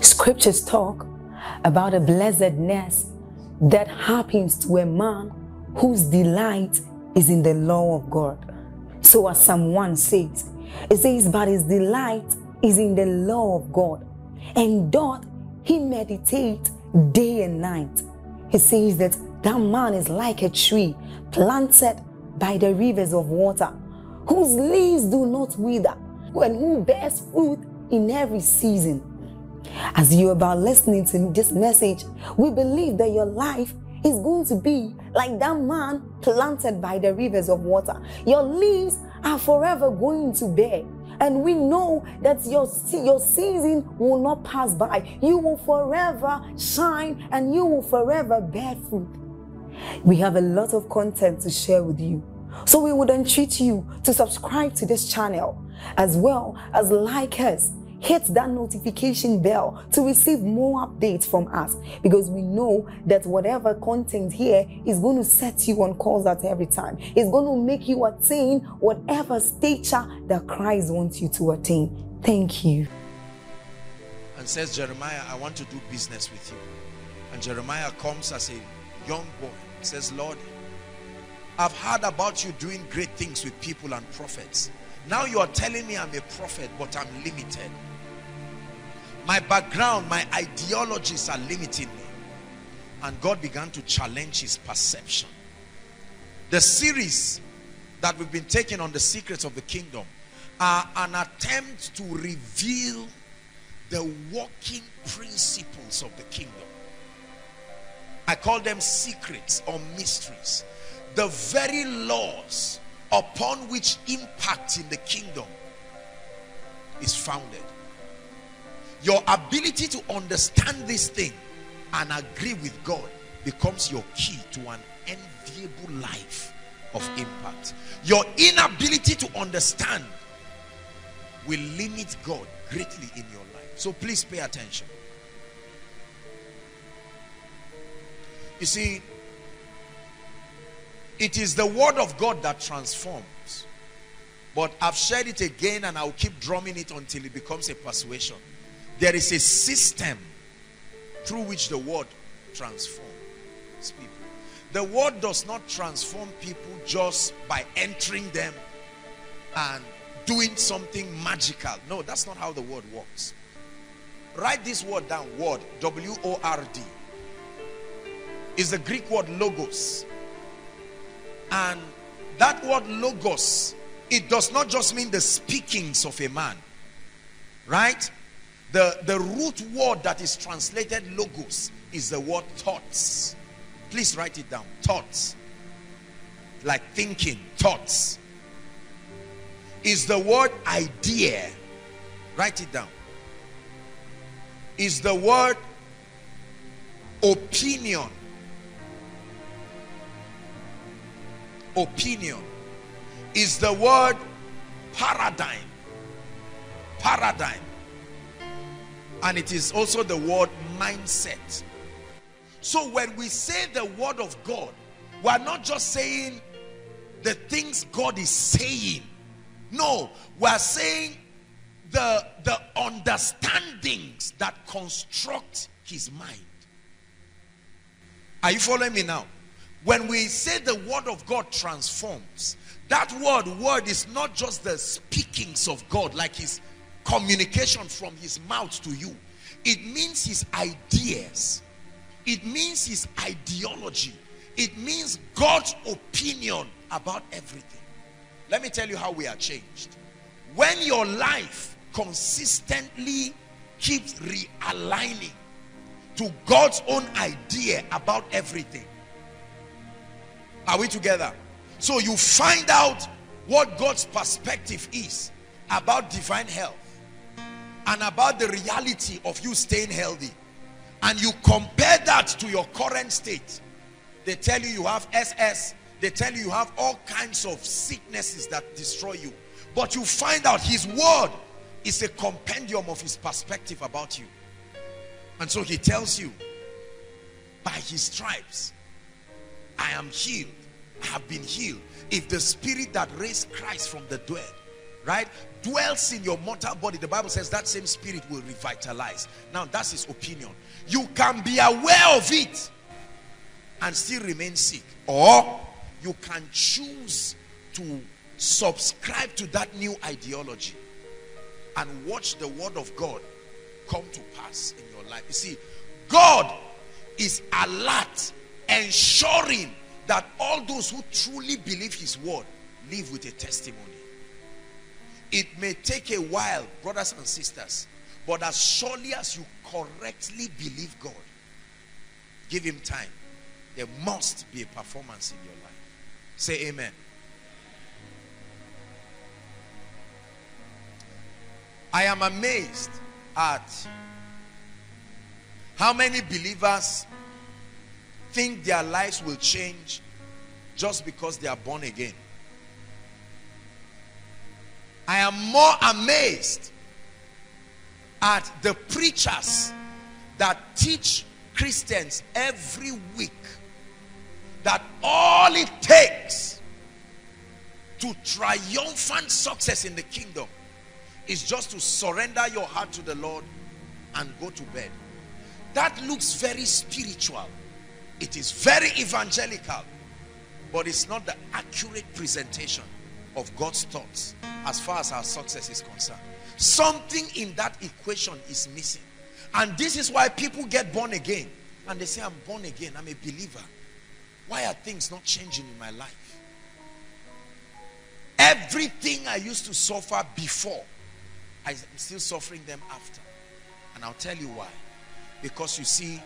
Scriptures talk about a blessedness that happens to a man whose delight is in the law of God. So as Psalm 1 says, it says, but his delight is in the law of God, and doth he meditate day and night. He says that that man is like a tree planted by the rivers of water, whose leaves do not wither, and who bears fruit in every season. As you're about listening to this message, we believe that your life is going to be like that man planted by the rivers of water. Your leaves are forever going to bear. And we know that your season will not pass by. You will forever shine and you will forever bear fruit. We have a lot of content to share with you. So we would entreat you to subscribe to this channel, as well as like us. Hit that notification bell to receive more updates from us, because we know that whatever content here is going to set you on course at every time. It's going to make you attain whatever stature that Christ wants you to attain. Thank you. And says, Jeremiah, I want to do business with you. And Jeremiah comes as a young boy. He says, Lord, I've heard about you doing great things with people and prophets. Now you are telling me I'm a prophet, but I'm limited. My background, my ideologies are limiting me. And God began to challenge his perception. The series that we've been taking on the secrets of the kingdom are an attempt to reveal the working principles of the kingdom. I call them secrets or mysteries. The very laws upon which impact in the kingdom is founded. Your ability to understand this thing and agree with God becomes your key to an enviable life of impact. Your inability to understand will limit God greatly in your life. So please pay attention. You see, it is the word of God that transforms. But I've shared it again and I'll keep drumming it until it becomes a persuasion. There is a system through which the word transforms people. The word does not transform people just by entering them and doing something magical. No, that's not how the word works. Write this word down. Word, W-O-R-D, is the Greek word logos. And that word logos, it does not just mean the speakings of a man, right? The root word that is translated logos is the word thoughts. Please write it down. Thoughts, like thinking. Thoughts is the word idea. Write it down. Is the word opinion. Opinion is the word paradigm. Paradigm. And it is also the word mindset. So when we say the word of God, we are not just saying the things God is saying. No, we are saying the understandings that construct his mind. Are you following me now? When we say the word of God transforms, that word is not just the speakings of God, like his communication from his mouth to you. It means his ideas. It means his ideology. It means God's opinion about everything. Let me tell you how we are changed. When your life consistently keeps realigning to God's own idea about everything. Are we together? So you find out what God's perspective is about divine health and about the reality of you staying healthy, and you compare that to your current state. They tell you you have SS, they tell you you have all kinds of sicknesses that destroy you, but you find out his word is a compendium of his perspective about you. And so he tells you, by his stripes I am healed. I have been healed. If the spirit that raised Christ from the dead, right, dwells in your mortal body, the Bible says that same spirit will revitalize. Now that's his opinion. You can be aware of it and still remain sick, or you can choose to subscribe to that new ideology and watch the word of God come to pass in your life. You see, God is alert, ensuring that all those who truly believe his word live with a testimony. It may take a while, brothers and sisters, but as surely as you correctly believe God, give him time, there must be a performance in your life. Say amen. I am amazed at how many believers think their lives will change just because they are born again. I am more amazed at the preachers that teach Christians every week that all it takes to triumphant success in the kingdom is just to surrender your heart to the Lord and go to bed. That looks very spiritual. It is very evangelical, but it's not the accurate presentation of God's thoughts as far as our success is concerned. Something in that equation is missing. And this is why people get born again and they say, I'm born again, I'm a believer. Why are things not changing in my life? Everything I used to suffer before, I'm still suffering them after. And I'll tell you why. Because you see,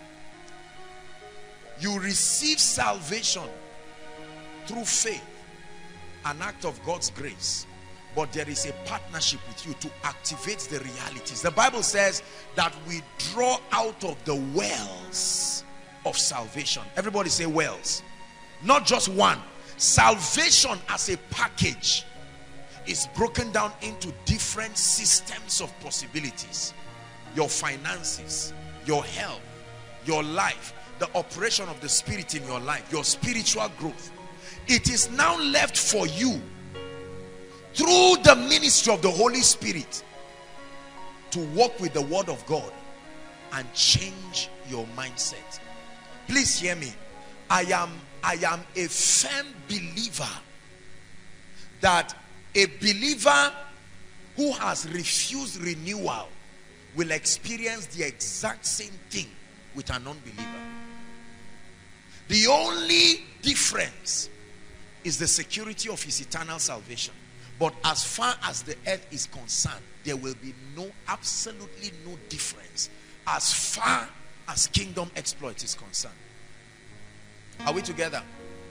you receive salvation through faith, an act of God's grace. But there is a partnership with you to activate the realities. The Bible says that we draw out of the wells of salvation. Everybody say wells. Not just one. Salvation as a package is broken down into different systems of possibilities. Your finances, your health, your life, the operation of the Spirit in your life, your spiritual growth. It is now left for you, through the ministry of the Holy Spirit, to walk with the word of God and change your mindset. Please hear me. I am a firm believer that a believer who has refused renewal will experience the exact same thing with an unbeliever. The only difference is the security of his eternal salvation. But as far as the earth is concerned, there will be absolutely no difference as far as kingdom exploit is concerned. Are we together?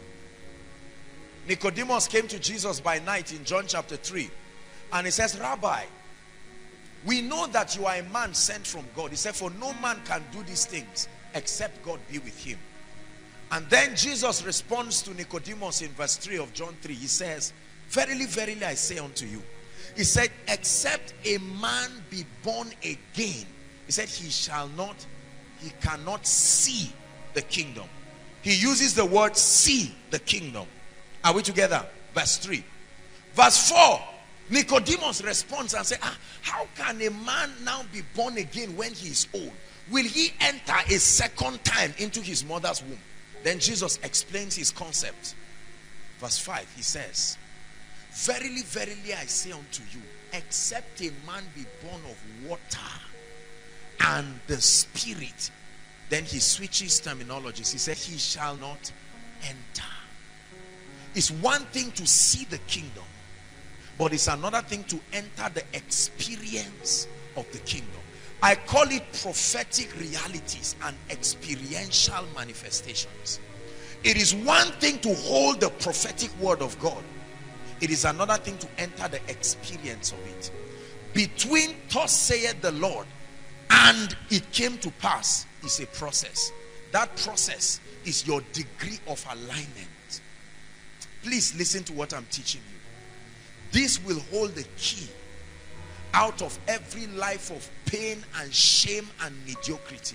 Nicodemus came to Jesus by night in John chapter 3. And he says, Rabbi, we know that you are a man sent from God. He said, for no man can do these things except God be with him. And then Jesus responds to Nicodemus in verse 3 of John 3. He says, verily, verily, I say unto you. He said, except a man be born again, he said, he cannot see the kingdom. He uses the word see the kingdom. Are we together? Verse 3. Verse 4, Nicodemus responds and says, how can a man now be born again when he is old? Will he enter a second time into his mother's womb? Then Jesus explains his concept. Verse 5, he says, verily, verily, I say unto you, except a man be born of water and the Spirit. Then he switches terminologies. He said, he shall not enter. It's one thing to see the kingdom, but it's another thing to enter the experience of the kingdom. I call it prophetic realities and experiential manifestations. It is one thing to hold the prophetic word of God. It is another thing to enter the experience of it. Between thus saith the Lord and it came to pass is a process. That process is your degree of alignment. Please listen to what I'm teaching you. This will hold the key out of every life of pain and shame and mediocrity.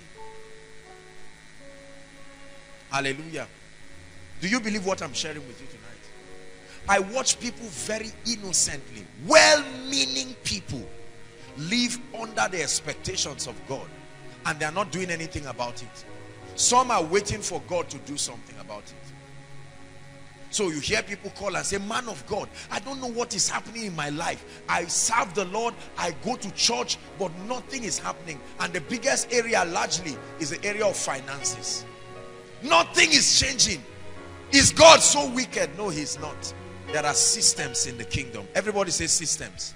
Hallelujah. Do you believe what I'm sharing with you tonight? I watch people very innocently, well-meaning people, live under the expectations of God, and they are not doing anything about it. Some are waiting for God to do something about it. So you hear people call and say, man of God, I don't know what is happening in my life. I serve the Lord, I go to church, but nothing is happening. And the biggest area largely is the area of finances. Nothing is changing. Is God so wicked? No, he's not. There are systems in the kingdom. Everybody says systems.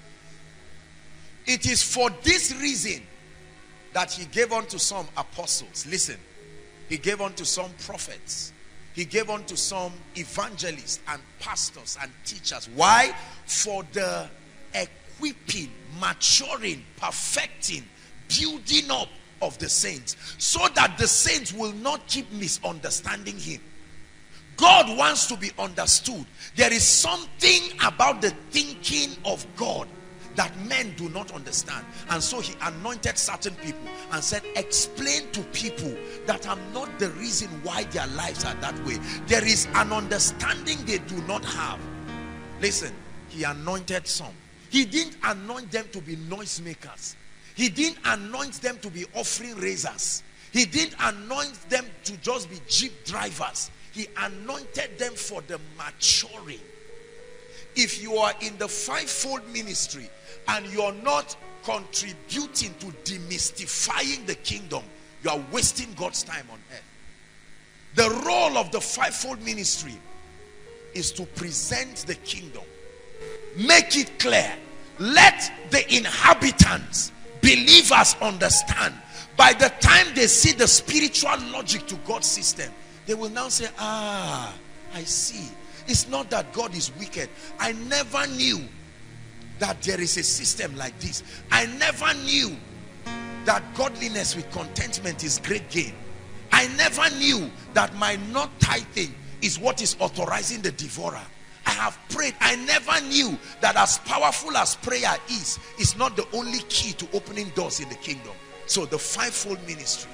It is for this reason that he gave unto some apostles. Listen, he gave unto some prophets. He gave unto some evangelists and pastors and teachers. Why? For the equipping, maturing, perfecting, building up of the saints, so that the saints will not keep misunderstanding him. God wants to be understood. There is something about the thinking of God that men do not understand. And so he anointed certain people and said, explain to people that I'm not the reason why their lives are that way. There is an understanding they do not have. Listen, he anointed some. He didn't anoint them to be noisemakers. He didn't anoint them to be offering raisers. He didn't anoint them to just be jeep drivers. He anointed them for the maturing. If you are in the fivefold ministry and you're not contributing to demystifying the kingdom, you are wasting God's time on earth. The role of the fivefold ministry is to present the kingdom. Make it clear. Let the inhabitants, believers, understand. By the time they see the spiritual logic to God's system, they will now say, ah, I see. It's not that God is wicked. I never knew that there is a system like this. I never knew that godliness with contentment is great gain. I never knew that my not tithing is what is authorizing the devourer. I have prayed. I never knew that as powerful as prayer is, it's not the only key to opening doors in the kingdom. So the fivefold ministry,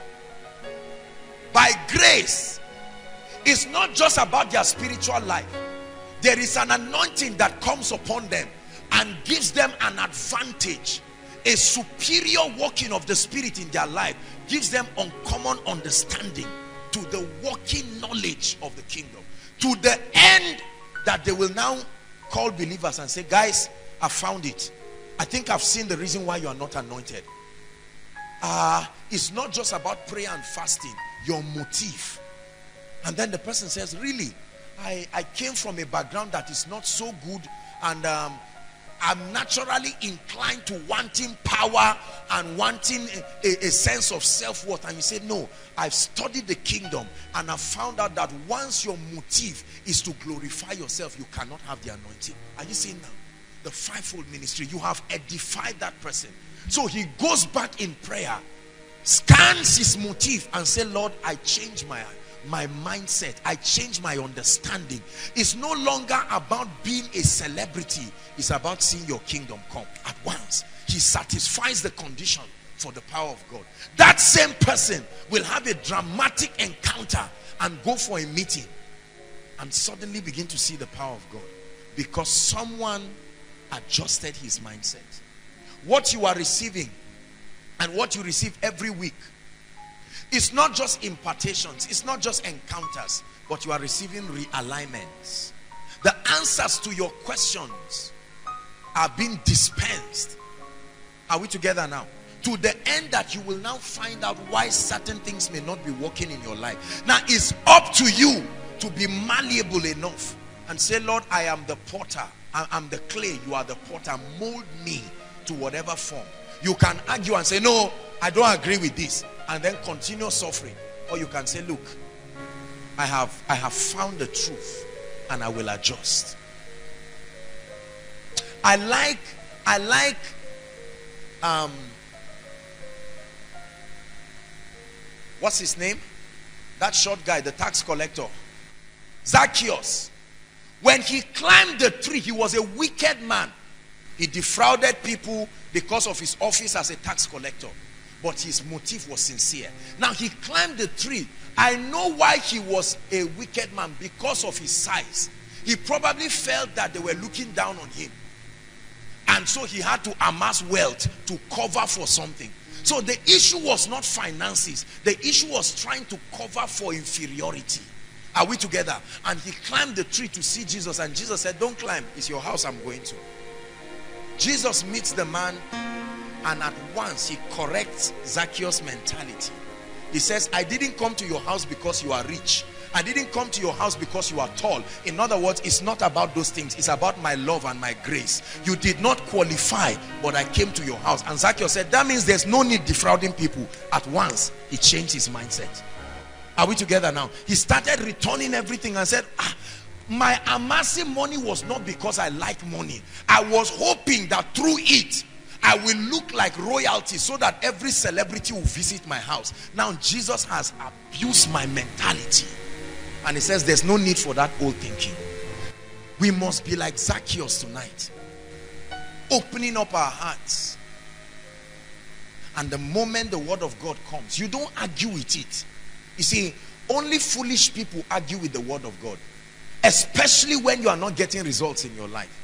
by grace, it's not just about their spiritual life. There is an anointing that comes upon them and gives them an advantage. A superior working of the Spirit in their life gives them uncommon understanding to the working knowledge of the kingdom, to the end that they will now call believers and say, guys, I found it. I think I've seen the reason why you are not anointed. It's not just about prayer and fasting, your motive. And then the person says, really, I came from a background that is not so good, and I'm naturally inclined to wanting power and wanting a sense of self-worth. And you say, no, I've studied the kingdom and I've found out that once your motive is to glorify yourself, you cannot have the anointing. Are you seeing now? The fivefold ministry, you have edified that person. So he goes back in prayer, scans his motive and say, Lord, I change my mindset. I change my understanding. It's no longer about being a celebrity. It's about seeing your kingdom come at once. He satisfies the condition for the power of God. That same person will have a dramatic encounter and go for a meeting and suddenly begin to see the power of God, because someone adjusted his mindset. What you are receiving and what you receive every week, it's not just impartations, it's not just encounters, but you are receiving realignments. The answers to your questions are being dispensed. Are we together now? To the end that you will now find out why certain things may not be working in your life. Now it's up to you to be malleable enough and say, Lord, I am the potter. I'm the clay, you are the potter. Mold me to whatever form. You can argue and say, no, I don't agree with this, and then continue suffering. Or you can say, look, I have found the truth and I will adjust. I like what's his name? That short guy, the tax collector, Zacchaeus. When he climbed the tree, he was a wicked man. He defrauded people because of his office as a tax collector, but his motive was sincere. Now he climbed the tree. I know why he was a wicked man, because of his size. He probably felt that they were looking down on him. And so he had to amass wealth to cover for something. So the issue was not finances. The issue was trying to cover for inferiority. Are we together? And he climbed the tree to see Jesus. And Jesus said, don't climb. It's your house I'm going to. Jesus meets the man. And at once he corrects Zacchaeus' mentality. He says, I didn't come to your house because you are rich. I didn't come to your house because you are tall. In other words, it's not about those things. It's about my love and my grace. You did not qualify, but I came to your house. And Zacchaeus said, that means there's no need defrauding people. At once, he changed his mindset. Are we together now? He started returning everything and said, my amassing money was not because I like money. I was hoping that through it, I will look like royalty so that every celebrity will visit my house. Now, Jesus has abused my mentality. And he says there's no need for that old thinking. We must be like Zacchaeus tonight. Opening up our hearts. And the moment the word of God comes, you don't argue with it. You see, only foolish people argue with the word of God. Especially when you are not getting results in your life.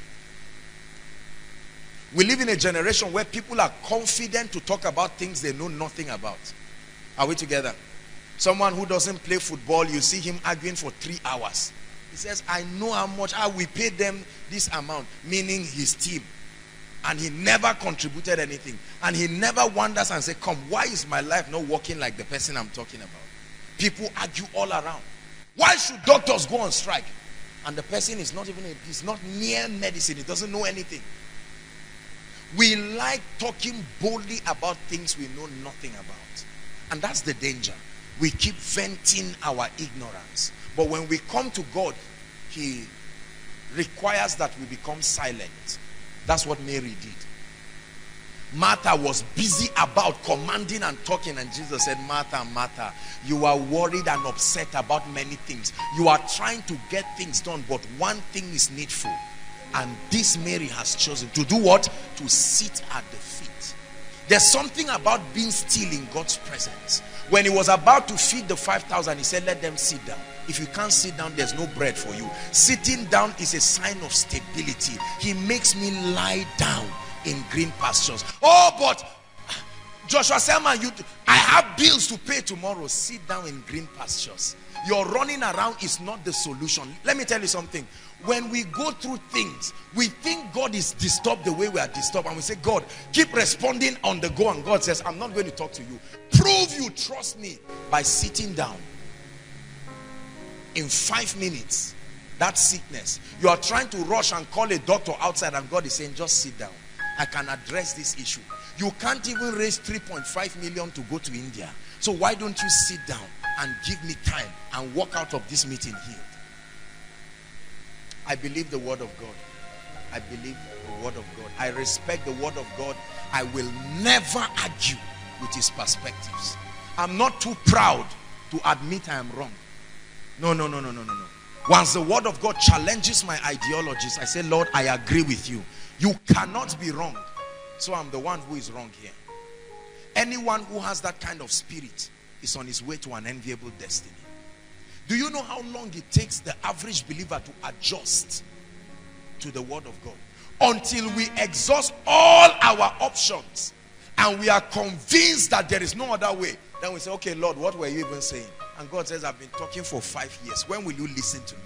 We live in a generation where people are confident to talk about things they know nothing about. Are we together? Someone who doesn't play football, you see him arguing for 3 hours. He says, I know how much we paid them this amount, meaning his team. And he never contributed anything. And he never wonders and say, come, why is my life not working like the person I'm talking about? People argue all around. Why should doctors go on strike? And the person is not even, he's not near medicine. He doesn't know anything. We like talking boldly about things we know nothing about. And that's the danger. We keep venting our ignorance. But when we come to God, he requires that we become silent. That's what Mary did. Martha was busy about commanding and talking, and Jesus said, Martha, Martha, you are worried and upset about many things. You are trying to get things done, but one thing is needful. And this Mary has chosen to do what? To sit at the feet. There's something about being still in God's presence. When he was about to feed the 5,000, he said, let them sit down. If you can't sit down, there's no bread for you. Sitting down is a sign of stability. He makes me lie down in green pastures. Oh, but Joshua Selman, I have bills to pay tomorrow. Sit down in green pastures. Your running around is not the solution. Let me tell you something. When we go through things, we think God is disturbed the way we are disturbed. And we say, God, keep responding on the go. And God says, I'm not going to talk to you. Prove you trust me by sitting down. In 5 minutes, that sickness. You are trying to rush and call a doctor outside, and God is saying, just sit down. I can address this issue. You can't even raise 3.5 million to go to India. So why don't you sit down and give me time and walk out of this meeting healed? I believe the word of God. I believe the word of God. I respect the word of God. I will never argue with his perspectives. I'm not too proud to admit I am wrong. No. Once the word of God challenges my ideologies, I say, Lord, I agree with you. You cannot be wrong. So I'm the one who is wrong here. Anyone who has that kind of spirit is on his way to an enviable destiny. Do you know how long it takes the average believer to adjust to the word of God? Until we exhaust all our options and we are convinced that there is no other way. Then we say, okay, Lord, what were you even saying? And God says, I've been talking for 5 years. When will you listen to me?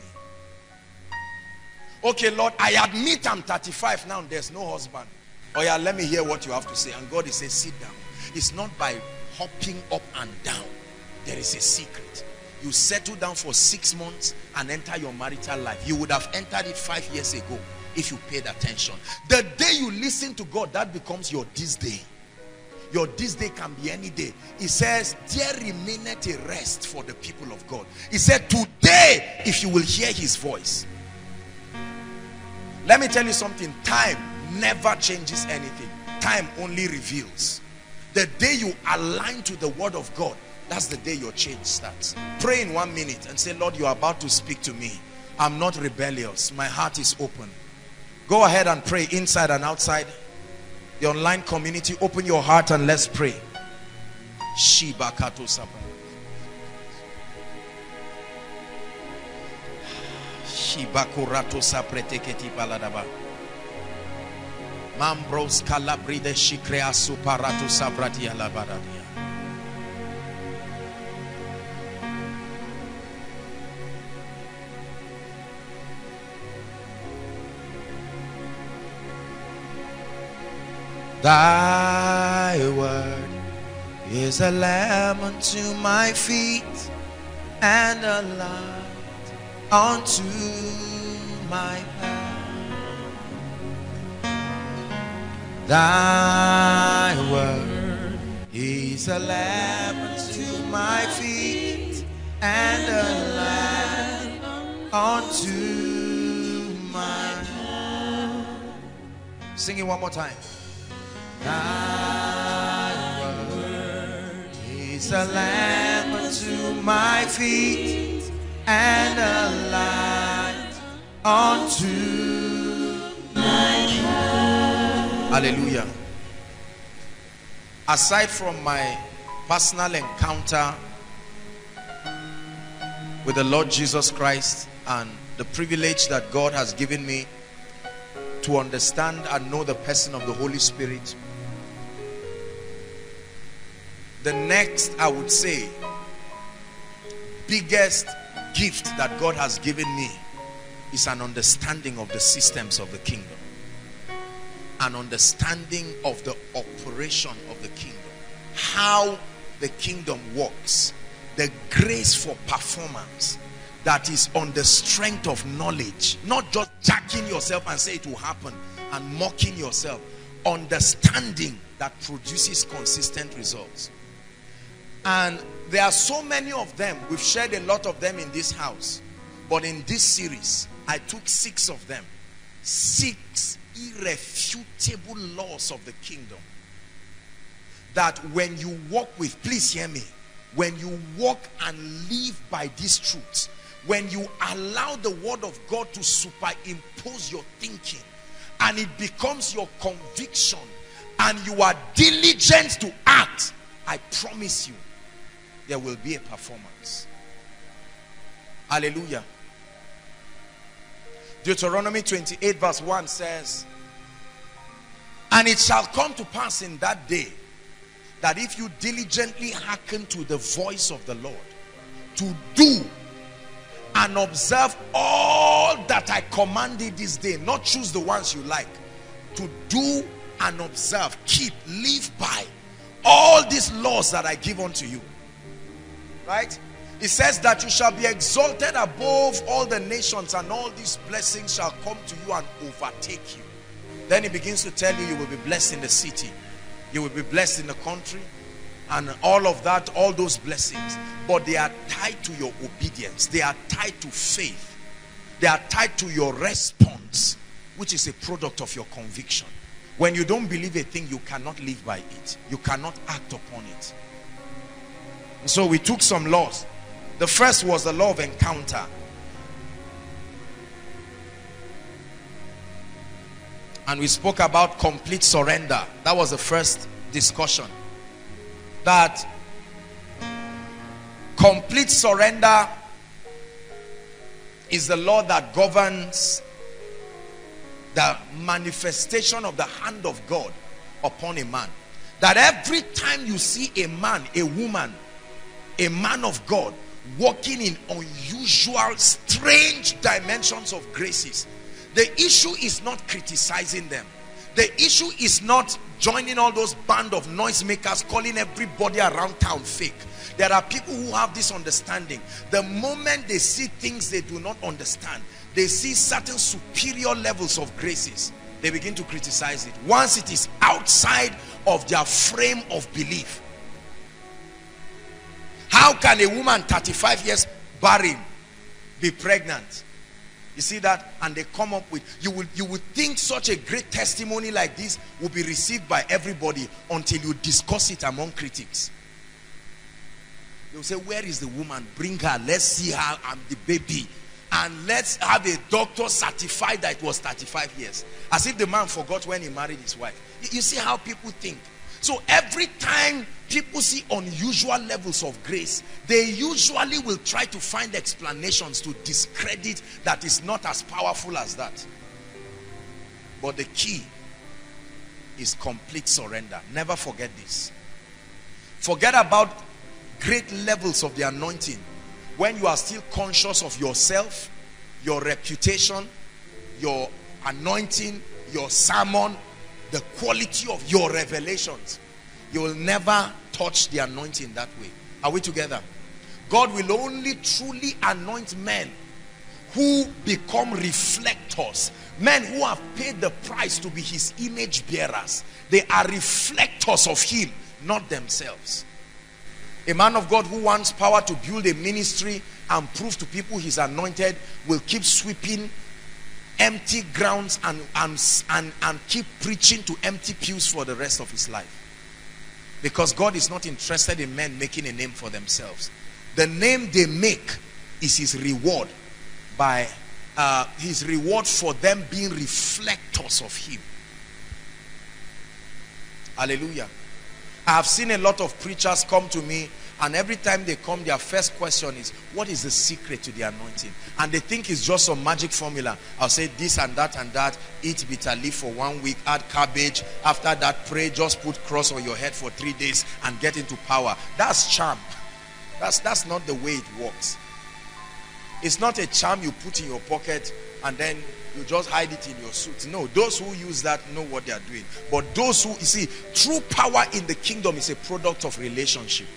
Okay, Lord, I admit I'm 35 now. There's no husband. Oh yeah, let me hear what you have to say. And God is saying, sit down. It's not by hopping up and down. There is a secret. You settle down for 6 months and enter your marital life. You would have entered it 5 years ago if you paid attention. The day you listen to God, that becomes your this day. Your this day can be any day. He says, there remaineth a rest for the people of God. He said, today, if you will hear his voice. Let me tell you something. Time never changes anything. Time only reveals. The day you align to the word of God, that's the day your change starts. Pray in 1 minute and say, Lord, you are about to speak to me. I'm not rebellious. My heart is open. Go ahead and pray inside and outside. The online community, open your heart and let's pray. Shiba Kato Saba. Shibakurato sapreteketi baladaba. Mambros calabride shikrea suparato sabratia labadadia. Thy word is a lamp unto my feet and a light unto my path. Thy word is a lamp unto my feet and a light unto my path. Sing it one more time. Thy word is a lamp unto my feet and a light unto my path. Hallelujah. Aside from my personal encounter with the Lord Jesus Christ and the privilege that God has given me to understand and know the person of the Holy Spirit, the next, I would say, biggest gift that God has given me is an understanding of the systems of the kingdom. An understanding of the operation of the kingdom. How the kingdom works. The grace for performance that is on the strength of knowledge. Not just jacking yourself and say it will happen and mocking yourself. Understanding that produces consistent results. And there are so many of them. We've shared a lot of them in this house. But in this series, I took 6 of them. 6 irrefutable laws of the kingdom. That when you walk with, please hear me, when you walk and live by these truths, when you allow the word of God to superimpose your thinking, and it becomes your conviction, and you are diligent to act, I promise you, there will be a performance. Hallelujah. Deuteronomy 28 verse 1 says, and it shall come to pass in that day, that if you diligently hearken to the voice of the Lord, to do and observe all that I command thee this day, not choose the ones you like, to do and observe, keep, live by all these laws that I give unto you. Right? It says that you shall be exalted above all the nations, and all these blessings shall come to you and overtake you. Then he begins to tell you, you will be blessed in the city, you will be blessed in the country, and all of that, all those blessings. But they are tied to your obedience. They are tied to faith. They are tied to your response, which is a product of your conviction. When you don't believe a thing, you cannot live by it. You cannot act upon it. And so we took some laws. The first was the law of encounter. And we spoke about complete surrender. That was the first discussion. That complete surrender is the law that governs the manifestation of the hand of God upon a man. That every time you see a man, a woman, a man of God walking in unusual, strange dimensions of graces, the issue is not criticizing them. The issue is not joining all those band of noisemakers calling everybody around town fake. There are people who have this understanding. The moment they see things they do not understand, they see certain superior levels of graces, they begin to criticize it. Once it is outside of their frame of belief. How can a woman 35 years barren be pregnant? You see that? And they come up with, you would think such a great testimony like this will be received by everybody until you discuss it among critics. They'll say, where is the woman? Bring her. Let's see her and the baby. And let's have a doctor certify that it was 35 years. As if the man forgot when he married his wife. You see how people think. So every time people see unusual levels of grace, they usually will try to find explanations to discredit that is not as powerful as that. But the key is complete surrender. Never forget this. Forget about great levels of the anointing when you are still conscious of yourself, your reputation, your anointing, your sermon, the quality of your revelations. You will never touch the anointing that way. Are we together? God will only truly anoint men who become reflectors, men who have paid the price to be his image bearers. They are reflectors of him, not themselves. A man of God who wants power to build a ministry and prove to people he's anointed will keep sweeping empty grounds and keep preaching to empty pews for the rest of his life. Because God is not interested in men making a name for themselves. The name they make is his reward, by his reward for them being reflectors of him. Hallelujah. I have seen a lot of preachers come to me, and every time they come, their first question is, what is the secret to the anointing? And they think it's just some magic formula. I'll say this and that and that. Eat bitter leaf for 1 week, add cabbage. After that, pray, just put cross on your head for 3 days and get into power. That's charm. That's not the way it works. It's not a charm you put in your pocket and then you just hide it in your suit. No, those who use that know what they are doing. But those who, you see, true power in the kingdom is a product of relationship.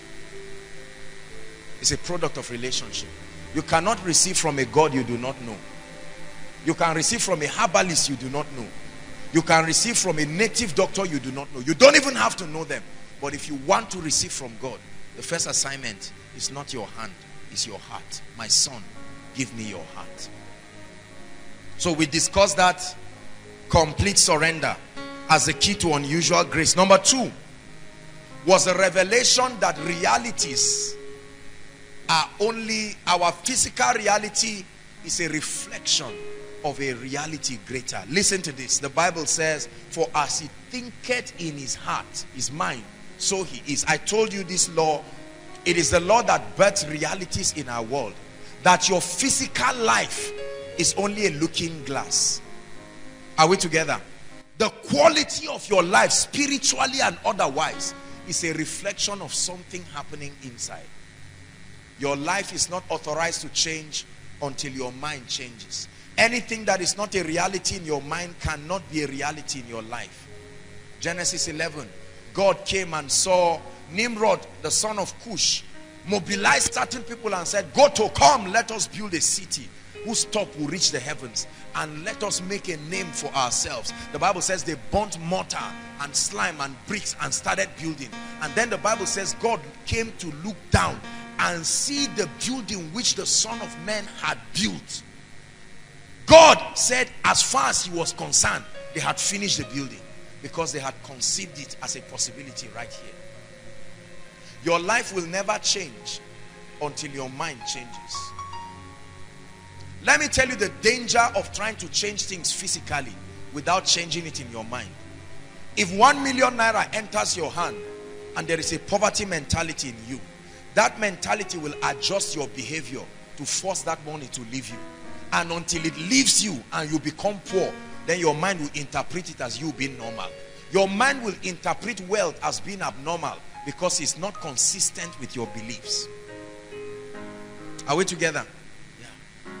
It's a product of relationship. You cannot receive from a God you do not know. You can receive from a herbalist you do not know. You can receive from a native doctor you do not know. You don't even have to know them. But if you want to receive from God, the first assignment is not your hand, it's your heart. My son, give me your heart. So we discussed that complete surrender as the key to unusual grace. Number 2 was a revelation that realities are only, our physical reality is a reflection of a reality greater. Listen to this. The Bible says, for as he thinketh in his heart, his mind, so he is. I told you this law. It is the law that births realities in our world. That your physical life is only a looking glass. Are we together? The quality of your life, spiritually and otherwise, is a reflection of something happening inside. Your life is not authorized to change until your mind changes. Anything that is not a reality in your mind cannot be a reality in your life. Genesis 11, God came and saw Nimrod, the son of Cush, mobilized certain people and said, go to, come, let us build a city whose top will reach the heavens, and let us make a name for ourselves. The Bible says they burnt mortar and slime and bricks and started building. And then the Bible says God came to look down and see the building which the Son of Man had built. God said as far as he was concerned, they had finished the building because they had conceived it as a possibility right here. Your life will never change until your mind changes. Let me tell you the danger of trying to change things physically without changing it in your mind. If 1 million naira enters your hand and there is a poverty mentality in you, that mentality will adjust your behavior to force that money to leave you. And until it leaves you and you become poor, then your mind will interpret it as you being normal. Your mind will interpret wealth as being abnormal because it's not consistent with your beliefs. Are we together? Yeah.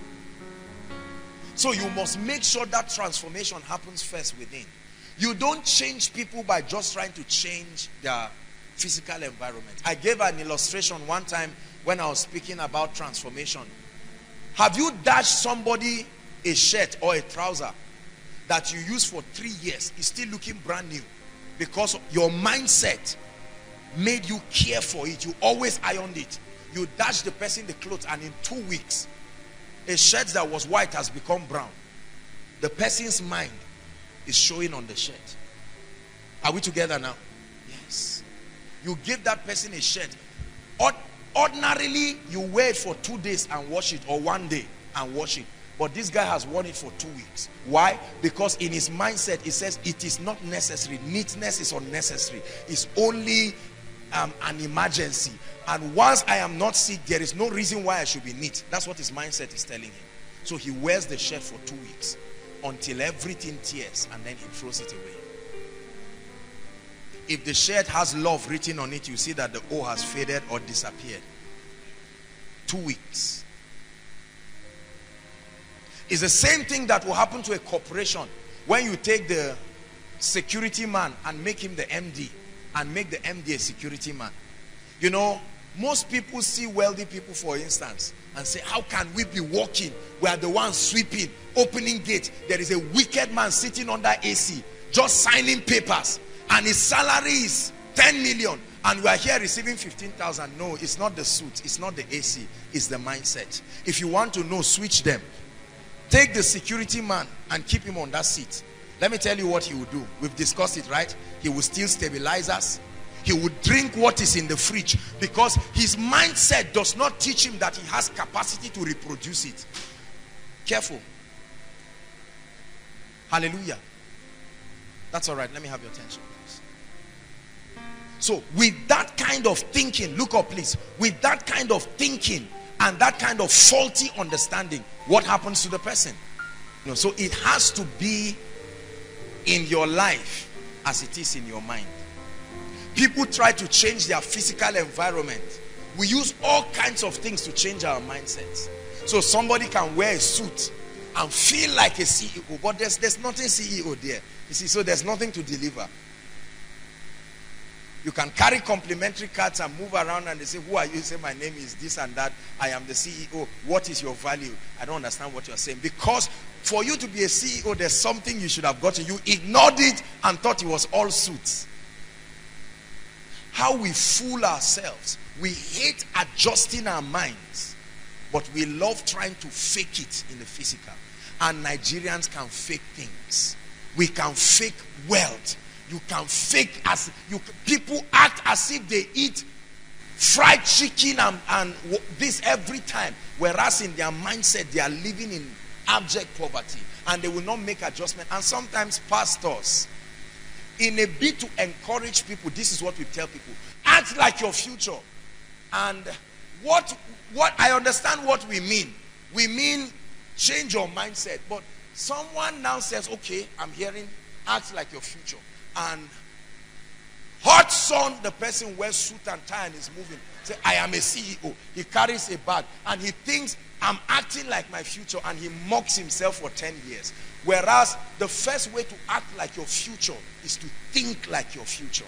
So you must make sure that transformation happens first within. You don't change people by just trying to change their physical environment. I gave an illustration one time when I was speaking about transformation. Have you dashed somebody a shirt or a trouser that you use for 3 years? It's still looking brand new because your mindset made you care for it. You always ironed it. You dash the person the clothes and in 2 weeks a shirt that was white has become brown. The person's mind is showing on the shirt. Are we together now? Yes. You give that person a shirt. Ordinarily you wear it for 2 days and wash it, or 1 day and wash it. But this guy has worn it for 2 weeks. Why? Because in his mindset, he says it is not necessary. Neatness is unnecessary. It's only an emergency. And once I am not sick, there is no reason why I should be neat. That's what his mindset is telling him. So he wears the shirt for 2 weeks until everything tears, and then he throws it away. If the shirt has love written on it, you see that the O has faded or disappeared. 2 weeks. It's the same thing that will happen to a corporation when you take the security man and make him the MD, and make the MD a security man. You know, most people see wealthy people, for instance, and say, how can we be walking? We are the ones sweeping, opening gates. There is a wicked man sitting under AC, just signing papers, and his salary is 10 million, and we are here receiving 15,000. No, it's not the suit, it's not the AC, it's the mindset. If you want to know, switch them. Take the security man and keep him on that seat. Let me tell you what he will do. We've discussed it, right? He will steal stabilizers. He will drink what is in the fridge, because his mindset does not teach him that he has capacity to reproduce it. Careful. Hallelujah. That's all right. Let me have your attention, please. So with that kind of thinking, look up please, with that kind of thinking and that kind of faulty understanding, what happens to the person? You know, so it has to be in your life as it is in your mind. People try to change their physical environment. We use all kinds of things to change our mindsets. So somebody can wear a suit and feel like a CEO, but there's nothing CEO there. You see, so there's nothing to deliver. You can carry complimentary cards and move around, and they say, who are you? You say, my name is this and that. I am the CEO. What is your value? I don't understand what you're saying. Because for you to be a CEO, there's something you should have gotten. You ignored it and thought it was all suits. How we fool ourselves. We hate adjusting our minds, but we love trying to fake it in the physical. And Nigerians can fake things. We can fake wealth. You can fake as people act as if they eat fried chicken and this every time, whereas in their mindset they are living in abject poverty, and they will not make adjustment. And sometimes pastors, in a bid to encourage people, this is what we tell people: act like your future. And what I understand what we mean. We mean change your mindset. But someone now says, okay, I'm hearing act like your future. And hot sun, the person wears suit and tie and is moving. Say, I am a CEO. He carries a bag and he thinks I'm acting like my future, and he mocks himself for 10 years. Whereas the first way to act like your future is to think like your future.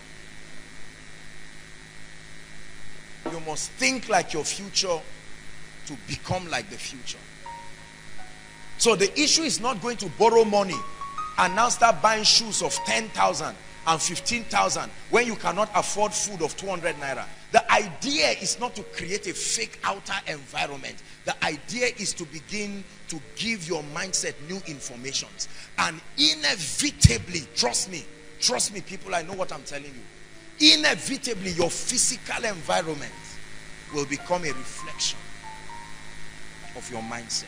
You must think like your future to become like the future. So the issue is not going to borrow money and now start buying shoes of 10,000 and 15,000 when you cannot afford food of 200 naira. The idea is not to create a fake outer environment. The idea is to begin to give your mindset new informations. And inevitably, trust me people, I know what I'm telling you. Inevitably, your physical environment will become a reflection of your mindset.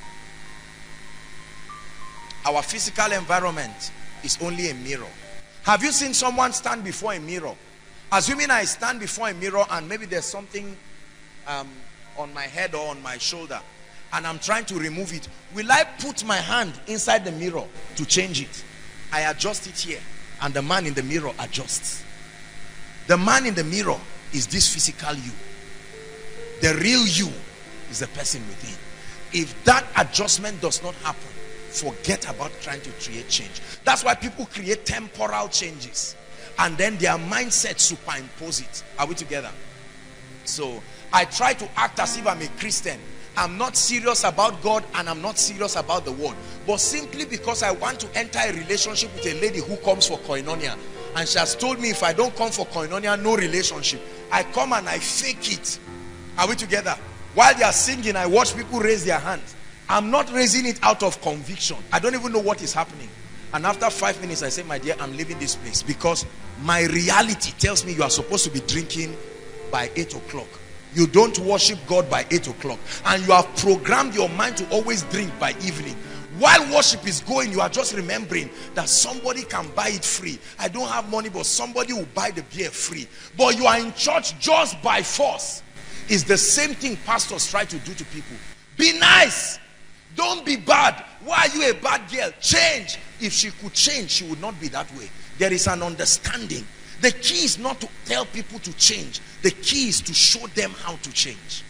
Our physical environment is only a mirror. Have you seen someone stand before a mirror? Assuming I stand before a mirror and maybe there's something on my head or on my shoulder and I'm trying to remove it, will I put my hand inside the mirror to change it? I adjust it here and the man in the mirror adjusts. The man in the mirror is this physical you. The real you is the person within. If that adjustment does not happen, forget about trying to create change. That's why people create temporal changes and then their mindset superimpose it. Are we together? So I try to act as if I'm a Christian. I'm not serious about God and I'm not serious about the word, but simply because I want to enter a relationship with a lady who comes for koinonia, and she has told me if I don't come for koinonia, no relationship. I come and I fake it. Are we together? While they are singing, I watch people raise their hands. I'm not raising it out of conviction. I don't even know what is happening. And after 5 minutes, I say, my dear, I'm leaving this place because my reality tells me you are supposed to be drinking by 8 o'clock. You don't worship God by 8 o'clock. And you have programmed your mind to always drink by evening. While worship is going, you are just remembering that somebody can buy it free. I don't have money, but somebody will buy the beer free. But you are in church just by force. It's the same thing pastors try to do to people. Be nice. Don't be bad. Why are you a bad girl? Change. If she could change, she would not be that way. There is an understanding. The key is not to tell people to change. The key is to show them how to change.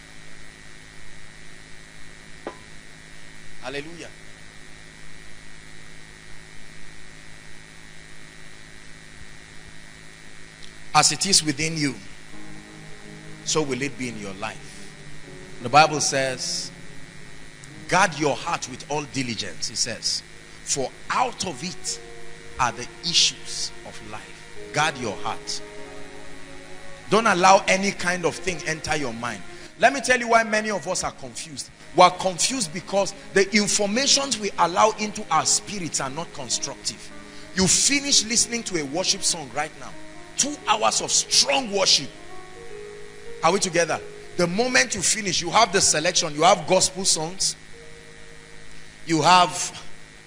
Hallelujah. As it is within you, so will it be in your life. The Bible says, guard your heart with all diligence, it says, for out of it are the issues of life. Guard your heart. Don't allow any kind of thing enter your mind. Let me tell you why many of us are confused. We are confused because the informations we allow into our spirits are not constructive. You finish listening to a worship song right now. 2 hours of strong worship. Are we together? The moment you finish, you have the selection. You have gospel songs. You have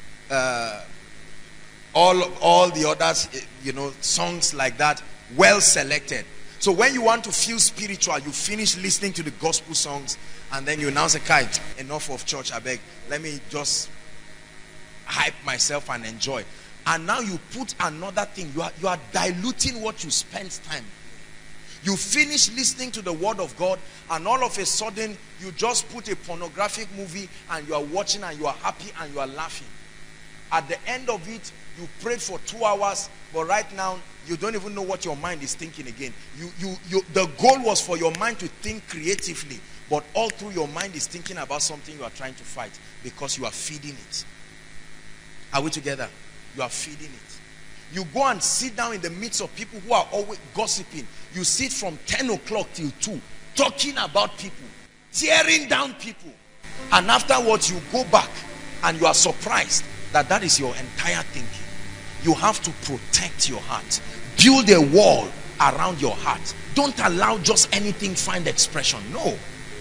all the others, you know, songs like that, well selected. So when you want to feel spiritual, you finish listening to the gospel songs, and then you now say, "Kai, enough of church, I beg. Let me just hype myself and enjoy." And now you put another thing. You are diluting what you spend time. You finish listening to the word of God, and all of a sudden you just put a pornographic movie and you are watching and you are happy and you are laughing. At the end of it, you prayed for 2 hours, but right now you don't even know what your mind is thinking again. The goal was for your mind to think creatively, but all through your mind is thinking about something you are trying to fight because you are feeding it. Are we together? You are feeding it. You go and sit down in the midst of people who are always gossiping. You sit from 10 o'clock till 2 talking about people, tearing down people, and afterwards you go back and you are surprised that that is your entire thinking. You have to protect your heart. Build a wall around your heart. Don't allow just anything find expression. No.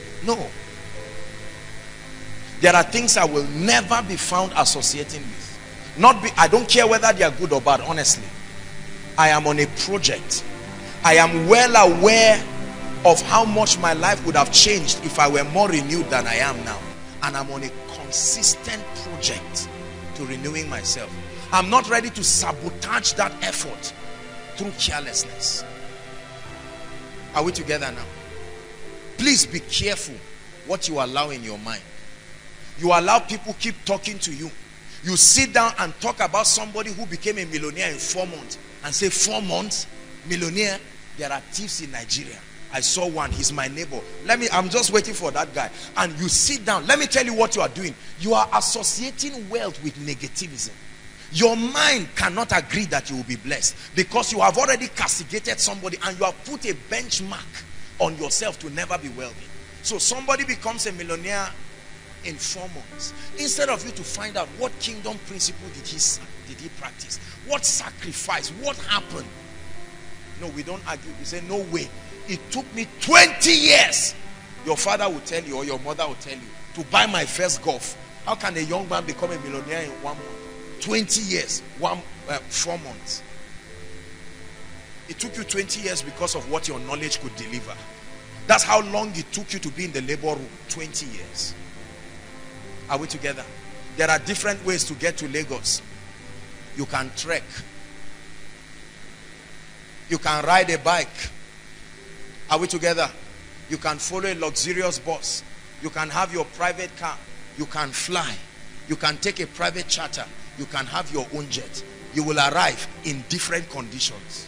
There are things I will never be found associating with. I don't care whether they are good or bad, honestly. I am on a project. I am well aware of how much my life would have changed if I were more renewed than I am now. And I'm on a consistent project to renewing myself. I'm not ready to sabotage that effort through carelessness. Are we together now? Please be careful what you allow in your mind. You allow people keep talking to you. You sit down and talk about somebody who became a millionaire in 4 months and say, 4 months, millionaire. There are thieves in Nigeria. I saw one, he's my neighbor. I'm just waiting for that guy. And you sit down. Let me tell you what you are doing. You are associating wealth with negativism. Your mind cannot agree that you will be blessed because you have already castigated somebody and you have put a benchmark on yourself to never be wealthy. So somebody becomes a millionaire in 4 months. Instead of you to find out what kingdom principle did he practice, what sacrifice, what happened. No, we don't argue. We say, no way. It took me 20 years. Your father will tell you, or your mother will tell you, to buy my first golf. How can a young man become a millionaire in 1 month? 20 years, 4 months. It took you 20 years because of what your knowledge could deliver. That's how long it took you to be in the labor room. 20 years. Are we together? There are different ways to get to Lagos. You can trek. You can ride a bike. Are we together? You can follow a luxurious bus. You can have your private car. You can fly. You can take a private charter. You can have your own jet. You will arrive in different conditions.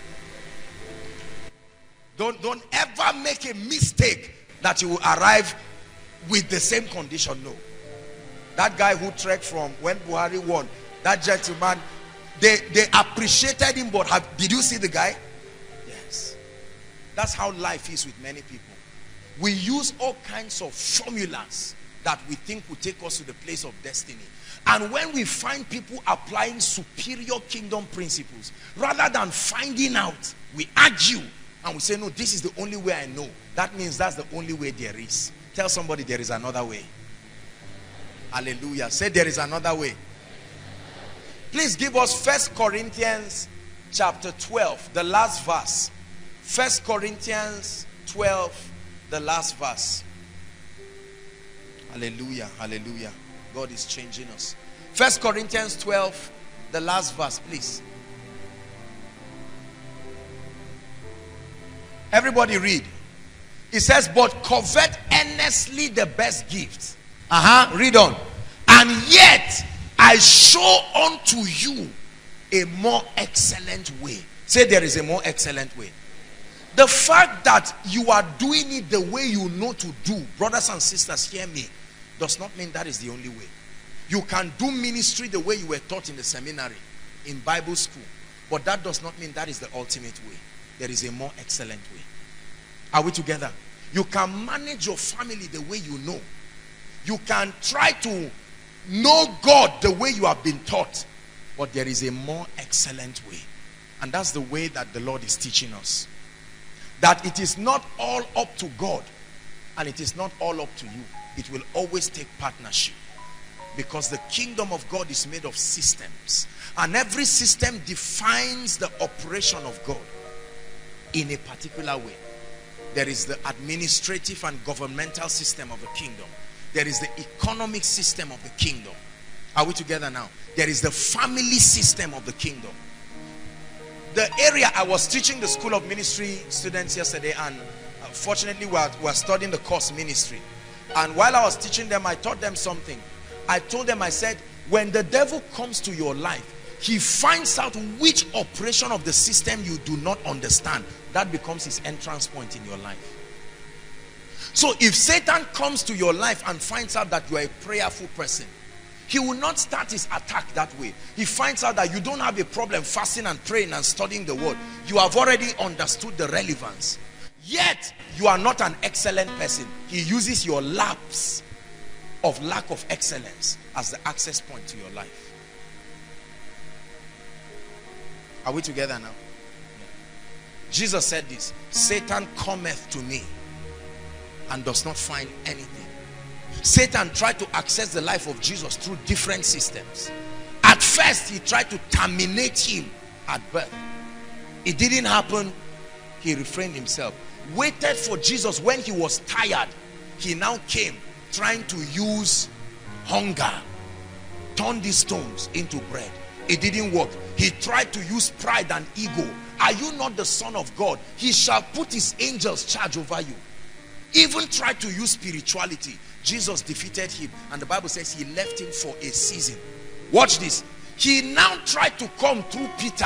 Don't ever make a mistake that you will arrive with the same condition. No. That guy who trekked from when Buhari won, that gentleman, they appreciated him, but did you see the guy? Yes. That's how life is with many people. We use all kinds of formulas that we think will take us to the place of destiny. And when we find people applying superior kingdom principles, rather than finding out, we argue and we say, no, this is the only way I know, that means that's the only way there is. Tell somebody there is another way. Hallelujah. Say there is another way. Please give us 1 Corinthians chapter 12, the last verse. 1 Corinthians 12, the last verse. Hallelujah. Hallelujah. God is changing us. 1 Corinthians 12, the last verse, please. Everybody read. It says, but covet earnestly the best gifts. Read on. And yet I show unto you a more excellent way. Say there is a more excellent way. The fact that you are doing it the way you know to do, brothers and sisters, hear me, does not mean that is the only way. You can do ministry the way you were taught in the seminary, in Bible school, but that does not mean that is the ultimate way. There is a more excellent way. Are we together? You can manage your family the way you know. You can try to know God the way you have been taught, but there is a more excellent way. And that's the way that the Lord is teaching us. That it is not all up to God, and it is not all up to you. It will always take partnership. Because the kingdom of God is made of systems. And every system defines the operation of God in a particular way. There is the administrative and governmental system of the kingdom. There is the economic system of the kingdom. Are we together now? There is the family system of the kingdom. The area I was teaching the School of Ministry students yesterday, and fortunately we are studying the course ministry. And while I was teaching them, I taught them something. I told them, I said, when the devil comes to your life, he finds out which operation of the system you do not understand. That becomes his entrance point in your life. So if Satan comes to your life and finds out that you are a prayerful person, he will not start his attack that way. He finds out that you don't have a problem fasting and praying and studying the word. You have already understood the relevance. Yet, you are not an excellent person. He uses your lapse of lack of excellence as the access point to your life. Are we together now? Jesus said this, Satan cometh to me and does not find anything. Satan tried to access the life of Jesus through different systems. At first, he tried to terminate him at birth. It didn't happen. He refrained himself. Waited for Jesus when he was tired. He now came trying to use hunger. Turn these stones into bread. It didn't work. He tried to use pride and ego. Are you not the Son of God? He shall put his angels charge over you. Even tried to use spirituality. Jesus defeated him, and the Bible says he left him for a season. Watch this. He now tried to come through Peter.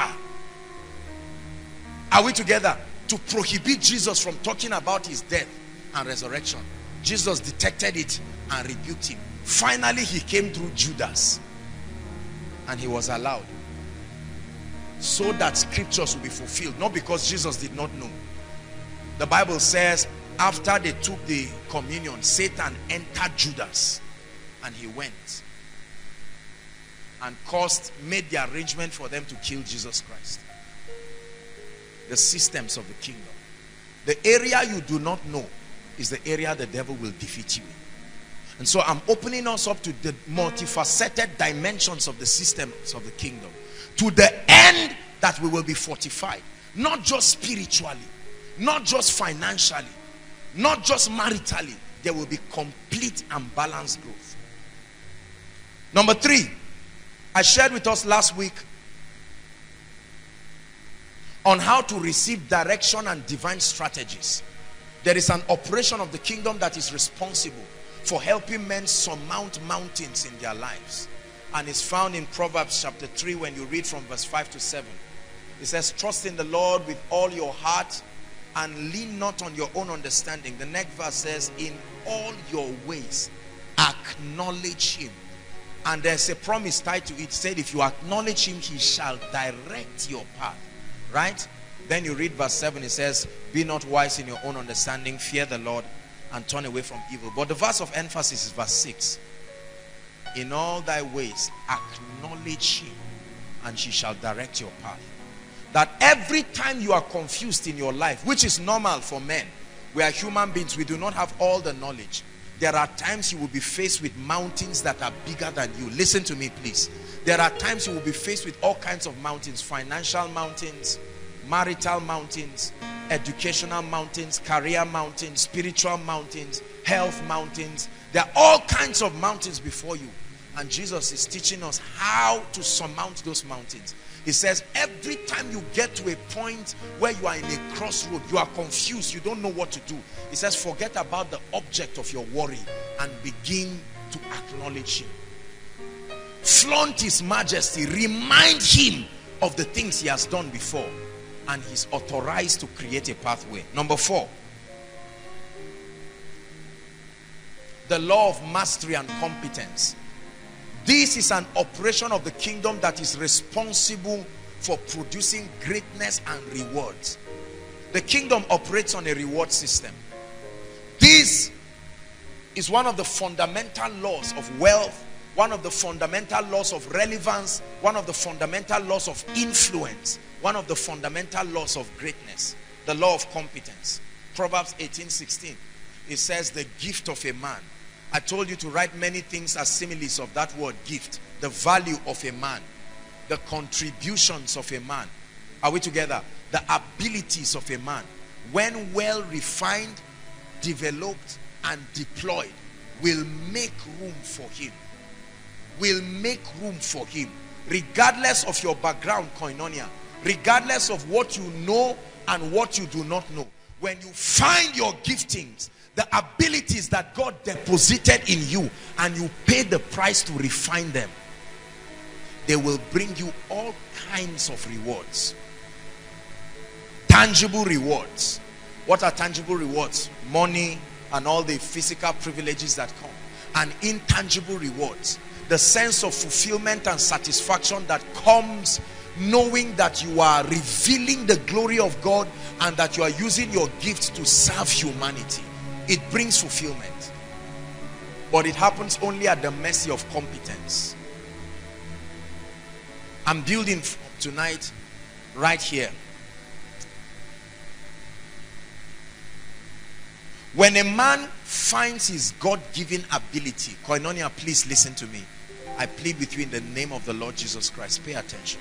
Are we together? To prohibit Jesus from talking about his death and resurrection. Jesus detected it and rebuked him. Finally, he came through Judas, and he was allowed, so that scriptures will be fulfilled. Not because Jesus did not know. The Bible says after they took the communion, Satan entered Judas, and he went and made the arrangement for them to kill Jesus Christ. The systems of the kingdom. The area you do not know is the area the devil will defeat you in. And so I'm opening us up to the multifaceted dimensions of the systems of the kingdom, to the end that we will be fortified, not just spiritually, not just financially, not just maritally. There will be complete and balanced growth. Number 3, I shared with us last week on how to receive direction and divine strategies. There is an operation of the kingdom that is responsible for helping men surmount mountains in their lives, and it's found in Proverbs chapter 3 when you read from verse 5 to 7. It says, trust in the Lord with all your heart and lean not on your own understanding. The next verse says, in all your ways acknowledge him. And there's a promise tied to it. It said, if you acknowledge him, he shall direct your path. Right? Then you read verse 7. It says, be not wise in your own understanding, fear the Lord and turn away from evil. But the verse of emphasis is verse 6. In all thy ways acknowledge him, and he shall direct your path. that every time you are confused in your life, which is normal for men, we are human beings, we do not have all the knowledge. There are times you will be faced with mountains that are bigger than you. Listen to me, please. There are times you will be faced with all kinds of mountains, financial mountains, marital mountains, educational mountains, career mountains, spiritual mountains, health mountains. There are all kinds of mountains before you. And Jesus is teaching us how to surmount those mountains. He says every time you get to a point where you are in a crossroad, you are confused, you don't know what to do. He says forget about the object of your worry and begin to acknowledge him. Flaunt his majesty. Remind him of the things he has done before. And he's authorized to create a pathway. Number 4. The law of mastery and competence. This is an operation of the kingdom that is responsible for producing greatness and rewards. The kingdom operates on a reward system. This is one of the fundamental laws of wealth, one of the fundamental laws of relevance, one of the fundamental laws of influence, one of the fundamental laws of greatness. The law of competence. Proverbs 18:16. It says the gift of a man. I told you to write many things as similes of that word gift. The value of a man. The contributions of a man. Are we together? The abilities of a man. When well refined, developed and deployed, will make room for him. Will make room for him. Regardless of your background, koinonia. Regardless of what you know and what you do not know. When you find your giftings, the abilities that God deposited in you, and you pay the price to refine them, they will bring you all kinds of rewards. Tangible rewards. What are tangible rewards? Money and all the physical privileges that come. And intangible rewards. The sense of fulfillment and satisfaction that comes knowing that you are revealing the glory of God and that you are using your gifts to serve humanity. It brings fulfillment. But it happens only at the mercy of competence. I'm building tonight right here. When a man finds his God-given ability, koinonia, please listen to me. I plead with you in the name of the Lord Jesus Christ. Pay attention.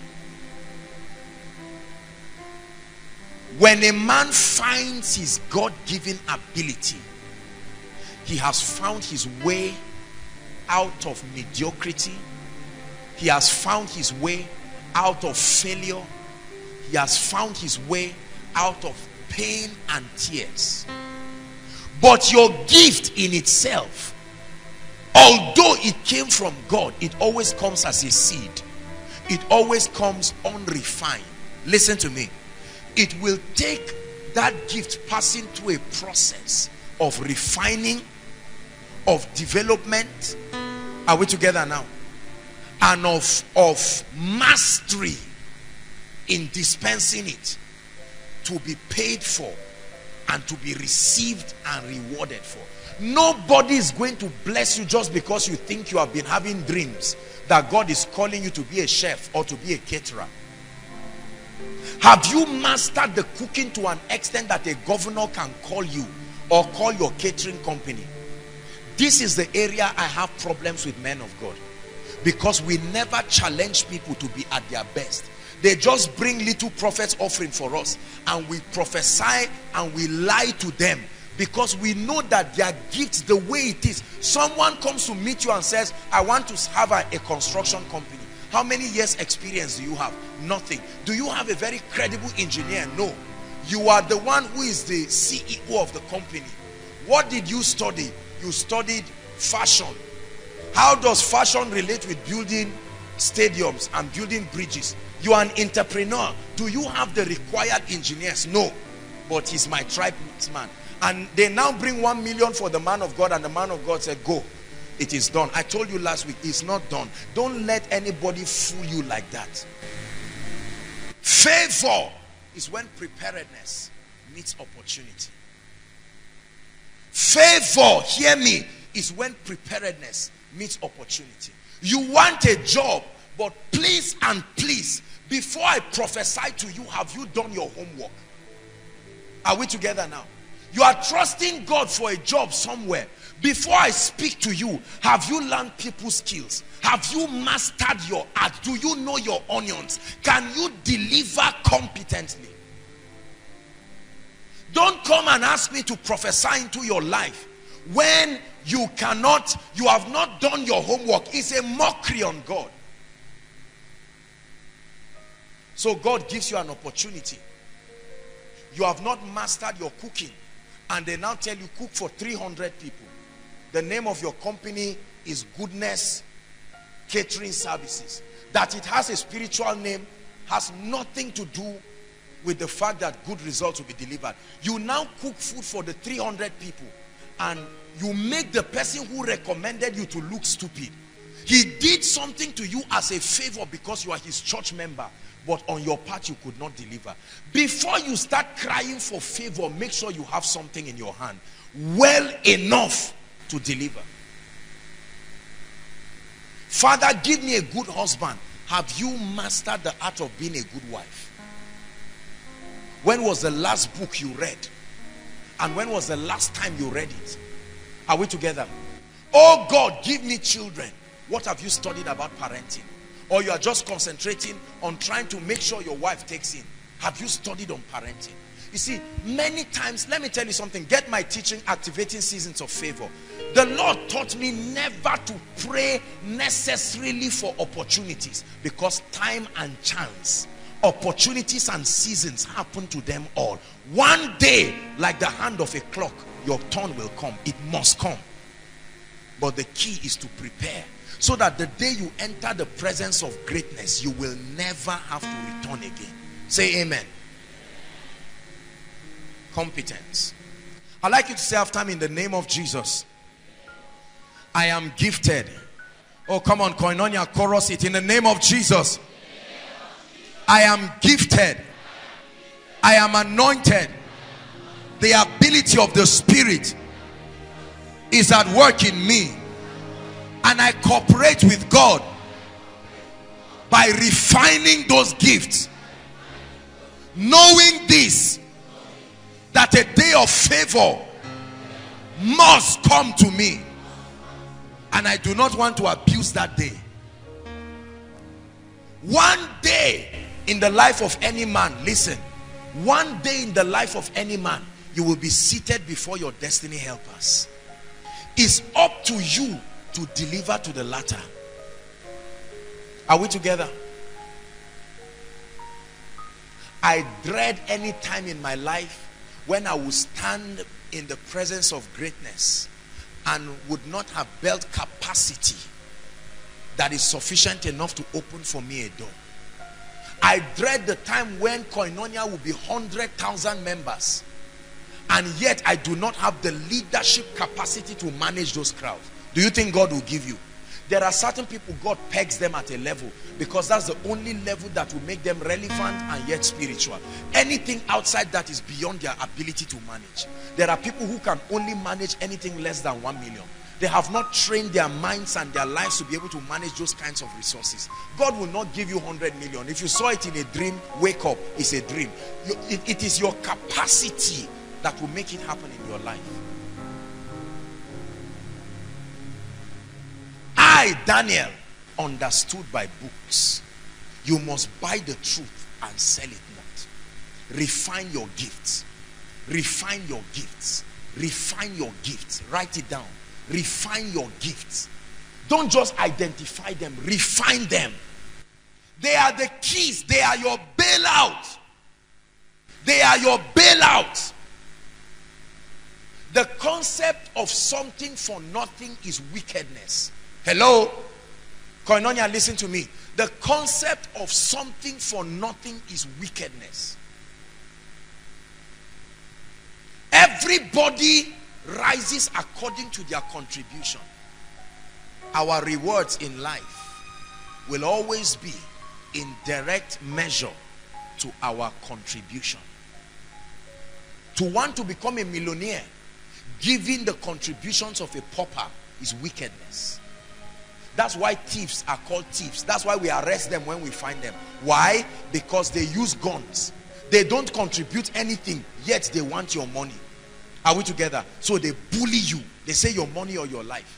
When a man finds his God-given ability, he has found his way out of mediocrity. He has found his way out of failure. He has found his way out of pain and tears. But your gift in itself, although it came from God, it always comes as a seed. It always comes unrefined. Listen to me. It will take that gift passing through a process of refining, of development. Are we together now? And of mastery in dispensing it, to be paid for and to be received and rewarded for. Nobody is going to bless you just because you think you have been having dreams that God is calling you to be a chef or to be a caterer. Have you mastered the cooking to an extent that a governor can call you or call your catering company? This is the area I have problems with men of God, because we never challenge people to be at their best. They just bring little prophet's offering for us, and we prophesy and we lie to them because we know that their gifts, the way it is. Someone comes to meet you and says, I want to have a construction company. How many years experience do you have? Nothing. Do you have a very credible engineer? No. You are the one who is the CEO of the company. What did you study? You studied fashion. How does fashion relate with building stadiums and building bridges? You are an entrepreneur. Do you have the required engineers? No. But he's my tribesman. And they now bring 1 million for the man of God, and the man of God said, go. It is done. I told you last week, it's not done. Don't let anybody fool you like that. Favor is when preparedness meets opportunity. Favor, hear me, is when preparedness meets opportunity. You want a job, But please and please, before I prophesy to you, have you done your homework? Are we together now? You are trusting God for a job somewhere. Before I speak to you, have you learned people skills? Have you mastered your art? Do you know your onions? Can you deliver competently? Don't come and ask me to prophesy into your life when you have not done your homework. It's a mockery on God. So God gives you an opportunity. You have not mastered your cooking, and they now tell you cook for 300 people. The name of your company is Goodness Catering Services. That it has a spiritual name has nothing to do with the fact that good results will be delivered. You now cook food for the 300 people, and you make the person who recommended you to look stupid. He did something to you as a favor because you are his church member, but on your part you could not deliver. Before you start crying for favor, make sure you have something in your hand well enough to deliver. Father, give me a good husband. Have you mastered the art of being a good wife? When was the last book you read? And when was the last time you read it? Are we together? Oh God, give me children. What have you studied about parenting? Or you are just concentrating on trying to make sure your wife takes in. Have you studied on parenting? You see, many times, let me tell you something. Get my teaching, Activating Seasons of Favor. The Lord taught me never to pray necessarily for opportunities, because time and chance, opportunities and seasons happen to them all. One day, like the hand of a clock, your turn will come. It must come. But the key is to prepare, so that the day you enter the presence of greatness, you will never have to return again. Say amen. Competence. I'd like you to say after me, in the name of Jesus, I am gifted. Oh, come on, Koinonia, chorus it. In the name of Jesus, I am gifted. I am anointed. The ability of the Spirit is at work in me, and I cooperate with God by refining those gifts, knowing this, that a day of favor must come to me, and I do not want to abuse that day. One day in the life of any man, listen, one day in the life of any man, you will be seated before your destiny helpers. It's up to you to deliver to the latter. Are we together? I dread any time in my life when I will stand in the presence of greatness and would not have built capacity that is sufficient enough to open for me a door. I dread the time when Koinonia will be 100,000 members, and yet I do not have the leadership capacity to manage those crowds. Do you think God will give you? There are certain people, God pegs them at a level because that's the only level that will make them relevant and yet spiritual. Anything outside that is beyond their ability to manage. There are people who can only manage anything less than 1 million. They have not trained their minds and their lives to be able to manage those kinds of resources. God will not give you 100 million. If you saw it in a dream, wake up. It's a dream. It is your capacity that will make it happen in your life. I, Daniel, understood by books. You must buy the truth and sell it not. Refine your gifts. Refine your gifts. Refine your gifts. Write it down. Refine your gifts. Don't just identify them. Refine them. They are the keys. They are your bailout. They are your bailout. The concept of something for nothing is wickedness. Hello? Koinonia, listen to me. The concept of something for nothing is wickedness. Everybody rises according to their contribution. Our rewards in life will always be in direct measure to our contribution. To want to become a millionaire, giving the contributions of a pauper, is wickedness. That's why thieves are called thieves. That's why we arrest them when we find them. Why? Because they use guns. They don't contribute anything, yet they want your money. Are we together? So they bully you. They say your money or your life.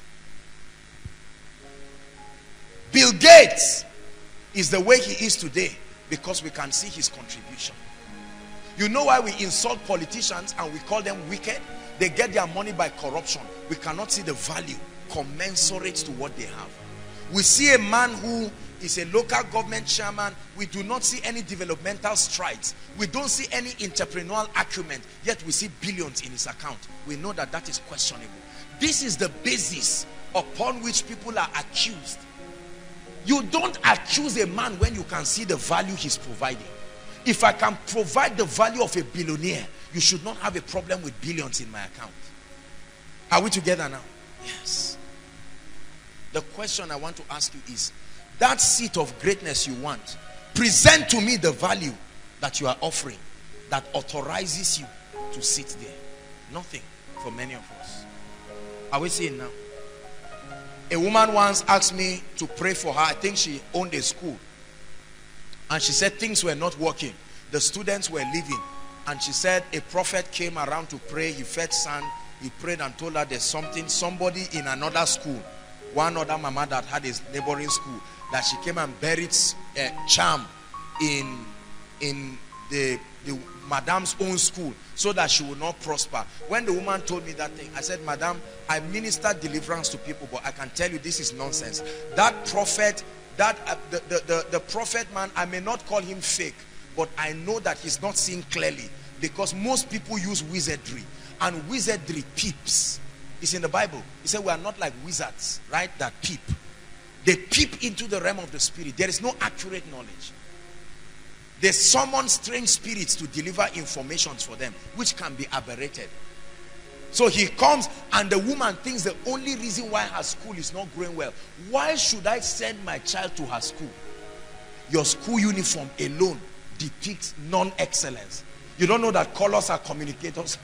Bill Gates is the way he is today because we can see his contribution. You know why we insult politicians and we call them wicked? They get their money by corruption. We cannot see the value commensurate to what they have. We see a man who is a local government chairman. We do not see any developmental strides. We don't see any entrepreneurial acumen, yet we see billions in his account. We know that that is questionable. This is the basis upon which people are accused. You don't accuse a man when you can see the value he's providing. If I can provide the value of a billionaire, you should not have a problem with billions in my account. Are we together now? Yes. The question I want to ask you is, that seat of greatness you want, present to me the value that you are offering that authorizes you to sit there. Nothing for many of us. Are we seeing now? A woman once asked me to pray for her. I think she owned a school. And she said things were not working. The students were leaving. And she said a prophet came around to pray. He fed sand. He prayed and told her there's somebody in another school, one other mama that had his neighboring school, that she came and buried a charm in the madam's own school so that she would not prosper. When the woman told me that thing, I said, Madam, I minister deliverance to people, but I can tell you this is nonsense. That prophet, the prophet man, I may not call him fake, but I know that he's not seeing clearly, because most people use wizardry, and wizardry peeps. It's in the Bible. He said we are not like wizards, right, that peep. They peep into the realm of the spirit. There is no accurate knowledge. They summon strange spirits to deliver informations for them, which can be aberrated. So he comes, and the woman thinks the only reason why her school is not growing well, why should I send my child to her school? Your school uniform alone depicts non-excellence. You don't know that colors are communicators?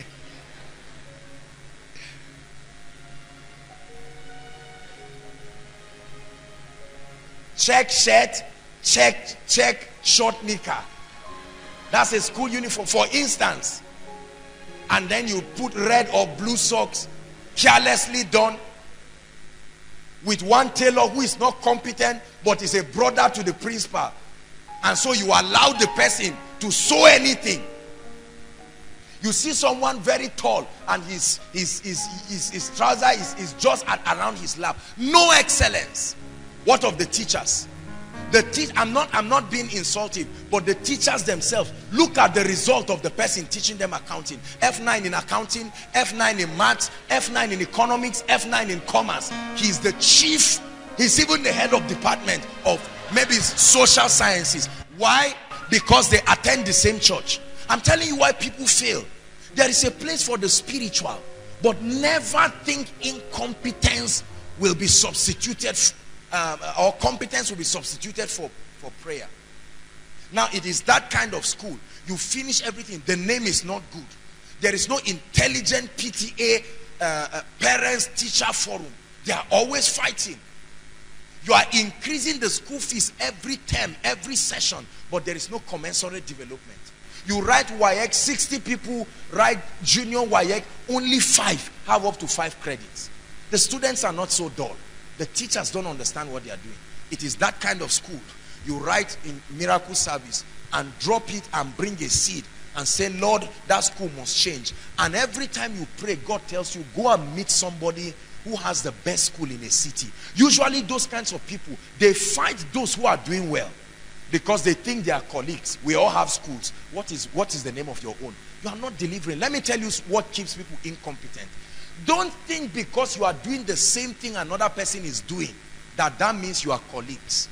Check shirt, check short knicker. That's a school uniform, for instance. And then you put red or blue socks, carelessly done, with one tailor who is not competent but is a brother to the principal. And so you allow the person to sew anything. You see someone very tall and his trouser is just around his lap. No excellence. What of the teachers? I'm not being insultive, but the teachers themselves, look at the result of the person teaching them accounting. F9 in accounting, F9 in maths, F9 in economics, F9 in commerce. He's the chief. He's even the head of department of maybe social sciences. Why? Because they attend the same church. I'm telling you why people fail. There is a place for the spiritual, but never think incompetence will be substituted or competence will be substituted for prayer. Now it is that kind of school. You finish everything, the name is not good. There is no intelligent PTA, parents teacher forum. They are always fighting. You are increasing the school fees every term, every session, but there is no commensurate development. You write WAEC, 60 people write junior WAEC, only 5 have up to 5 credits. The students are not so dull. The teachers don't understand what they are doing. It is that kind of school. You write in miracle service and drop it and bring a seed and say, Lord, that school must change. And every time you pray, God tells you, go and meet somebody who has the best school in a city. Usually those kinds of people, they fight those who are doing well because they think they are colleagues. We all have schools. What is the name of your own? You are not delivering. Let me tell you what keeps people incompetent. Don't think because you are doing the same thing another person is doing that means you are colleagues.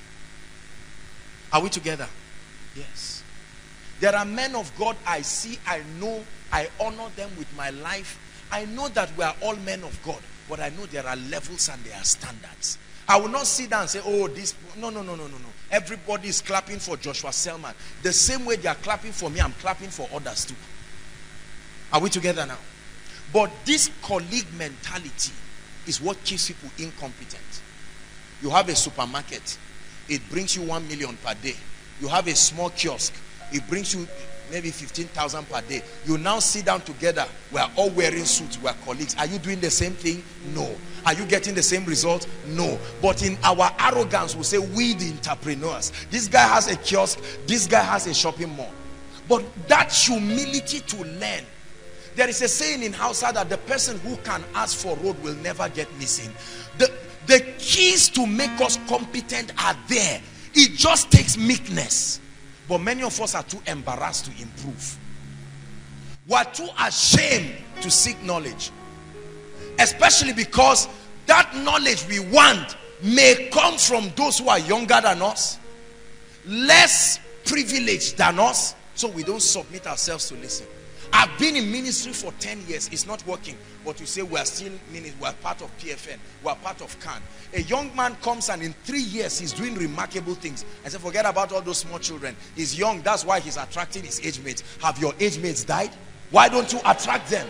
Are we together? Yes. There are men of God I see, I know, I honor them with my life. I know that we are all men of God, but I know there are levels and there are standards. I will not sit down and say, oh, this, no. Everybody is clapping for Joshua Selman. The same way they are clapping for me, I'm clapping for others too. Are we together now? But this colleague mentality is what keeps people incompetent. You have a supermarket, it brings you 1 million per day. You have a small kiosk, it brings you maybe 15,000 per day. You now sit down together, we are all wearing suits, we are colleagues. Are you doing the same thing? No. Are you getting the same result? No. But in our arrogance, we say, we the entrepreneurs. This guy has a kiosk, this guy has a shopping mall. But that humility to learn. There is a saying in Hausa that the person who can ask for road will never get missing. The keys to make us competent are there. It just takes meekness. But many of us are too embarrassed to improve. We are too ashamed to seek knowledge. Especially because that knowledge we want may come from those who are younger than us, less privileged than us, so we don't submit ourselves to listen. I've been in ministry for 10 years. It's not working. But you say we are still ministry. We are part of PFN. We are part of CAN. A young man comes and in 3 years he's doing remarkable things. I say, forget about all those small children. He's young. That's why he's attracting his age mates. Have your age mates died? Why don't you attract them?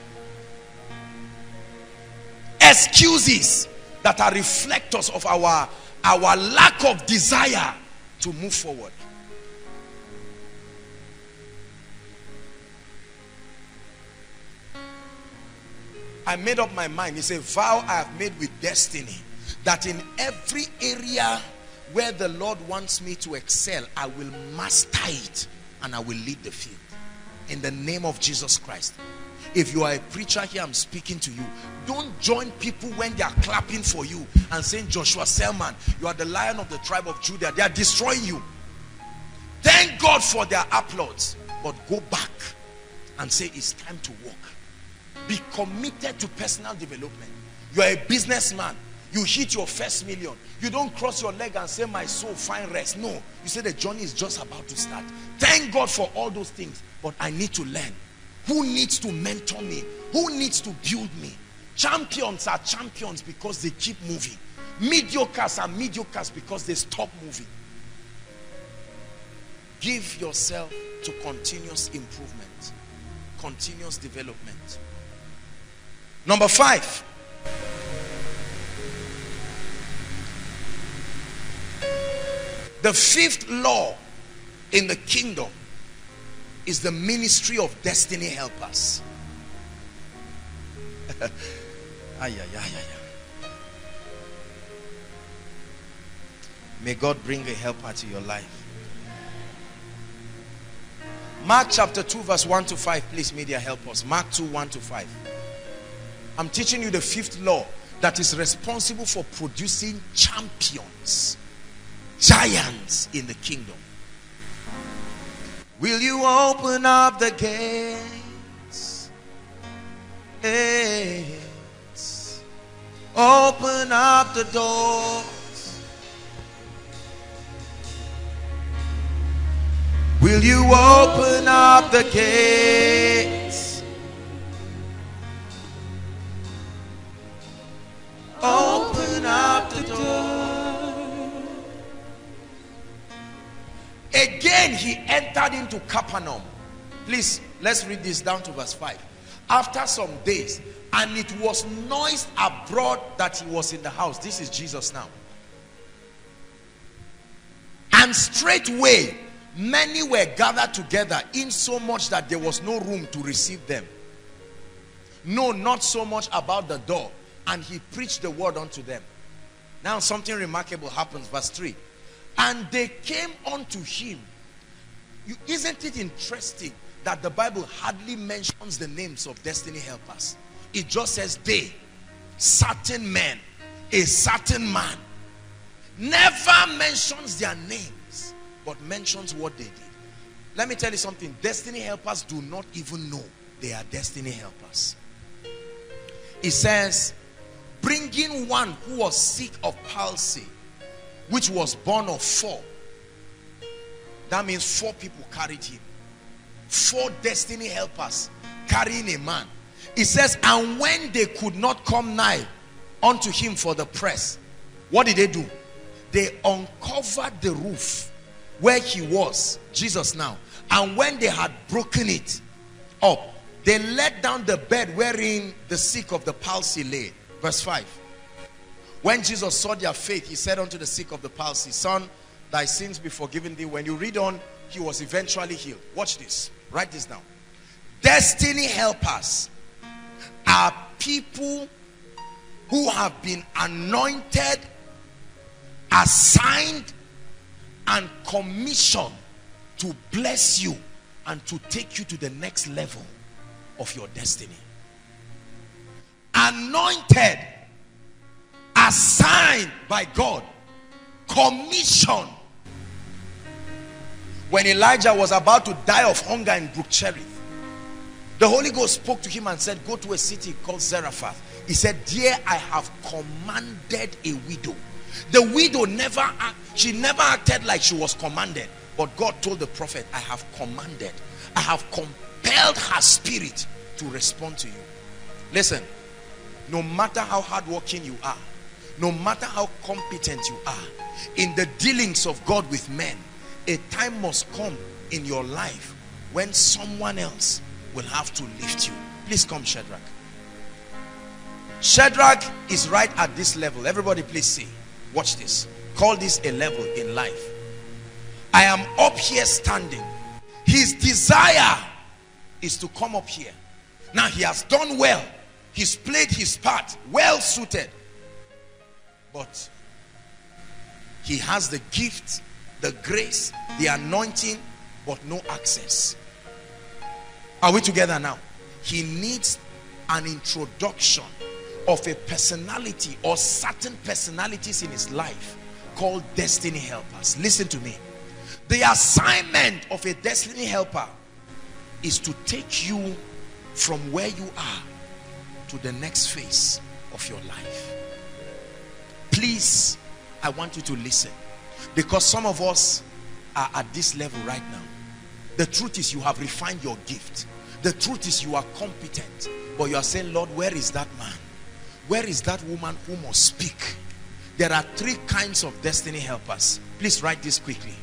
Excuses that are reflectors of our lack of desire to move forward. I made up my mind. It's a vow I have made with destiny, that in every area where the Lord wants me to excel, I will master it and I will lead the field. In the name of Jesus Christ. If you are a preacher here, I'm speaking to you. Don't join people when they are clapping for you and saying, Joshua Selman, you are the Lion of the tribe of Judah. They are destroying you. Thank God for their applause. But go back and say, it's time to walk. Be committed to personal development. You are a businessman. You hit your first million. You don't cross your leg and say, my soul, find rest. No. You say the journey is just about to start. Thank God for all those things. But I need to learn. Who needs to mentor me? Who needs to build me? Champions are champions because they keep moving. Mediocres are mediocres because they stop moving. Give yourself to continuous improvement. Continuous development. Number 5. The 5th law in the kingdom is the ministry of destiny helpers. May God bring a helper to your life. Mark chapter 2 verse 1 to 5. Please, media, help us. Mark 2, 1 to 5. I'm teaching you the 5th law that is responsible for producing champions, giants in the kingdom. Will you open up the gates? Open up the doors. Will you open up the gates? Open up the door. Again he entered into Capernaum. Please, let's read this down to verse 5. After some days, and it was noised abroad that he was in the house. This is Jesus now. And straightway many were gathered together, insomuch that there was no room to receive them. No, not so much about the door. And he preached the word unto them. Now something remarkable happens. Verse 3. And they came unto him. Isn't it interesting that the Bible hardly mentions the names of destiny helpers? It just says they, certain men, a certain man. Never mentions their names, but mentions what they did. Let me tell you something. Destiny helpers do not even know they are destiny helpers. It says, bringing one who was sick of palsy, which was born of 4. That means 4 people carried him. 4 destiny helpers carrying a man. It says, and when they could not come nigh unto him for the press, what did they do? They uncovered the roof where he was, Jesus now. And when they had broken it up, they let down the bed wherein the sick of the palsy lay. Verse 5. When Jesus saw their faith, he said unto the sick of the palsy, son, thy sins be forgiven thee. When you read on, he was eventually healed. Watch this. Write this down. Destiny helpers are people who have been anointed, assigned, and commissioned to bless you and to take you to the next level of your destiny. Anointed, assigned by God, commissioned. When Elijah was about to die of hunger in Brook Cherith, the Holy Ghost spoke to him and said, go to a city called Zarephath. He said, there I have commanded a widow. The widow never acted like she was commanded. But God told the prophet, I have commanded. I have compelled her spirit to respond to you. Listen, no matter how hardworking you are, no matter how competent you are, in the dealings of God with men, a time must come in your life when someone else will have to lift you. Please come, Shadrach. Shadrach is right at this level. Everybody please see. Watch this. Call this a level in life. I am up here standing. His desire is to come up here. Now he has done well. He's played his part, well suited. But he has the gift, the grace, the anointing, but no access. Are we together now? He needs an introduction of a personality or certain personalities in his life called destiny helpers. Listen to me. The assignment of a destiny helper is to take you from where you are to the next phase of your life. Please, I want you to listen, because some of us are at this level right now. The truth is, you have refined your gift. The truth is, you are competent, but you are saying, Lord, where is that man? Where is that woman who must speak? There are 3 kinds of destiny helpers. Please write this quickly.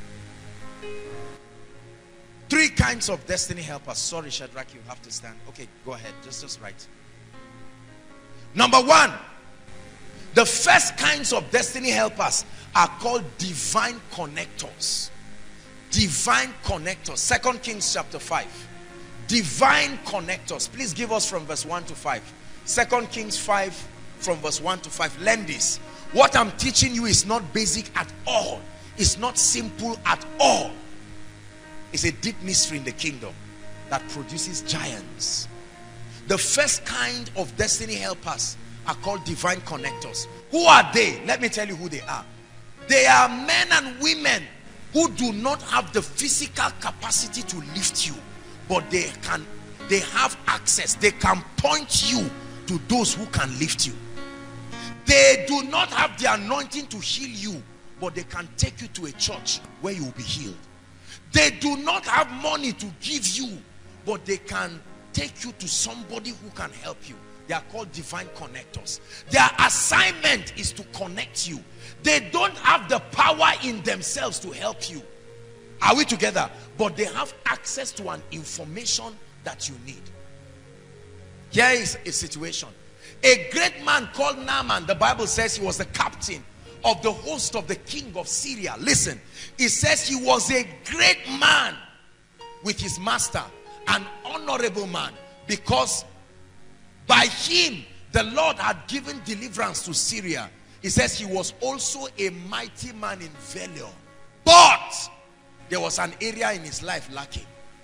3 kinds of destiny helpers. Sorry, Shadrach, you have to stand. Okay, go ahead. Just write. Number 1, the first kinds of destiny helpers are called divine connectors. Divine connectors. 2 Kings chapter 5. Divine connectors. Please give us from verse 1 to 5. 2 Kings 5 from verse 1 to 5. Learn this. What I'm teaching you is not basic at all. It's not simple at all. It's a deep mystery in the kingdom that produces giants. The first kind of destiny helpers are called divine connectors. Who are they? Let me tell you who they are. They are men and women who do not have the physical capacity to lift you, but they have access. They can point you to those who can lift you. They do not have the anointing to heal you, but they can take you to a church where you will be healed. They do not have money to give you, but they can take you to somebody who can help you. They are called divine connectors. Their assignment is to connect you. They don't have the power in themselves to help you. Are we together? But they have access to an information that you need. Here is a situation. A great man called Naaman, the Bible says he was the captain of the host of the king of Syria. Listen, it says he was a great man with his master, an honorable man, because by him the Lord had given deliverance to Syria. He says he was also a mighty man in valor, but there was an area in his life lacking.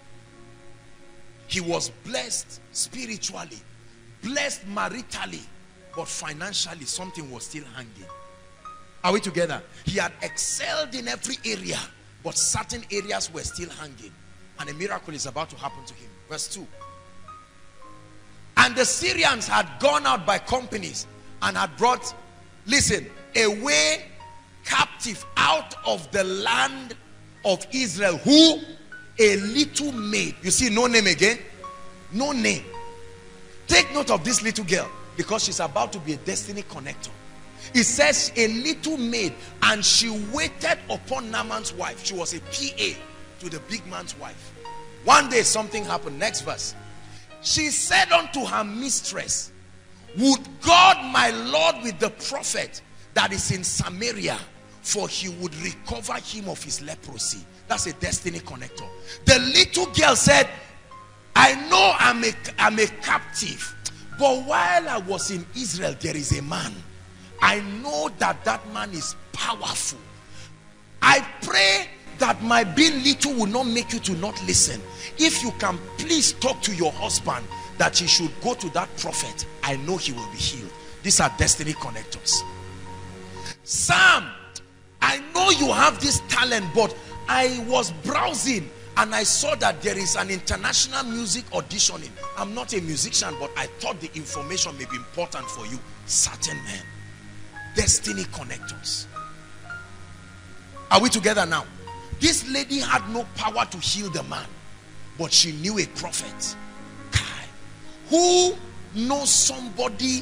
He was blessed spiritually, blessed maritally, but financially something was still hanging. Are we together? He had excelled in every area, but certain areas were still hanging, and a miracle is about to happen to him. Verse 2. And the Syrians had gone out by companies and had brought, listen, away captive out of the land of Israel, who? A little maid. You see, no name again. No name. Take note of this little girl, because she's about to be a destiny connector. It says a little maid, and she waited upon Naaman's wife. She was a PA to the big man's wife. One day something happened. Next verse. She said unto her mistress, would God my Lord with the prophet that is in Samaria, for he would recover him of his leprosy. That's a destiny connector. The little girl said, I know I'm a captive, but while I was in Israel, there is a man. I know that that man is powerful. I pray that my being little will not make you to not listen. If you can, please talk to your husband that he should go to that prophet. I know he will be healed. These are destiny connectors. Sam, I know you have this talent, but I was browsing and I saw that there is an international music auditioning. I'm not a musician, but I thought the information may be important for you. Certain men. Destiny connectors. Are we together now? This lady had no power to heal the man, but she knew a prophet. Who knows somebody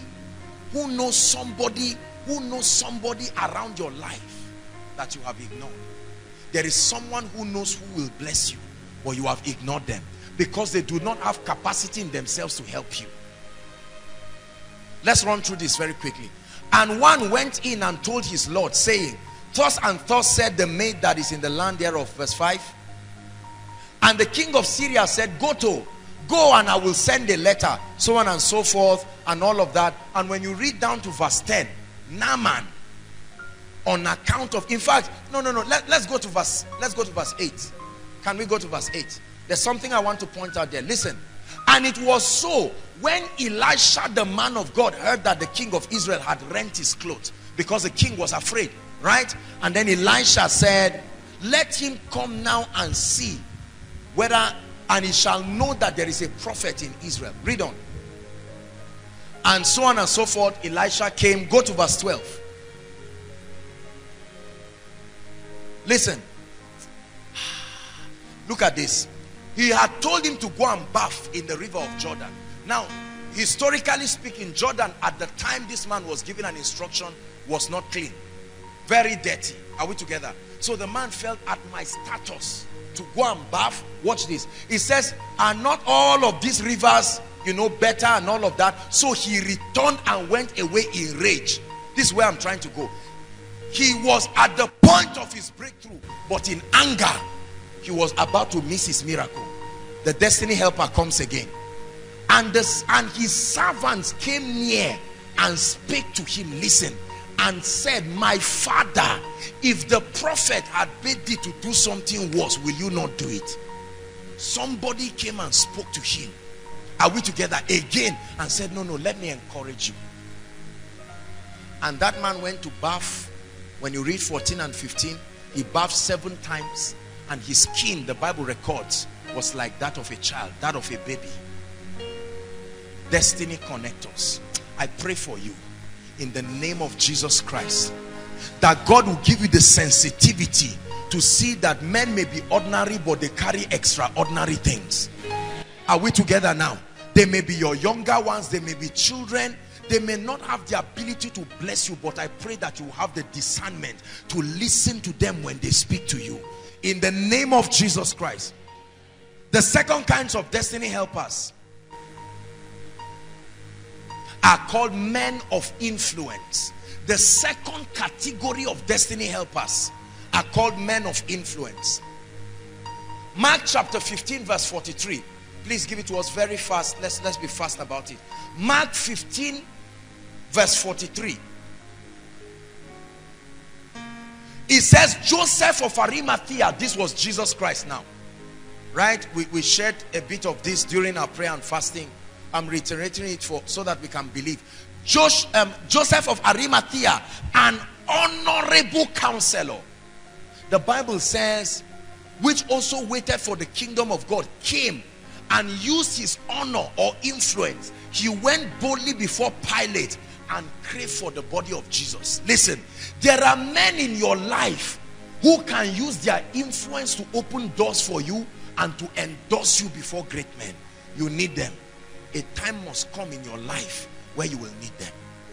around your life that you have ignored? There is someone who knows who will bless you, but you have ignored them because they do not have capacity in themselves to help you. Let's run through this very quickly. And one went in and told his Lord, saying, thus and thus said the maid that is in the land thereof. Verse 5. And the king of Syria said, go and I will send a letter, so on and so forth, and all of that. And when you read down to verse 10, Naaman, on account of, in fact, no, let's go to verse 8. Can we go to verse 8? There's something I want to point out there. Listen. And it was so, when Elisha the man of God heard that the king of Israel had rent his clothes, because the king was afraid, right? And then Elisha said, let him come now and see whether, and he shall know that there is a prophet in Israel. Read on. And so on and so forth. Elisha came. Go to verse 12. Listen. Look at this. He had told him to go and bath in the river of Jordan. Now, historically speaking, Jordan at the time this man was given an instruction was not clean. Very dirty. Are we together? So the man felt, at my status, to go and bath. Watch this. It says, are not all of these rivers, better and all of that? So he returned and went away in rage. This is where I'm trying to go. He was at the point of his breakthrough, but in anger, he was about to miss his miracle. The destiny helper comes again. And his servants came near and spake to him, listen, and said, my father, if the prophet had bid thee to do something worse, will you not do it? Somebody came and spoke to him. Are we together? Again, and said, no, let me encourage you. And that man went to bath. When you read 14 and 15, he bathed 7 times, and his skin, the Bible records, was like that of a child, that of a baby. Destiny connectors. I pray for you in the name of Jesus Christ, that God will give you the sensitivity to see that men may be ordinary, but they carry extraordinary things. Are we together now? They may be your younger ones, they may be children, they may not have the ability to bless you, but I pray that you have the discernment to listen to them when they speak to you, in the name of Jesus Christ. The second kinds of destiny helpers are called men of influence. The second category of destiny helpers are called men of influence. Mark chapter 15 verse 43. Please give it to us very fast. Let's be fast about it. Mark 15 verse 43. It says Joseph of Arimathea. This was Jesus Christ now, right? We shared a bit of this during our prayer and fasting. I'm reiterating it so that we can believe. Joseph of Arimathea, an honorable counselor. The Bible says, which also waited for the kingdom of God, came and used his honor or influence. He went boldly before Pilate and craved for the body of Jesus. Listen, there are men in your life who can use their influence to open doors for you and to endorse you before great men. You need them. A time must come in your life where you will need them.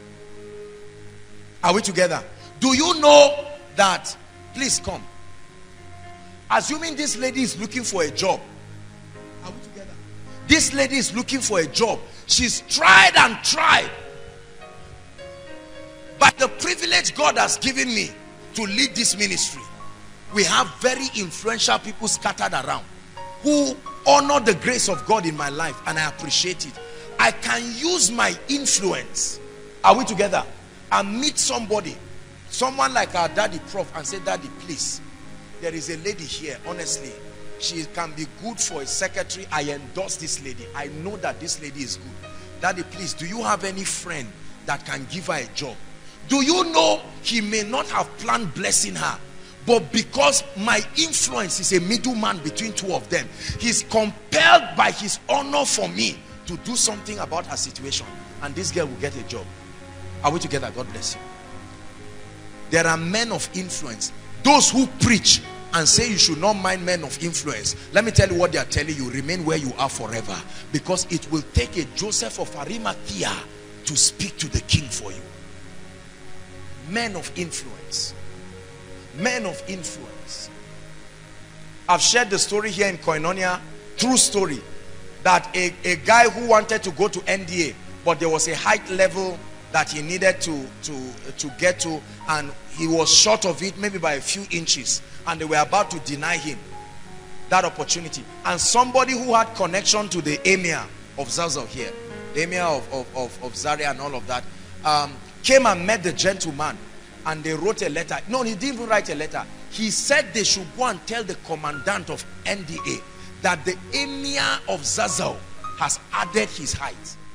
Are we together? Do you know that? Please come. Assuming this lady is looking for a job. Are we together? This lady is looking for a job. She's tried and tried. By the privilege privilege God has given me to lead this ministry, we have very influential people scattered around who honor the grace of God in my life, and I appreciate it. I can use my influence, are we together, and meet somebody, someone like our daddy Prof, and say, Daddy, please, there is a lady here, honestly, she can be good for a secretary. I endorse this lady. I know that this lady is good. Daddy, please, do you have any friend that can give her a job? Do you know he may not have planned blessing her, but because my influence is a middleman between two of them, he's compelled by his honor for me to do something about her situation, and this girl will get a job. Are we together? God bless you. There are men of influence, those who preach and say you should not mind men of influence. Let me tell you what they are telling you: remain where you are forever, because it will take a Joseph of Arimathea to speak to the king for you. Men of influence. Men of influence. I've shared the story here in Koinonia, true story, that a guy who wanted to go to NDA, but there was a height level that he needed to get to, and he was short of it maybe by a few inches, and they were about to deny him that opportunity. And somebody who had connection to the emir of Zazzau here, the emir of Zaria and all of that, came and met the gentleman, and they wrote a letter. No, he didn't even write a letter. He said they should go and tell the commandant of NDA that the emir of Zazzau has added his height.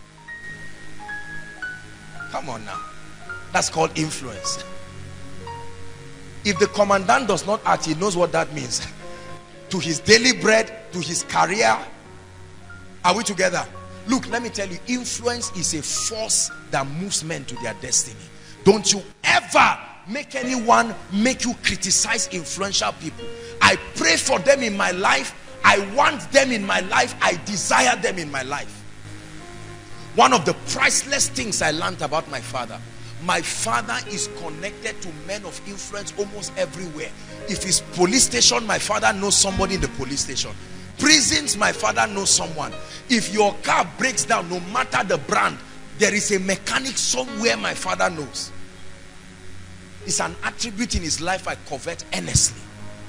Come on now. That's called influence. If the commandant does not act, he knows what that means. To his daily bread, to his career. Are we together? Look, let me tell you, influence is a force that moves men to their destiny. Don't you ever make anyone make you criticize influential people. I pray for them in my life. I want them in my life. I desire them in my life. One of the priceless things I learned about my father is connected to men of influence almost everywhere. If it's police station, my father knows somebody in the police station. Prisons, my father knows someone. If your car breaks down, no matter the brand, there is a mechanic somewhere my father knows. It's an attribute in his life I covet earnestly.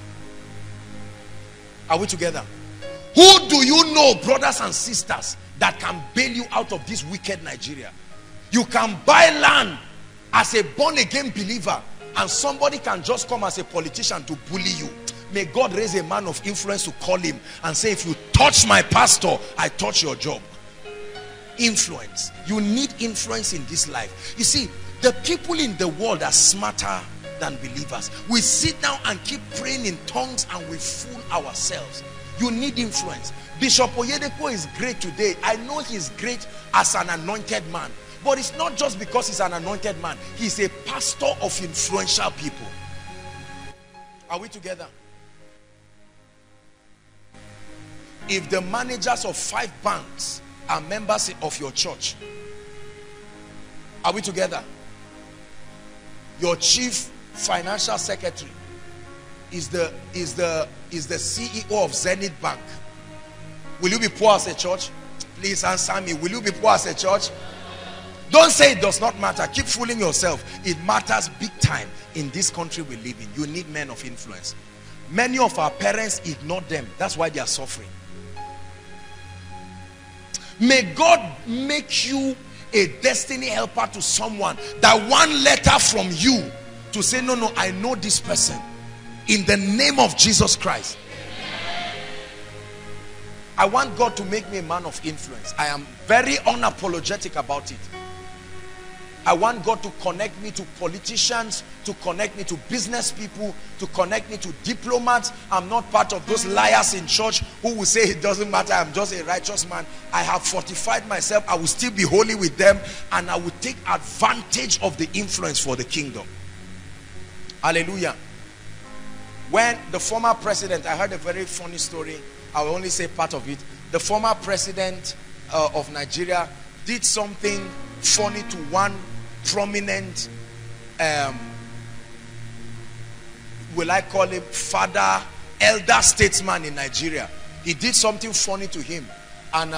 Are we together? Who do you know, brothers and sisters, that can bail you out of this wicked Nigeria? You can buy land as a born-again believer, and somebody can just come as a politician to bully you. May God raise a man of influence to call him and say, if you touch my pastor, I touch your job. Influence. You need influence in this life. You see, the people in the world are smarter than believers. We sit down and keep praying in tongues and we fool ourselves. You need influence. Bishop Oyedepo is great today. I know he's great as an anointed man, but it's not just because he's an anointed man. He's a pastor of influential people. Are we together? If the managers of 5 banks are members of your church, are we together? Your chief financial secretary is the CEO of Zenith Bank. Will you be poor as a church? Please answer me. Will you be poor as a church? Don't say it does not matter. Keep fooling yourself. It matters big time in this country we live in. You need men of influence. Many of our parents ignore them. That's why they are suffering. May God make you a destiny helper to someone, that one letter from you to say, no, I know this person in the name of Jesus Christ. I want God to make me a man of influence. I am very unapologetic about it. I want God to connect me to politicians, to connect me to business people, to connect me to diplomats. I'm not part of those liars in church who will say it doesn't matter, I'm just a righteous man. I have fortified myself. I will still be holy with them, and I will take advantage of the influence for the kingdom. Hallelujah. When the former president, I heard a very funny story. I will only say part of it. The former president of Nigeria did something funny to one prominent, will I call him father, elder statesman in Nigeria. He did something funny to him, and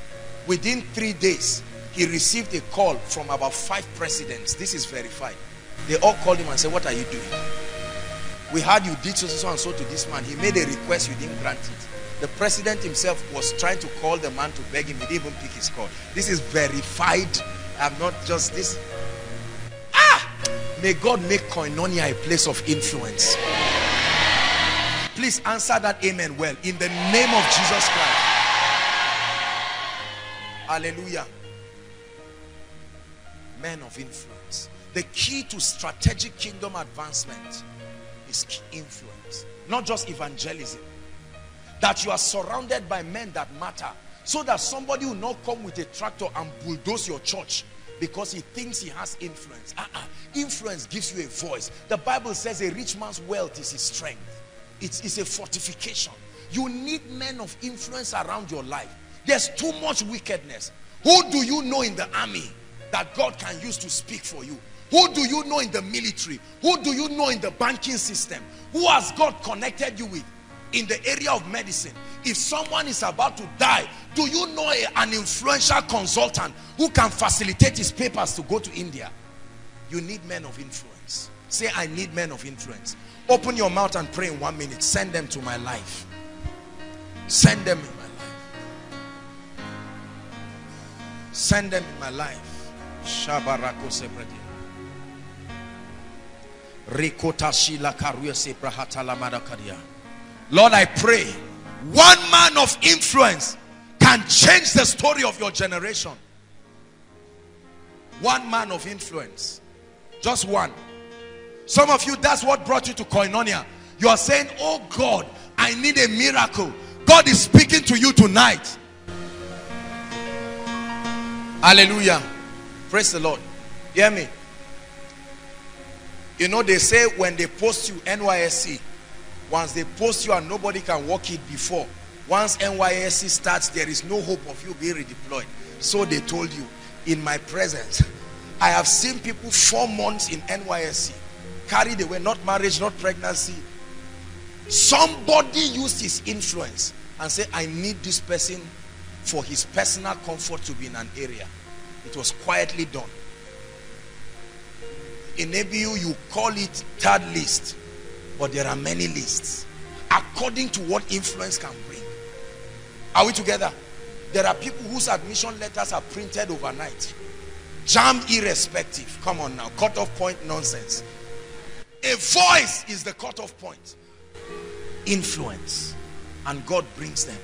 within 3 days he received a call from about 5 presidents. This is verified. They all called him and said, what are you doing? We heard you did so and so to this man. He made a request, you didn't grant it. The president himself was trying to call the man to beg him. He didn't even pick his call. This is verified. I'm not just this. May God make Koinonia a place of influence. Please answer that amen well. In the name of Jesus Christ. Hallelujah. Men of influence. The key to strategic kingdom advancement is influence. Not just evangelism. That you are surrounded by men that matter. So that somebody will not come with a tractor and bulldoze your church because he thinks he has influence. Influence gives you a voice. The Bible says a rich man's wealth is his strength. It's a fortification. You need men of influence around your life. There's too much wickedness. Who do you know in the army that God can use to speak for you? Who do you know in the military? Who do you know in the banking system? Who has God connected you with in the area of medicine? If someone is about to die, do you know an influential consultant who can facilitate his papers to go to India? You need men of influence. Say, I need men of influence. Open your mouth and pray in 1 minute. Send them to my life. Send them in my life. Send them in my life. Shabarako sebredi. Rikota shila karuya sebrahata lamada kadia. Lord, I pray one man of influence can change the story of your generation. One man of influence. Just one. Some of you, that's what brought you to Koinonia. You are saying, oh God, I need a miracle. God is speaking to you tonight. Hallelujah. Praise the Lord. Hear me. You know, they say when they post you NYSC, once they post you and nobody can walk it before, once NYSC starts, there is no hope of you being redeployed. So they told you, in my presence, I have seen people 4 months in NYSC, carried away, not marriage, not pregnancy. Somebody used his influence and said, I need this person for his personal comfort to be in an area. It was quietly done. In ABU, you call it third list, but there are many lists according to what influence can bring. Are we together? There are people whose admission letters are printed overnight, jam irrespective. Come on now, cutoff point nonsense. A voice is the cutoff point. Influence, and God brings them.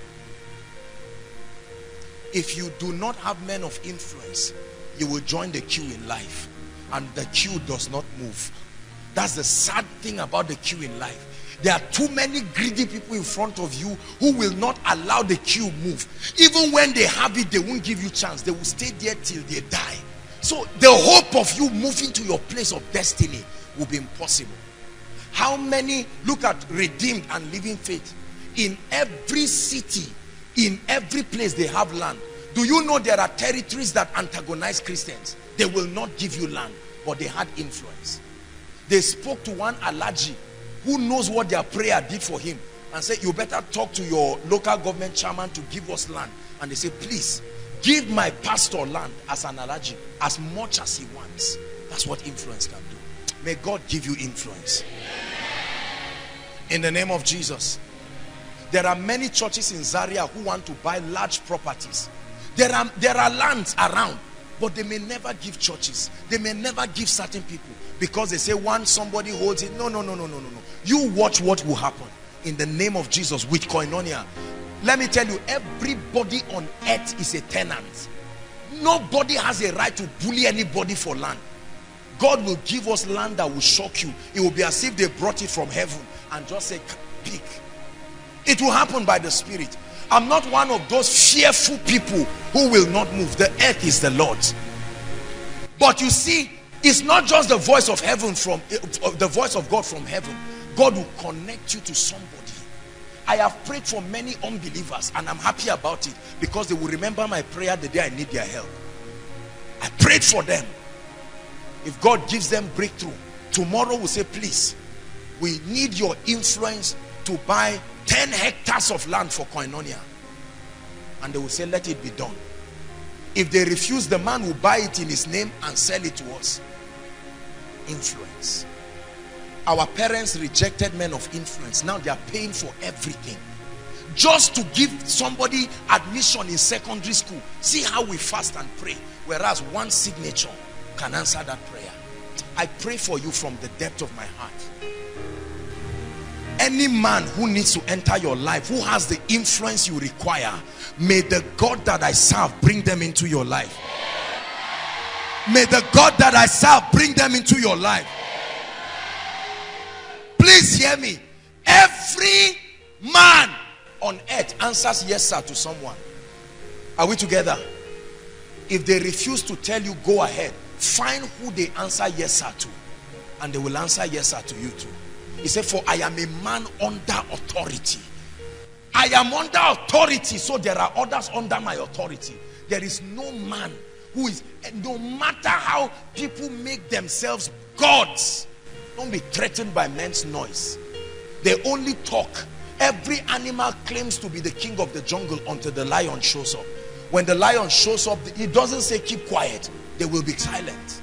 If you do not have men of influence, you will join the queue in life, and the queue does not move. That's the sad thing about the queue in life. There are too many greedy people in front of you who will not allow the queue move. Even when they have it, they won't give you chance. They will stay there till they die. So the hope of you moving to your place of destiny will be impossible. How many, look at Redeemed and Living Faith, in every city, in every place they have land. Do you know there are territories that antagonize Christians? They will not give you land, but they had influence. They spoke to one Alaji who knows what their prayer did for him and said, you better talk to your local government chairman to give us land. And they say, please give my pastor land as an Alaji, as much as he wants. That's what influence can do. May God give you influence. In the name of Jesus. There are many churches in Zaria who want to buy large properties. There are lands around, but they may never give churches. They may never give certain people because they say once somebody holds it. No. You watch what will happen in the name of Jesus with Koinonia. Let me tell you, everybody on earth is a tenant. Nobody has a right to bully anybody for land. God will give us land that will shock you. It will be as if they brought it from heaven and just say, pick. It will happen by the Spirit. I'm not one of those fearful people who will not move. The earth is the Lord's. But you see, it's not just the voice of heaven from the voice of God from heaven. God will connect you to somebody. I have prayed for many unbelievers and I'm happy about it because they will remember my prayer the day I need their help. I prayed for them. If God gives them breakthrough, tomorrow we'll say, please, we need your influence to buy 10 hectares of land for Koinonia. And they will say, let it be done. If they refuse, the man will buy it in his name and sell it to us. Influence. Our parents rejected men of influence. Now they are paying for everything. Just to give somebody admission in secondary school. See how we fast and pray. Whereas one signature can answer that prayer. I pray for you from the depth of my heart. Any man who needs to enter your life, who has the influence you require, may the God that I serve bring them into your life. May the God that I serve bring them into your life. Please hear me. Every man on earth answers yes sir to someone. Are we together? If they refuse to tell you, go ahead. Find who they answer yes sir to, and they will answer yes sir to you too. He said, for I am a man under authority. I am under authority, so there are others under my authority. There is no man who is, no matter how people make themselves gods, don't be threatened by men's noise. They only talk. Every animal claims to be the king of the jungle until the lion shows up. When the lion shows up, he doesn't say keep quiet. They will be silent.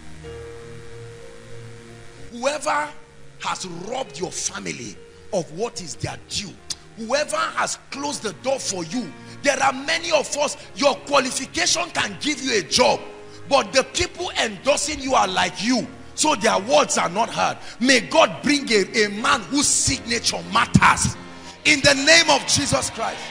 Whoever has robbed your family of what is their due, whoever has closed the door for you, there are many of us, your qualification can give you a job, but the people endorsing you are like you, so their words are not heard. May God bring a man whose signature matters in the name of Jesus Christ.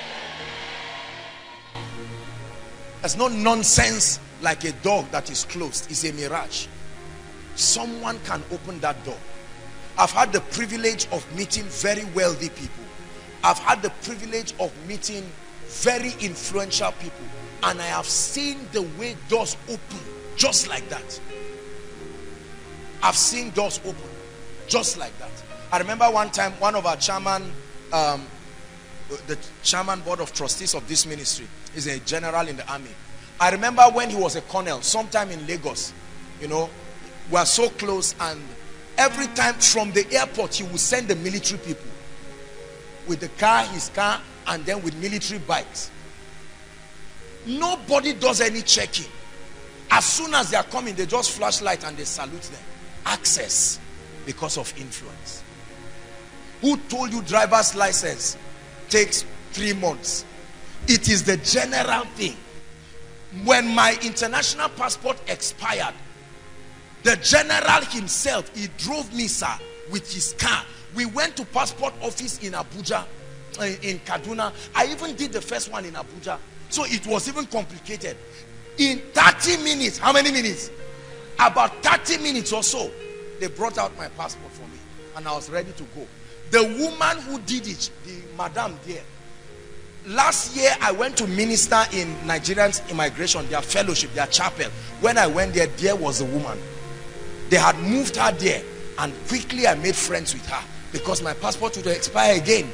There's no nonsense like a dog that is closed. It's a mirage. Someone can open that door. I've had the privilege of meeting very wealthy people. I've had the privilege of meeting very influential people, and I have seen the way doors open just like that. I've seen doors open just like that. I remember one time, one of our chairman, the chairman board of trustees of this ministry is a general in the army. I remember when he was a colonel, sometime in Lagos, you know, we are so close, and every time from the airport he would send the military people with the car, his car, and then with military bikes. Nobody does any checking. As soon as they are coming, they just flash light and they salute them. Access because of influence. Who told you driver's license takes 3 months? It is the general thing. When my international passport expired, the general himself, he drove me, sir, with his car. We went to passport office in Abuja, in Kaduna. I even did the first one in Abuja. So it was even complicated. In 30 minutes, how many minutes? About 30 minutes or so, they brought out my passport for me, and I was ready to go. The woman who did it, the madam there, last year I went to minister in Nigerians immigration, their fellowship, their chapel. When I went there, there was a woman. They had moved her there, and quickly I made friends with her because my passport would expire again.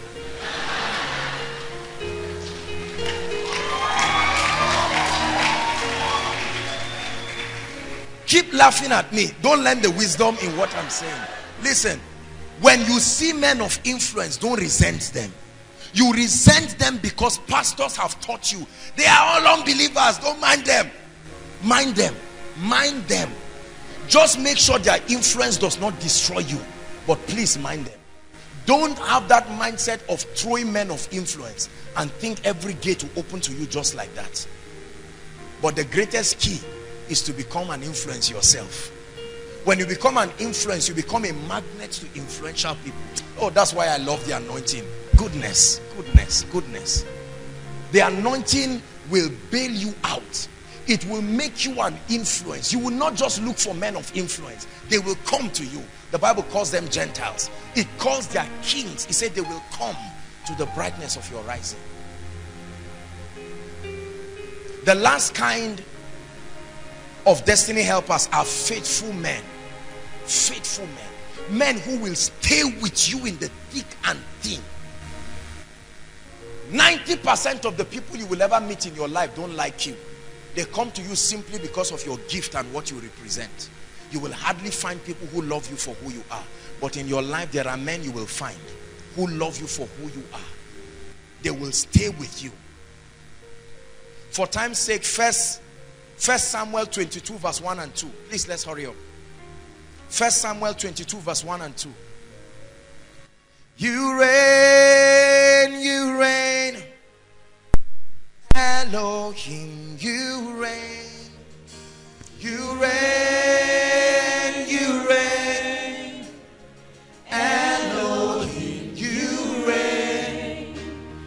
Keep laughing at me. Don't learn the wisdom in what I'm saying. Listen, when you see men of influence, don't resent them. You resent them because pastors have taught you they are all unbelievers. Don't mind them. Mind them. Mind them. Just make sure their influence does not destroy you, but please mind them. Don't have that mindset of throwing men of influence and think every gate will open to you just like that. But the greatest key is to become an influence yourself. When you become an influence, you become a magnet to influential people. Oh, that's why I love the anointing. Goodness, goodness, goodness. The anointing will bail you out. It will make you an influence. You will not just look for men of influence. They will come to you. The Bible calls them Gentiles. It calls their kings. It said they will come to the brightness of your rising. The last kind of destiny helpers are faithful men. Faithful men. Men who will stay with you in the thick and thin. 90% of the people you will ever meet in your life don't like you. They come to you simply because of your gift and what you represent. You will hardly find people who love you for who you are. But in your life, there are men you will find who love you for who you are. They will stay with you. For time's sake, First Samuel 22 verse 1 and 2. Please, let's hurry up. 1 Samuel 22 verse 1 and 2. You reign, Elohim, you reign, Elohim, you reign,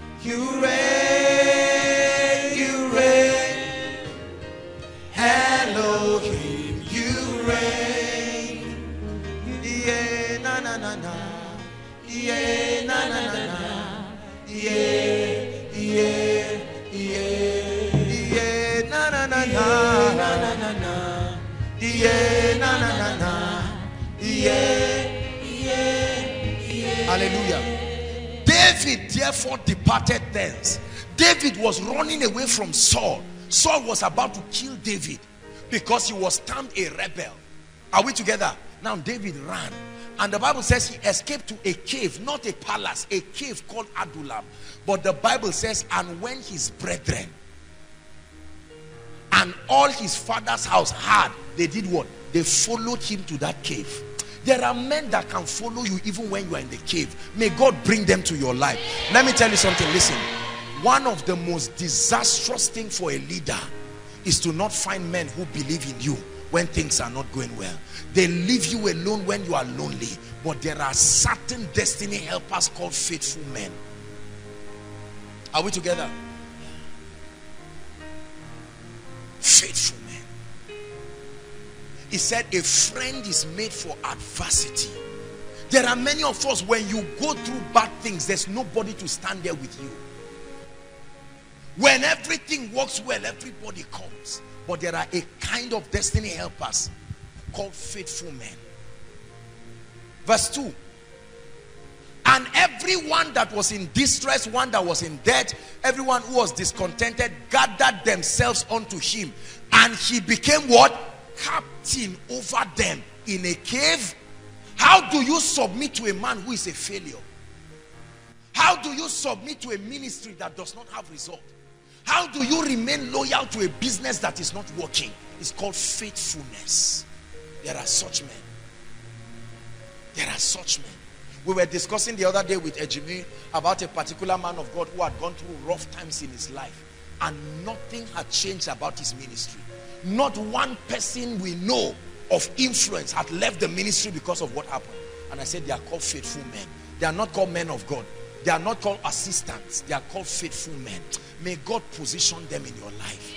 Elohim, you reign, yeah, na na na na, yeah, na na na na, yeah, yeah, yeah, yeah, na na na na, na na na na, yeah, na na na na, yeah, yeah, yeah. Hallelujah. David therefore departed thence. David was running away from Saul. Saul was about to kill David because he was termed a rebel. Are we together? Now David ran, and the Bible says he escaped to a cave, not a palace, a cave called Adullam. But the Bible says, and when his brethren and all his father's house heard, they did what? They followed him to that cave. There are men that can follow you even when you are in the cave. May God bring them to your life. Let me tell you something. Listen, one of the most disastrous things for a leader is to not find men who believe in you when things are not going well. They leave you alone when you are lonely. But there are certain destiny helpers called faithful men. Are we together? Faithful men. He said a friend is made for adversity. There are many of us, when you go through bad things, there's nobody to stand there with you. When everything works well, everybody comes. But there are a kind of destiny helpers called faithful men. Verse 2. And everyone that was in distress, one that was in debt, everyone who was discontented, gathered themselves unto him. And he became what? Captain over them in a cave. How do you submit to a man who is a failure? How do you submit to a ministry that does not have result? How do you remain loyal to a business that is not working? It's called faithfulness. There are such men. There are such men. We were discussing the other day with Ejimi about a particular man of God who had gone through rough times in his life, and nothing had changed about his ministry. Not one person we know of influence had left the ministry because of what happened. And I said they are called faithful men. They are not called men of God. They are not called assistants. They are called faithful men. May God position them in your life.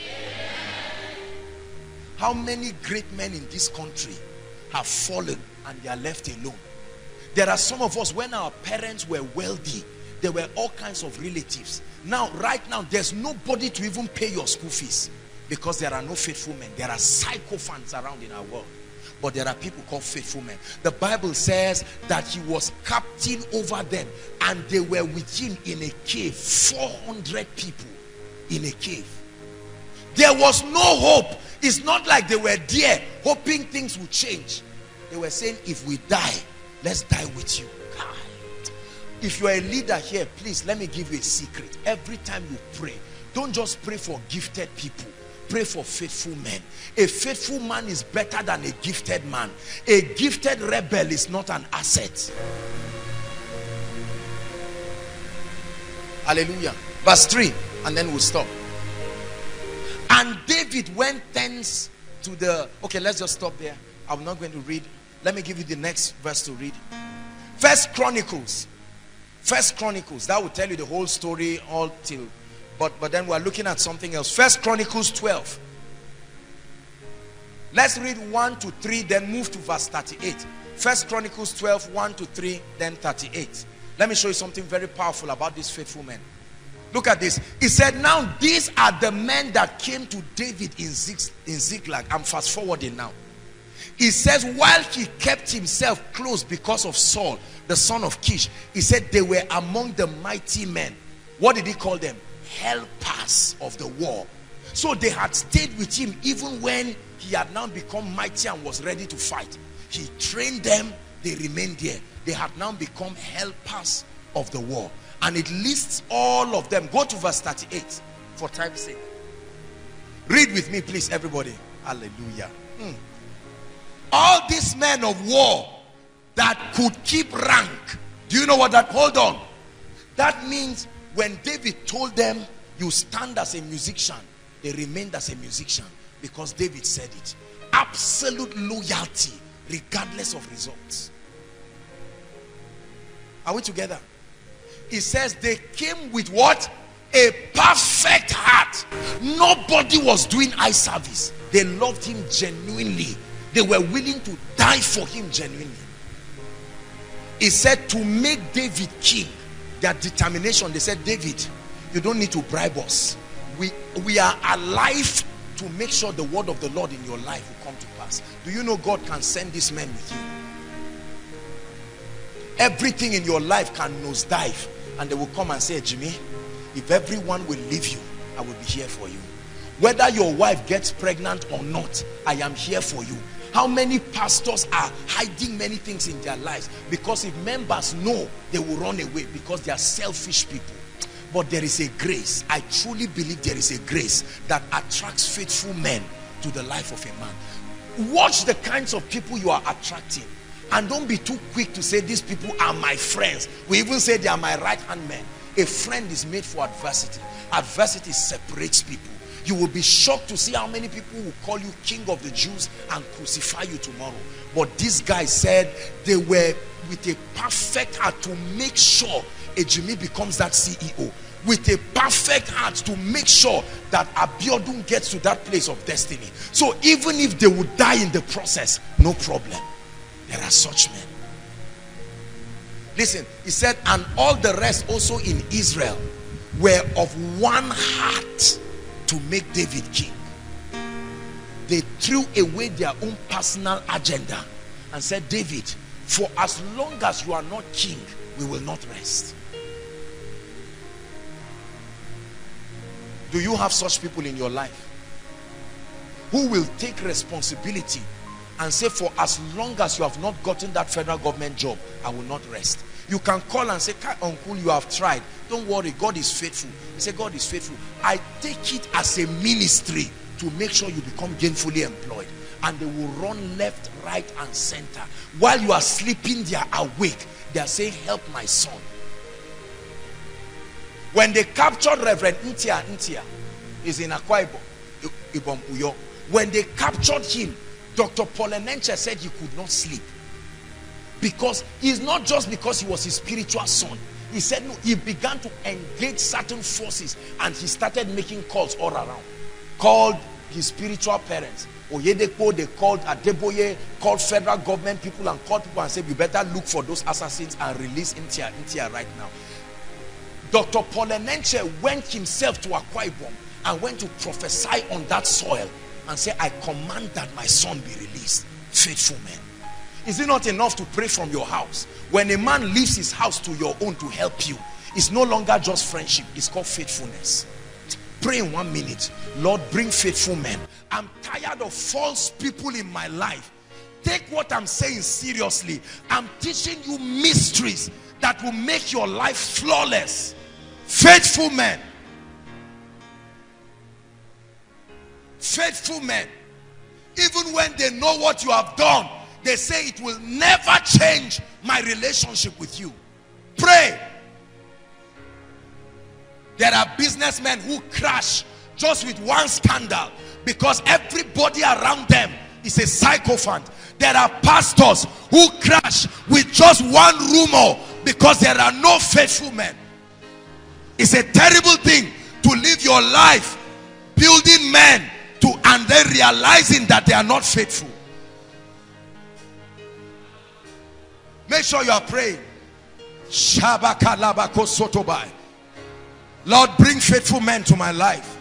How many great men in this country have fallen and they are left alone? There are some of us, when our parents were wealthy, there were all kinds of relatives. Now, right now, there's nobody to even pay your school fees because there are no faithful men. There are sycophants around in our world. But there are people called faithful men. The Bible says that he was captain over them, and they were with him in a cave. 400 people in a cave. There was no hope. It's not like they were there hoping things would change. They were saying, if we die, let's die with you. If you are a leader here, please let me give you a secret. Every time you pray, don't just pray for gifted people. Pray for faithful men. A faithful man is better than a gifted man. A gifted rebel is not an asset. Hallelujah. Verse 3, and then we'll stop. And David went thence to the... Okay, let's just stop there. I'm not going to read. Let me give you the next verse to read. First Chronicles, that will tell you the whole story all till, but then we're looking at something else. First Chronicles 12. Let's read 1 to 3, then move to verse 38. First Chronicles 12, 1 to 3, then 38. Let me show you something very powerful about these faithful men. Look at this. He said, now these are the men that came to David in Ziklag. I'm fast forwarding now. He says, while he kept himself close because of Saul, the son of Kish, he said they were among the mighty men. What did he call them? Helpers of the war. So they had stayed with him even when he had now become mighty and was ready to fight. He trained them, they remained there. They had now become helpers of the war. And it lists all of them. Go to verse 38 for time's sake. Read with me, please, everybody. Hallelujah. all these men of war that could keep rank. Do you know what that? Hold on. That means when David told them, you stand as a musician, they remained as a musician because David said it. Absolute loyalty regardless of results. Are we together? He says they came with what? A perfect heart. Nobody was doing eye service. They loved him genuinely. They were willing to die for him genuinely. He said to make David king. Their determination, they said, David, you don't need to bribe us. We are alive to make sure the word of the Lord in your life will come to pass. Do you know God can send these men with you? Everything in your life can nosedive, and they will come and say, Jimmy, if everyone will leave you, I will be here for you. Whether your wife gets pregnant or not, I am here for you. How many pastors are hiding many things in their lives because if members know, they will run away because they are selfish people. But there is a grace. I truly believe there is a grace that attracts faithful men to the life of a man. Watch the kinds of people you are attracting, and don't be too quick to say these people are my friends. We even say they are my right hand men. A friend is made for adversity. Adversity separates people. You will be shocked to see how many people will call you king of the Jews and crucify you tomorrow. But this guy said they were with a perfect heart to make sure Ejimi becomes that CEO. With a perfect heart to make sure that Abiodun gets to that place of destiny. So even if they would die in the process, no problem. There are such men. Listen, he said, and all the rest also in Israel were of one heart to make David king. They threw away their own personal agenda and said, David, for as long as you are not king, we will not rest. Do you have such people in your life who will take responsibility and say, for as long as you have not gotten that federal government job, I will not rest? You can call and say, uncle, you have tried. Don't worry, God is faithful. He said, God is faithful. I take it as a ministry to make sure you become gainfully employed. And they will run left, right, and center. While you are sleeping, they are awake. They are saying, help my son. When they captured Reverend Ntia is in Akwa Ibom, Uyo. When they captured him, Dr. Paul Enenche said he could not sleep. Because it's not just because he was his spiritual son. He said no, he began to engage certain forces and he started making calls all around. Called his spiritual parents. Oyedepo, they called Adeboye, called federal government people and called people and said, you better look for those assassins and release Ntia right now. Dr. Paul Enenche went himself to Akwa Ibom and went to prophesy on that soil and say, I command that my son be released. Faithful men. Is it not enough to pray from your house? When a man leaves his house to your own to help you, it's no longer just friendship, it's called faithfulness. Pray in 1 minute. Lord, bring faithful men. I'm tired of false people in my life. Take what I'm saying seriously. I'm teaching you mysteries that will make your life flawless. Faithful men. Faithful men. Even when they know what you have done, they say it will never change my relationship with you. Pray. There are businessmen who crash just with one scandal because everybody around them is a sycophant. There are pastors who crash with just one rumor because there are no faithful men. It's a terrible thing to live your life building men and then realizing that they are not faithful. Make sure you are praying. Lord, bring faithful men to my life.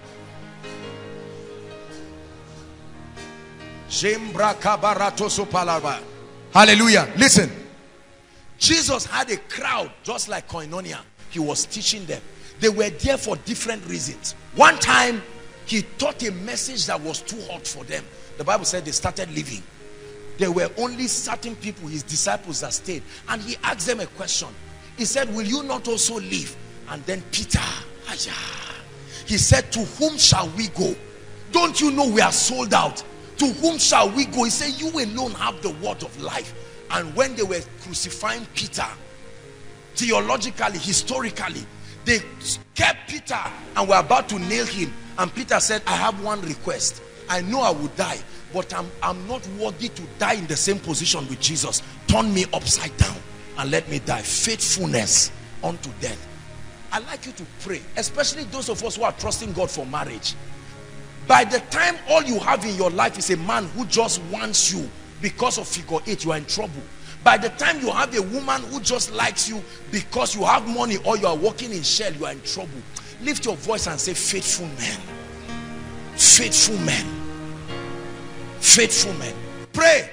Hallelujah. Listen. Jesus had a crowd just like Koinonia. He was teaching them. They were there for different reasons. One time, he taught a message that was too hot for them. The Bible said they started leaving. There were only certain people, his disciples, that stayed. And he asked them a question. He said, will you not also leave? And then Peter, he said, to whom shall we go? Don't you know we are sold out? To whom shall we go? He said, you alone have the word of life. And when they were crucifying Peter, theologically, historically, they kept Peter and were about to nail him. And Peter said, I have one request. I know I will die, but I'm not worthy to die in the same position with Jesus. Turn me upside down and let me die. Faithfulness unto death. I'd like you to pray, especially those of us who are trusting God for marriage. By the time all you have in your life is a man who just wants you because of figure 8, you are in trouble. By the time you have a woman who just likes you because you have money or you are working in Shell, you are in trouble. Lift your voice and say, faithful men. Faithful men. Faithful men. Pray.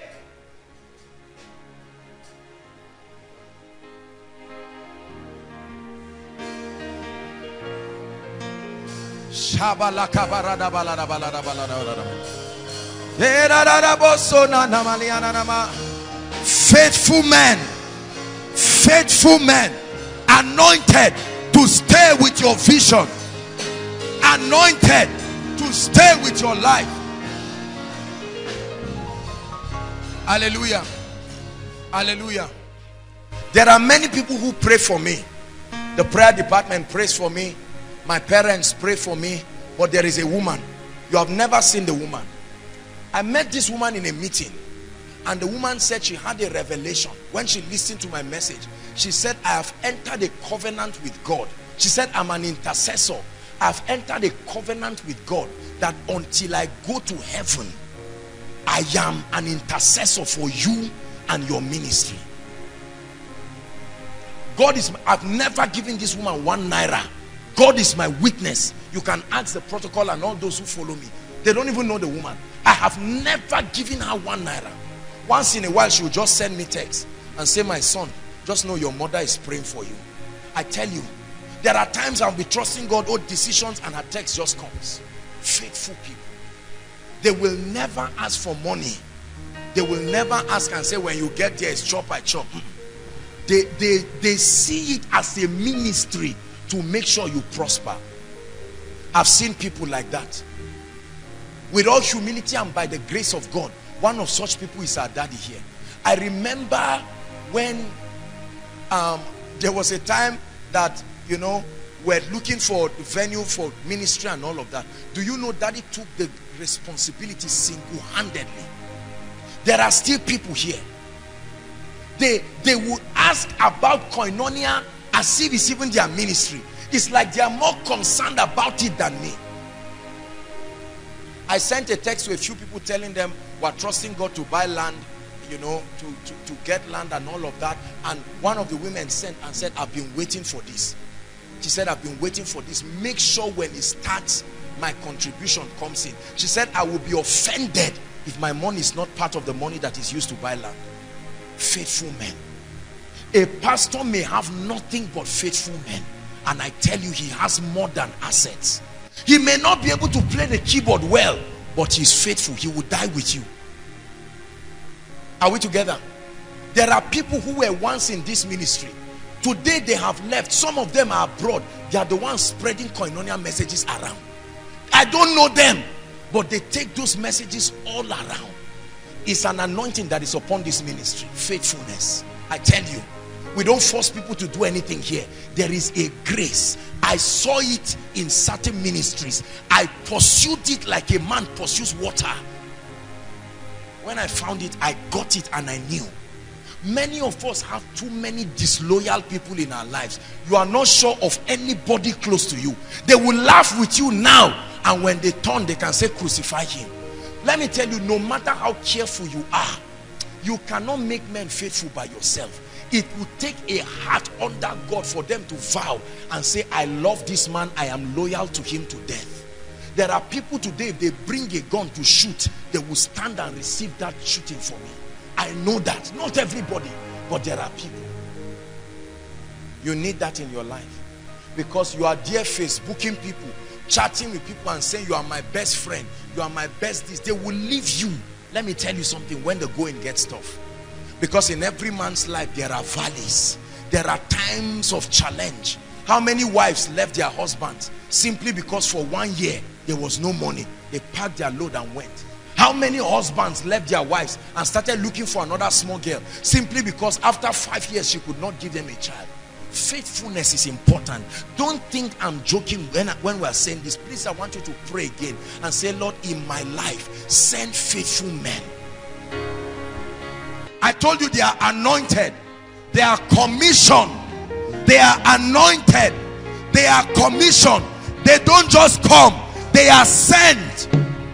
Faithful men, faithful men, anointed to stay with your vision, anointed to stay with your life. Hallelujah. Hallelujah. There are many people who pray for me. The prayer department prays for me. My parents pray for me. But there is a woman. You have never seen the woman. I met this woman in a meeting, and the woman said she had a revelation when she listened to my message. She said, I have entered a covenant with God. She said, I'm an intercessor. I've entered a covenant with God that until I go to heaven, I am an intercessor for you and your ministry. God is, I've never given this woman 1 naira. God is my witness. You can ask the protocol and all those who follow me. They don't even know the woman. I have never given her 1 naira. Once in a while, she will just send me text and say, my son, just know your mother is praying for you. I tell you, there are times I'll be trusting God, decisions, and her text just comes. Faithful people. They will never ask for money. They will never ask and say, when you get there, it's chop, I chop. They see it as a ministry to make sure you prosper. I've seen people like that. With all humility and by the grace of God, one of such people is our daddy here. I remember when there was a time that, you know, we're looking for the venue for ministry and all of that. Do you know daddy took the responsibility single-handedly? There are still people here. They would ask about Koinonia as if it's even their ministry. It's like they are more concerned about it than me. I sent a text to a few people telling them we're trusting God to buy land, you know, to get land and all of that. And one of the women sent and said, I've been waiting for this. She said, I've been waiting for this. Make sure when it starts, my contribution comes in. She said, I will be offended if my money is not part of the money that is used to buy land. Faithful men. A pastor may have nothing but faithful men. And I tell you, he has more than assets. He may not be able to play the keyboard well, but he's faithful. He will die with you. Are we together? There are people who were once in this ministry. Today they have left. Some of them are abroad. They are the ones spreading Koinonia messages around. I don't know them, but they take those messages all around. It's an anointing that is upon this ministry. Faithfulness. I tell you, we don't force people to do anything here. There is a grace. I saw it in certain ministries. I pursued it like a man pursues water. When I found it, I got it and I knew. Many of us have too many disloyal people in our lives. You are not sure of anybody close to you. They will laugh with you now, and when they turn, they can say, crucify him. Let me tell you, no matter how careful you are, you cannot make men faithful by yourself. It will take a heart under God for them to vow and say, I love this man, I am loyal to him to death. There are people today, if they bring a gun to shoot, they will stand and receive that shooting for me. I know that. Not everybody, but there are people. You need that in your life, because you are there Facebooking people, chatting with people and saying, you are my best friend, you are my best this. They will leave you. Let me tell you something, when the going gets tough. Because in every man's life, there are valleys. There are times of challenge. How many wives left their husbands simply because for 1 year, there was no money? They packed their load and went. How many husbands left their wives and started looking for another small girl simply because after 5 years she could not give them a child? Faithfulness is important. Don't think I'm joking when we are saying this. Please, I want you to pray again and say, Lord, in my life, send faithful men. I told you they are anointed. They are commissioned. They are anointed. They are commissioned. They don't just come. They are sent.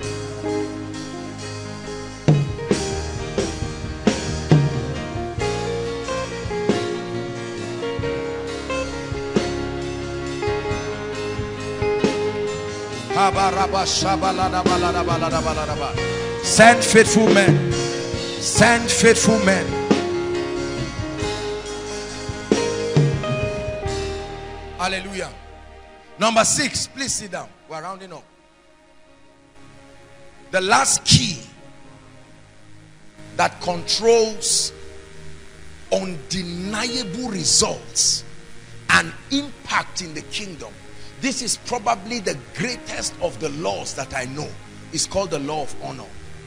Send faithful men. Send faithful men. Hallelujah. Number 6, please sit down. We're rounding up. The last key that controls undeniable results and impact in the kingdom. This is probably the greatest of the laws that I know. It's called the law of honor.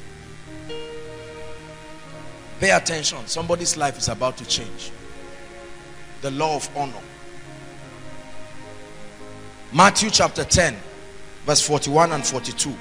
Pay attention. Somebody's life is about to change. The law of honor. Matthew chapter 10, verse 41 and 42.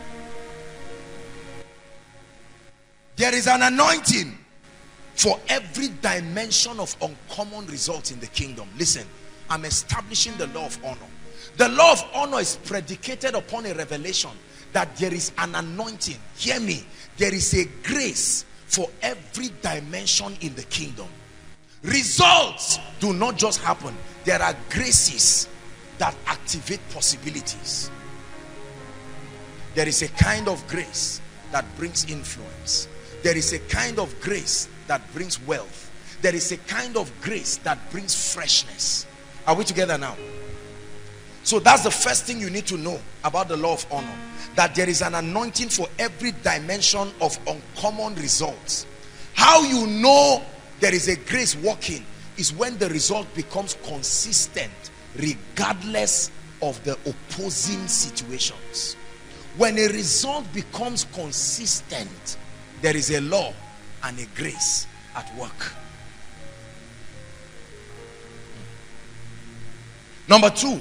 There is an anointing for every dimension of uncommon results in the kingdom. Listen, I'm establishing the law of honor. The law of honor is predicated upon a revelation that there is an anointing. Hear me. There is a grace for every dimension in the kingdom. Results do not just happen. There are graces that activate possibilities. There is a kind of grace that brings influence. There is a kind of grace that brings wealth. There is a kind of grace that brings freshness. Are we together now? So that's the first thing you need to know about the law of honor. That there is an anointing for every dimension of uncommon results. How you know there is a grace working is when the result becomes consistent regardless of the opposing situations. When a result becomes consistent, there is a law and a grace at work. Number 2,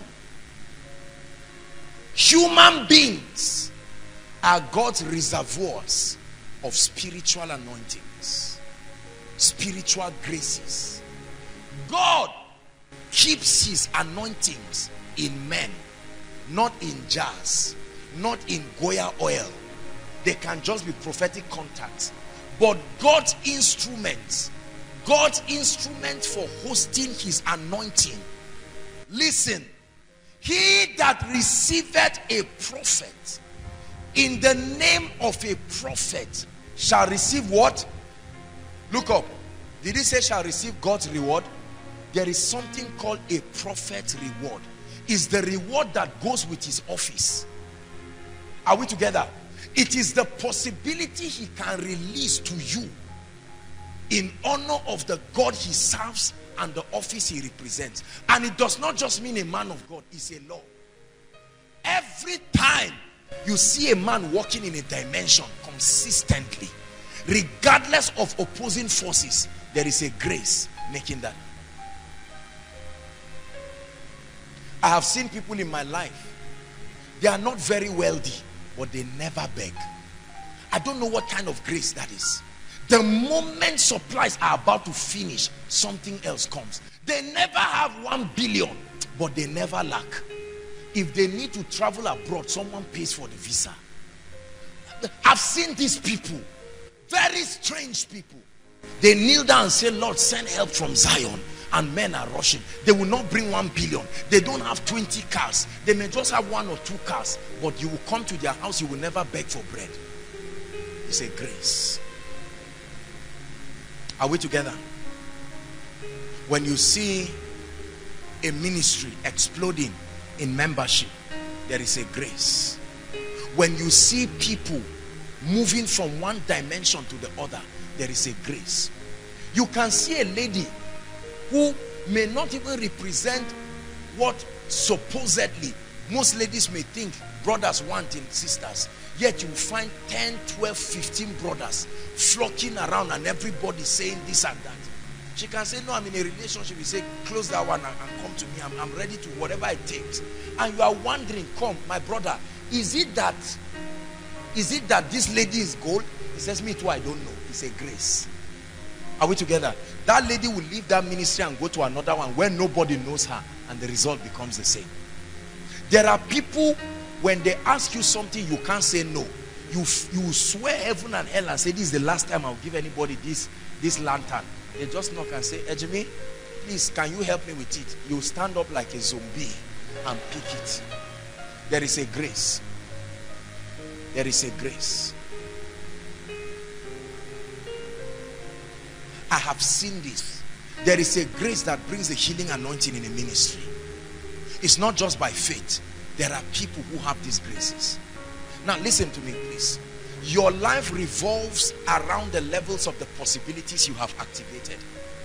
human beings are God's reservoirs of spiritual anointings, spiritual graces. God keeps his anointings in men, not in jars, not in Goya oil. They can just be prophetic contacts. But God's instruments for hosting his anointing. Listen, he that receiveth a prophet in the name of a prophet shall receive what? Look up. Did he say shall receive God's reward? There is something called a prophet reward. It's the reward that goes with his office. Are we together? It is the possibility he can release to you in honor of the God he serves and the office he represents. And it does not just mean a man of God. It's a law. Every time you see a man walking in a dimension consistently, regardless of opposing forces, there is a grace making that. I have seen people in my life, they are not very wealthy, but they never beg. I don't know what kind of grace that is. The moment supplies are about to finish, something else comes. They never have 1 billion, but they never lack. If they need to travel abroad, someone pays for the visa. I've seen these people, very strange people. They kneel down and say, Lord, send help from Zion. And men are rushing. They will not bring 1 billion. They don't have 20 cars. They may just have 1 or 2 cars. But you will come to their house, you will never beg for bread. It's a grace. Are we together? When you see a ministry exploding in membership, there is a grace. When you see people moving from one dimension to the other, there is a grace. You can see a lady who may not even represent what supposedly most ladies may think brothers want in sisters. Yet you find 10, 12, 15 brothers flocking around and everybody saying this and that. She can say, no, I'm in a relationship. You say, close that one and come to me. I'm ready to whatever it takes. And you are wondering, come, my brother, is it that this lady is gold? He says, me too, I don't know. It's a grace. Are we together? That lady will leave that ministry and go to another one where nobody knows her, and the result becomes the same. There are people, when they ask you something, you can't say no. You swear heaven and hell and say, this is the last time I'll give anybody this lantern. They just knock and say, Ejimi, please, can you help me with it? You stand up like a zombie and pick it. There is a grace. There is a grace. I have seen this. There is a grace that brings the healing anointing in a ministry. It's not just by faith. There are people who have these graces. Now listen to me, please. Your life revolves around the levels of the possibilities you have activated.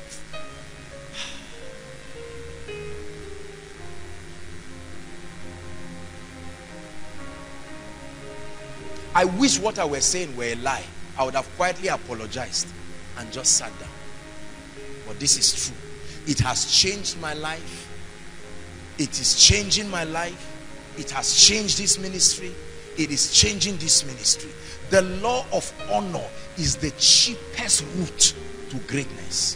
I wish what I was saying were a lie. I would have quietly apologized and just sat down. But this is true. It has changed my life. It is changing my life. It has changed this ministry. It is changing this ministry. The law of honor is the cheapest route to greatness.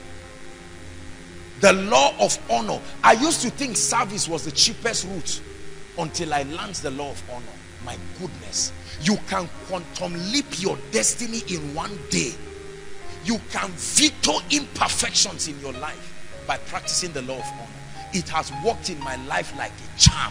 The law of honor. I used to think service was the cheapest route until I learned the law of honor. My goodness. You can quantum leap your destiny in one day. You can veto imperfections in your life by practicing the law of honor. It has worked in my life like a charm.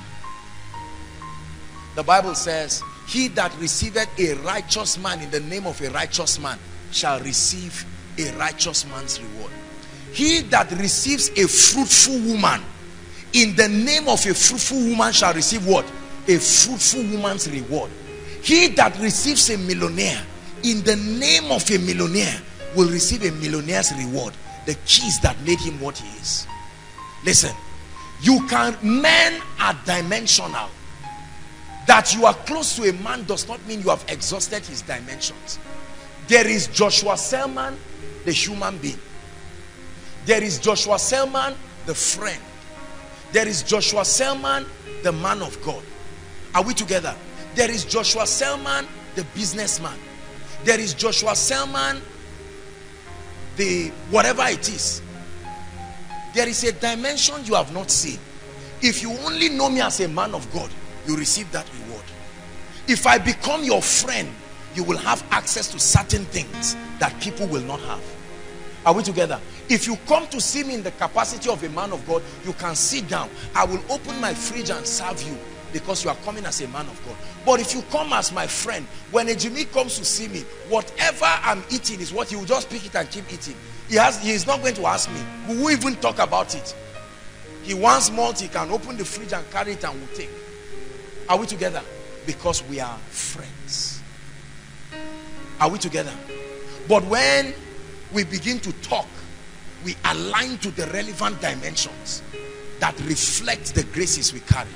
The Bible says, he that receiveth a righteous man in the name of a righteous man shall receive a righteous man's reward. He that receives a fruitful woman in the name of a fruitful woman shall receive what? A fruitful woman's reward. He that receives a millionaire in the name of a millionaire will receive a millionaire's reward. The keys that made him what he is. Listen, men are dimensional. That you are close to a man does not mean you have exhausted his dimensions. There is Joshua Selman, the human being. There is Joshua Selman, the friend. There is Joshua Selman, the man of God. Are we together? There is Joshua Selman, the businessman. There is Joshua Selman, the whatever it is. There is a dimension you have not seen. If you only know me as a man of God, you receive that reward. If I become your friend, you will have access to certain things that people will not have. Are we together? If you come to see me in the capacity of a man of God, you can sit down. I will open my fridge and serve you because you are coming as a man of God. But if you come as my friend, when a Jimmy comes to see me, whatever I'm eating is what he will just pick it and keep eating. He is not going to ask me. We will even talk about it. He wants malt, he can open the fridge and carry it and we'll take. Are we together? Because we are friends. Are we together? But when we begin to talk, we align to the relevant dimensions that reflect the graces we carry.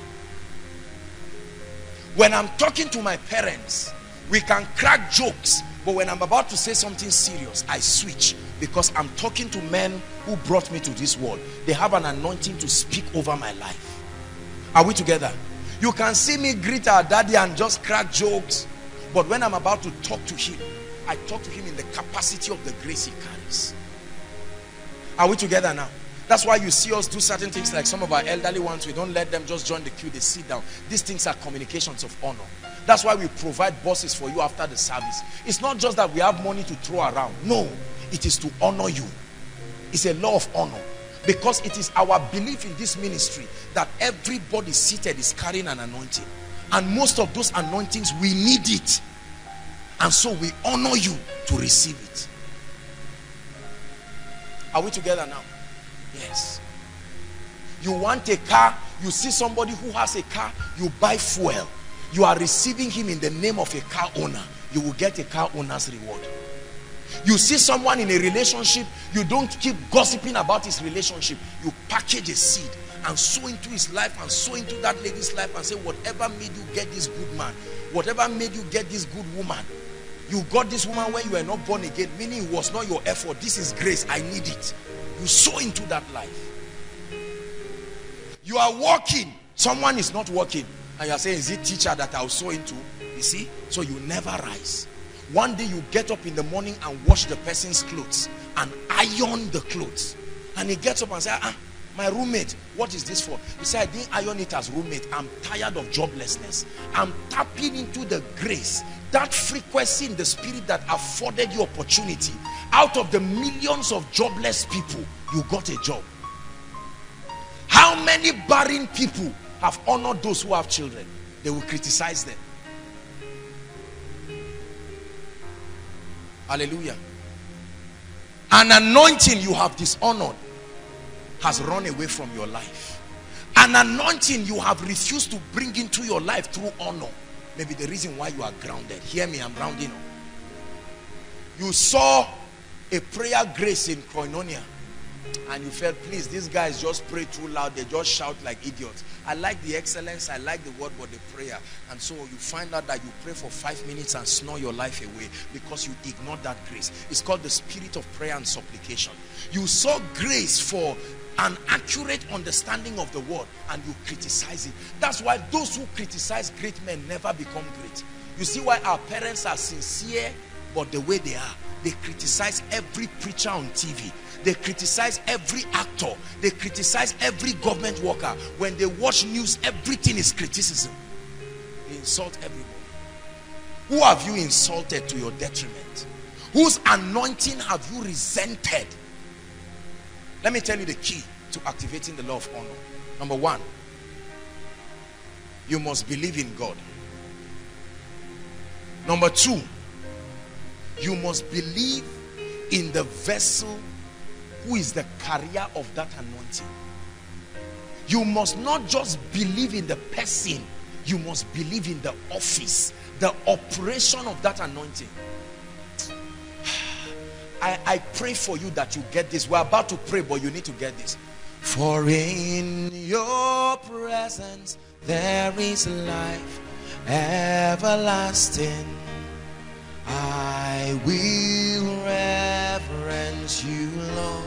When I'm talking to my parents, we can crack jokes, but when I'm about to say something serious, I switch because I'm talking to men who brought me to this world. They have an anointing to speak over my life. Are we together? You can see me greet our daddy and just crack jokes, but when I'm about to talk to him, I talk to him in the capacity of the grace he carries. Are we together now? That's why you see us do certain things like some of our elderly ones. We don't let them just join the queue. They sit down. These things are communications of honor. That's why we provide buses for you after the service. It's not just that we have money to throw around. No, it is to honor you. It's a law of honor. Because it is our belief in this ministry that everybody seated is carrying an anointing. And most of those anointings, we need it. And so we honor you to receive it. Are we together now? Yes. You want a car, you see somebody who has a car, you buy fuel. You are receiving him in the name of a car owner. You will get a car owner's reward. You see someone in a relationship, you don't keep gossiping about his relationship. You package a seed and sow into his life and sow into that lady's life and say, whatever made you get this good man, whatever made you get this good woman, you got this woman when you were not born again, meaning it was not your effort. This is grace. I need it. You sow into that life. You are working, someone is not working, and you are saying, is it teacher that I'll sow into? You see, so you never rise. One day you get up in the morning and wash the person's clothes and iron the clothes, and he gets up and says, my roommate, what is this for? He said, I didn't iron it as roommate. I'm tired of joblessness. I'm tapping into the grace, that frequency in the spirit that afforded you opportunity. Out of the millions of jobless people, you got a job. How many barren people have honored those who have children? They will criticize them. Hallelujah. An anointing you have dishonored has run away from your life. An anointing you have refused to bring into your life through honor may be the reason why you are grounded. Hear me, I'm rounding up. You saw a prayer grace in Koinonia and you felt, please, these guys just pray too loud, they just shout like idiots. I like the excellence, I like the word, but the prayer. And so you find out that you pray for 5 minutes and snore your life away because you ignored that grace. It's called the spirit of prayer and supplication. You saw grace for an accurate understanding of the word and you criticize it. That's why those who criticize great men never become great. You see why our parents are sincere, but the way they are, they criticize every preacher on TV. They criticize every actor. They criticize every government worker. When they watch news, everything is criticism. They insult everybody. Who have you insulted to your detriment? Whose anointing have you resented? Let me tell you the key to activating the law of honor. Number one, you must believe in God. Number two, you must believe in the vessel who is the carrier of that anointing. You must not just believe in the person, you must believe in the office, the operation of that anointing. I pray for you that you get this. We're about to pray, but you need to get this. For in your presence there is life everlasting. I will reverence you, Lord.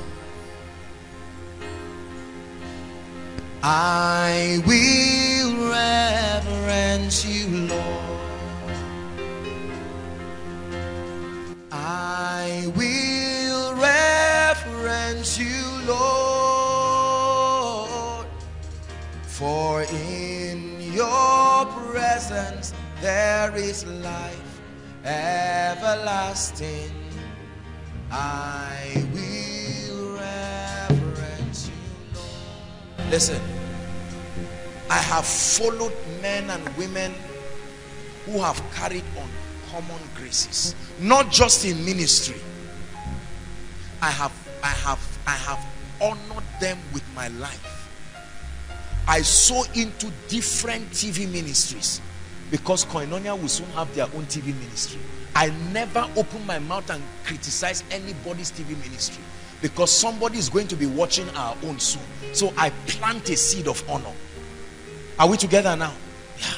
I will reverence you, Lord. I will reverence you, Lord. For in your presence there is life everlasting. I will reverence you, Lord. Listen, I have followed men and women who have carried on common graces, not just in ministry. I have honored them with my life. I sow into different TV ministries because Koinonia will soon have their own TV ministry. I never open my mouth and criticize anybody's TV ministry because somebody is going to be watching our own soon. So I plant a seed of honor. Are we together now? Yeah.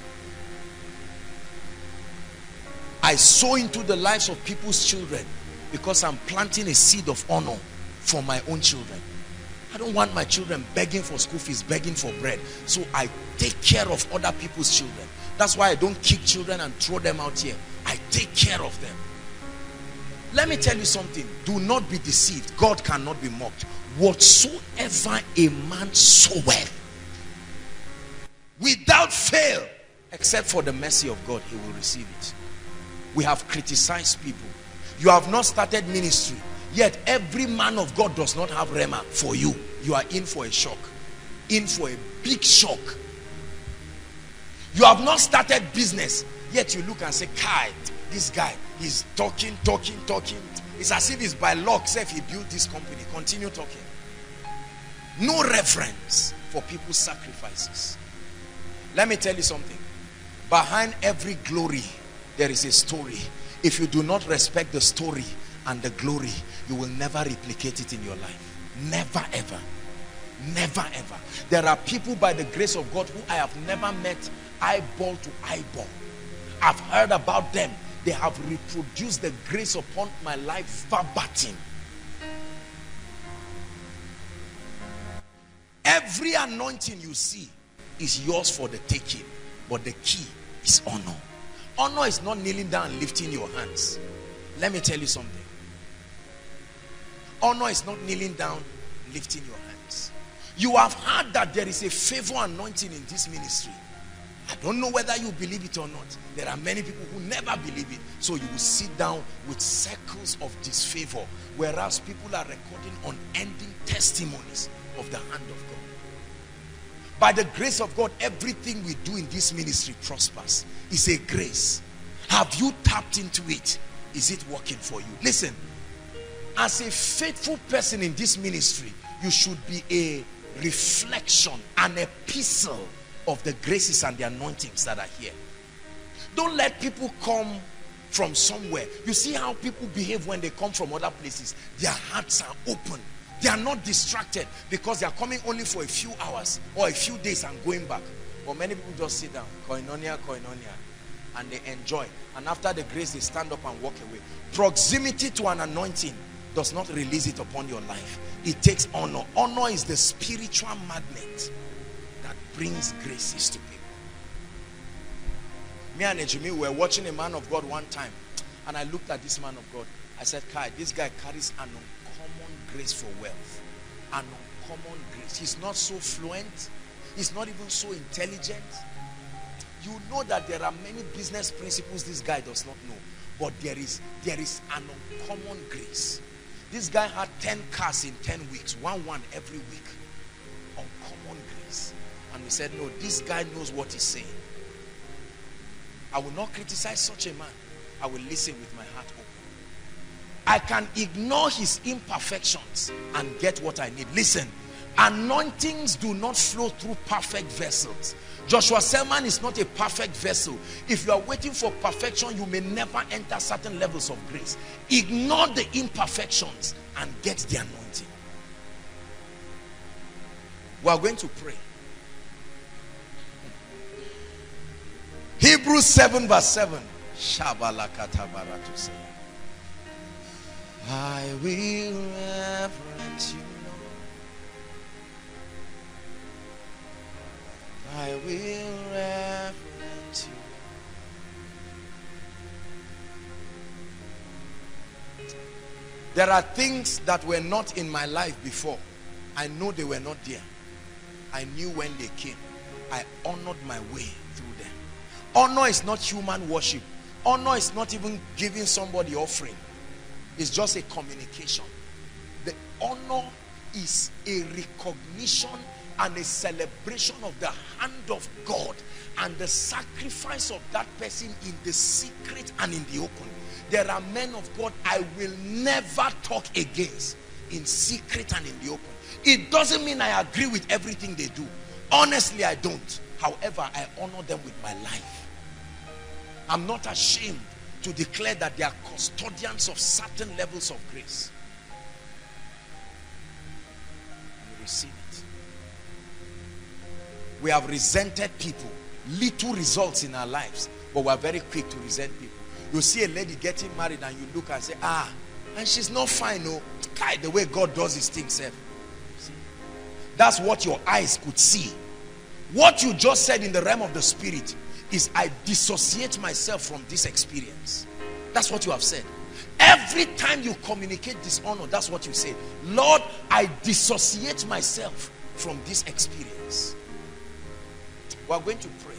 I sow into the lives of people's children because I'm planting a seed of honor for my own children. I don't want my children begging for school fees, begging for bread. So I take care of other people's children. That's why I don't kick children and throw them out here. I take care of them. Let me tell you something. Do not be deceived. God cannot be mocked. Whatsoever a man soweth, without fail, except for the mercy of God, he will receive it. We have criticized people. You have not started ministry, yet every man of God does not have rhema for you. You are in for a shock, in for a big shock. You have not started business, yet you look and say, Kai, this guy, he's talking. It's as if it's by luck, say if he built this company. Continue talking. No reverence for people's sacrifices. Let me tell you something. Behind every glory, there is a story. If you do not respect the story and the glory, you will never replicate it in your life. Never ever. Never ever. There are people by the grace of God who I have never met eyeball to eyeball. I've heard about them. They have reproduced the grace upon my life verbatim. Every anointing you see is yours for the taking, but the key is honor. Honor is not kneeling down and lifting your hands. Let me tell you something. Honor is not kneeling down, lifting your hands. You have heard that there is a favor anointing in this ministry. I don't know whether you believe it or not. There are many people who never believe it. So you will sit down with circles of disfavor, whereas people are recording unending testimonies of the hand of God. By the grace of God, everything we do in this ministry prospers. It's a grace. Have you tapped into it? Is it working for you? Listen, as a faithful person in this ministry, you should be a reflection, an epistle of the graces and the anointings that are here. Don't let people come from somewhere. You see how people behave when they come from other places. Their hearts are open. They are not distracted because they are coming only for a few hours or a few days and going back. But many people just sit down, koinonia, koinonia, and they enjoy. And after the grace, they stand up and walk away. Proximity to an anointing does not release it upon your life. It takes honor. Honor is the spiritual magnet that brings graces to people. Me and Ejimi were watching a man of God one time, and I looked at this man of God. I said, Kai, this guy carries an uncommon grace for wealth. An uncommon grace. He's not so fluent. He's not even so intelligent. You know that there are many business principles this guy does not know. But there is an uncommon grace. This guy had 10 cars in 10 weeks. One every week. Uncommon grace. And we said, no, this guy knows what he's saying. I will not criticize such a man. I will listen with my heart open. I can ignore his imperfections and get what I need. Listen, anointings do not flow through perfect vessels. Joshua Selman is not a perfect vessel. If you are waiting for perfection, you may never enter certain levels of grace. Ignore the imperfections and get the anointing. We are going to pray. Hebrews 7 verse 7. I will reverence you, Lord. I will reverence you. There are things that were not in my life before. I know they were not there. I knew when they came. I honored my way through them. Honor is not human worship. Honor is not even giving somebody offering. It's just a communication. The honor is a recognition and a celebration of the hand of God and the sacrifice of that person in the secret and in the open. There are men of God I will never talk against in secret and in the open. It doesn't mean I agree with everything they do. Honestly, I don't. However, I honor them with my life. I'm not ashamed to declare that they are custodians of certain levels of grace. And receive it. We have resented people. Little results in our lives, but we are very quick to resent people. You see a lady getting married and you look and say, and she's not fine, no. The way God does his things, see? That's what your eyes could see. What you just said in the realm of the spirit is, I dissociate myself from this experience. That's what you have said. Every time you communicate dishonor, that's what you say. Lord, I dissociate myself from this experience. We are going to pray.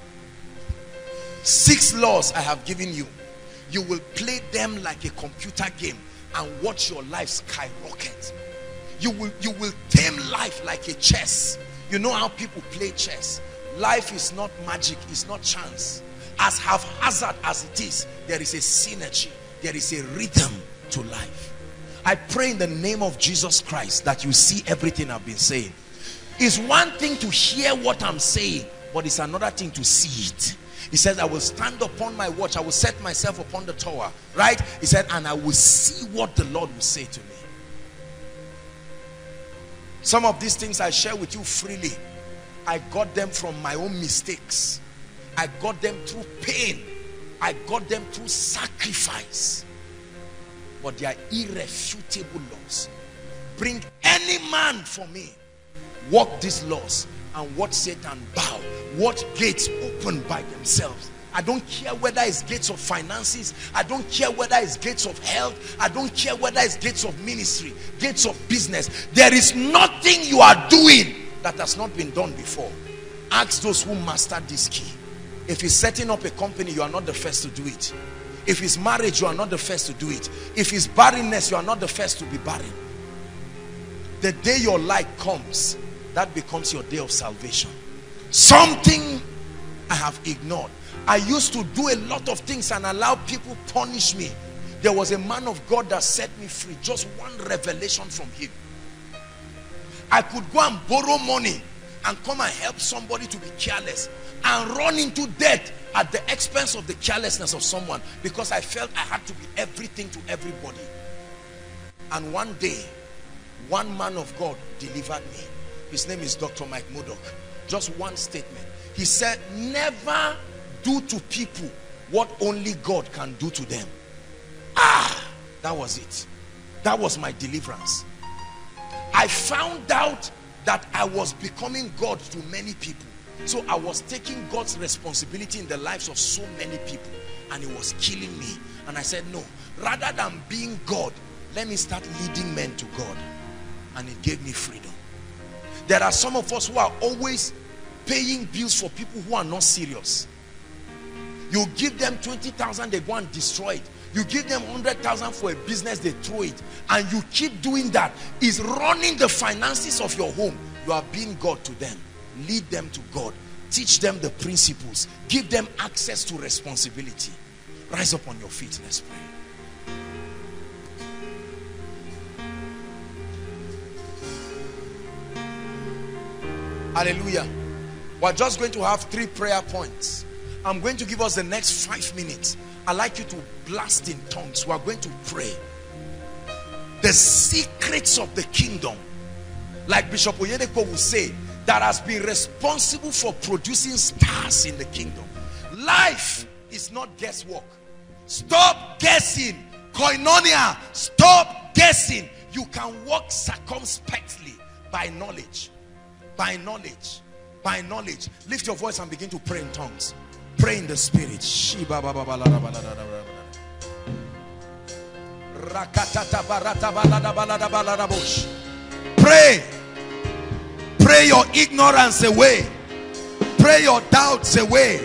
6 laws I have given you. You will play them like a computer game and watch your life skyrocket. You will tame life like a chess. You know how people play chess. Life is not magic, it's not chance. As haphazard as it is, there is a synergy, there is a rhythm to life. I pray in the name of Jesus Christ that you see everything I've been saying. It's one thing to hear what I'm saying, but it's another thing to see it. He says, I will stand upon my watch, I will set myself upon the tower, right? He said, and I will see what the Lord will say to me. Some of these things I share with you freely. I got them from my own mistakes. I got them through pain. I got them through sacrifice. But they are irrefutable laws. Bring any man for me. Walk these laws and watch Satan bow. Watch gates open by themselves. I don't care whether it's gates of finances. I don't care whether it's gates of health. I don't care whether it's gates of ministry, gates of business. There is nothing you are doing that has not been done before. Ask those who mastered this key. If he's setting up a company, you are not the first to do it. If it's marriage, you are not the first to do it. If it's barrenness, you are not the first to be barren. The day your light comes, that becomes your day of salvation. Something I have ignored. I used to do a lot of things and allow people punish me. There was a man of God that set me free. Just one revelation from him. I could go and borrow money and come and help somebody to be careless and run into debt at the expense of the carelessness of someone, because I felt I had to be everything to everybody. And one day, one man of God delivered me. His name is Dr. Mike Murdoch. Just one statement. He said, never do to people what only God can do to them. That was it. That was my deliverance. I found out that I was becoming God to many people. So I was taking God's responsibility in the lives of so many people, and it was killing me. And I said, no, rather than being God, let me start leading men to God. And it gave me freedom. There are some of us who are always paying bills for people who are not serious. You give them 20,000, they go and destroy it. You give them 100,000 for a business, they throw it. And you keep doing that. It's running the finances of your home. You are being God to them. Lead them to God. Teach them the principles. Give them access to responsibility. Rise up on your feet. Let's pray. Hallelujah. We're just going to have 3 prayer points. I'm going to give us the next 5 minutes. I'd like you to blast in tongues. We're going to pray. The secrets of the kingdom, like Bishop Oyedepo will say, that has been responsible for producing stars in the kingdom. Life is not guesswork. Stop guessing. Koinonia, stop guessing. You can walk circumspectly by knowledge. By knowledge. By knowledge. Lift your voice and begin to pray in tongues. Pray in the spirit. Pray. Pray your ignorance away. Pray your doubts away.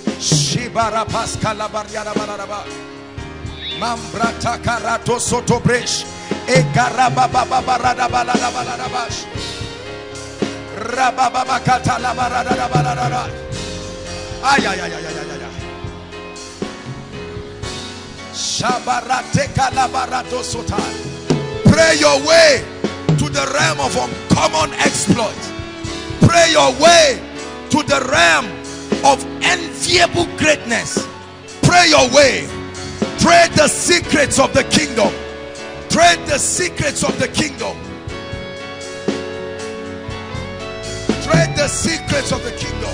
Mambrata karato soto bresh. Egaraba baba barada balada balada bash. Rababa katala barada balada. Ay ay ay ay ay ay. Shabarate kalabarato sotan. Pray your way to the realm of uncommon exploit. Pray your way to the realm of enviable greatness. Pray your way. Pray the secrets of the kingdom. Pray the secrets of the kingdom. Pray the secrets of the kingdom.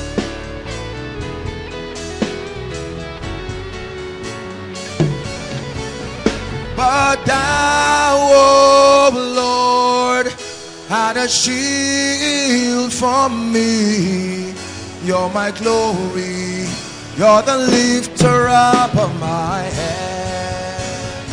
But thou, O Lord, art a shield from me. You're my glory. You're the lifter up of my head.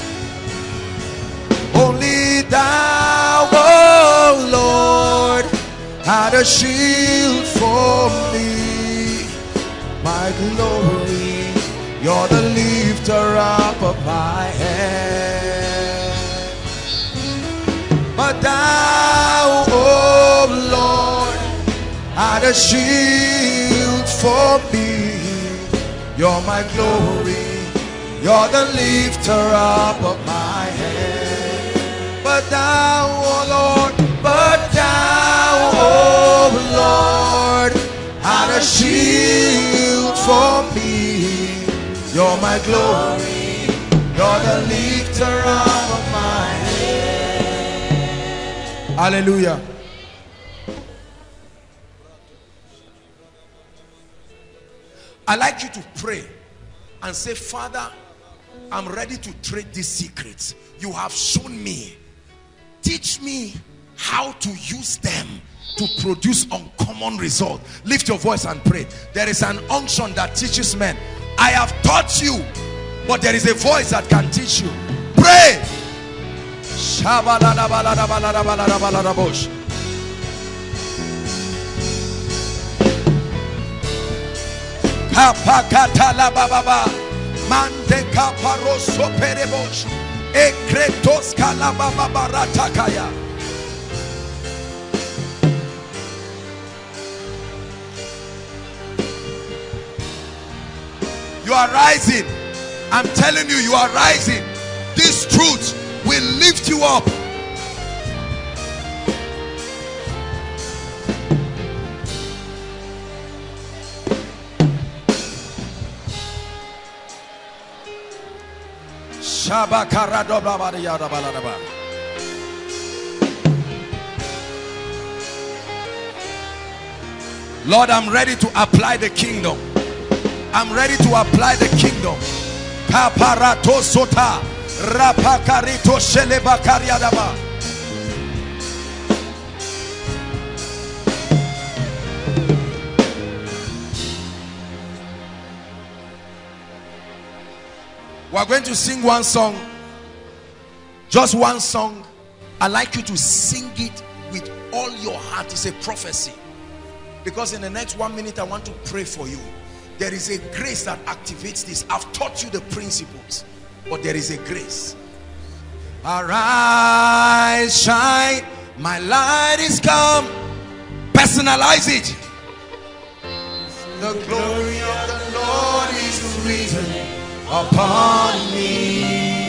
Only thou, O Lord, art a shield for me. My glory. You're the lifter up of my head. But thou, O Lord, art a shield for me. You're my glory. You're the lifter up of my head. But thou, O Lord, but thou, O Lord, art a shield for me. You're my glory. You're the lifter up of my head. Hallelujah. I like you to pray and say, Father, I'm ready to trade these secrets you have shown me. Teach me how to use them to produce uncommon results. Lift your voice and pray. There is an unction that teaches men. I have taught you, but there is a voice that can teach you. Pray. You are rising. I'm telling you, you are rising. This truth will lift you up. Lord, I'm ready to apply the kingdom. I'm ready to apply the kingdom. Kaparato sota rapakarito shelebakariadaba. We're going to sing one song. Just one song. I'd like you to sing it with all your heart. It's a prophecy. Because in the next 1 minute, I want to pray for you. There is a grace that activates this. I've taught you the principles, but there is a grace. Arise, shine, my light is come. Personalize it. The glory of the Lord is risen upon me.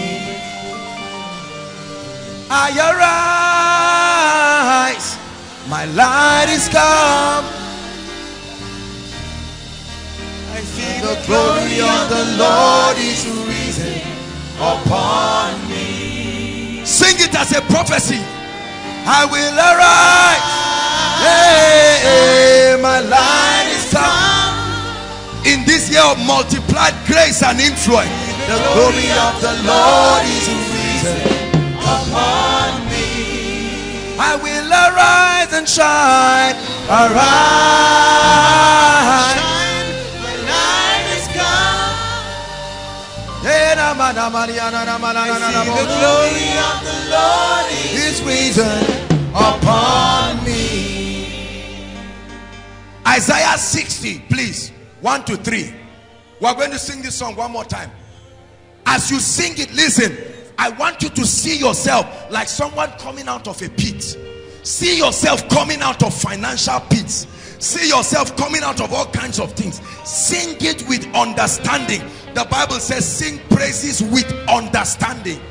I arise, my light is come. I see the glory of the Lord is risen upon me. Sing it as a prophecy. I will arise. Hey, hey, my light is come. In this year of multiplied grace and influence, the glory of the Lord is risen upon me. I will arise and shine. Arise. The glory of the Lord is risen upon me. Isaiah 60, please. 1 to 3. We're going to sing this song one more time. As you sing it, listen. I want you to see yourself like someone coming out of a pit. See yourself coming out of financial pits. See yourself coming out of all kinds of things. Sing it with understanding. The Bible says sing praises with understanding.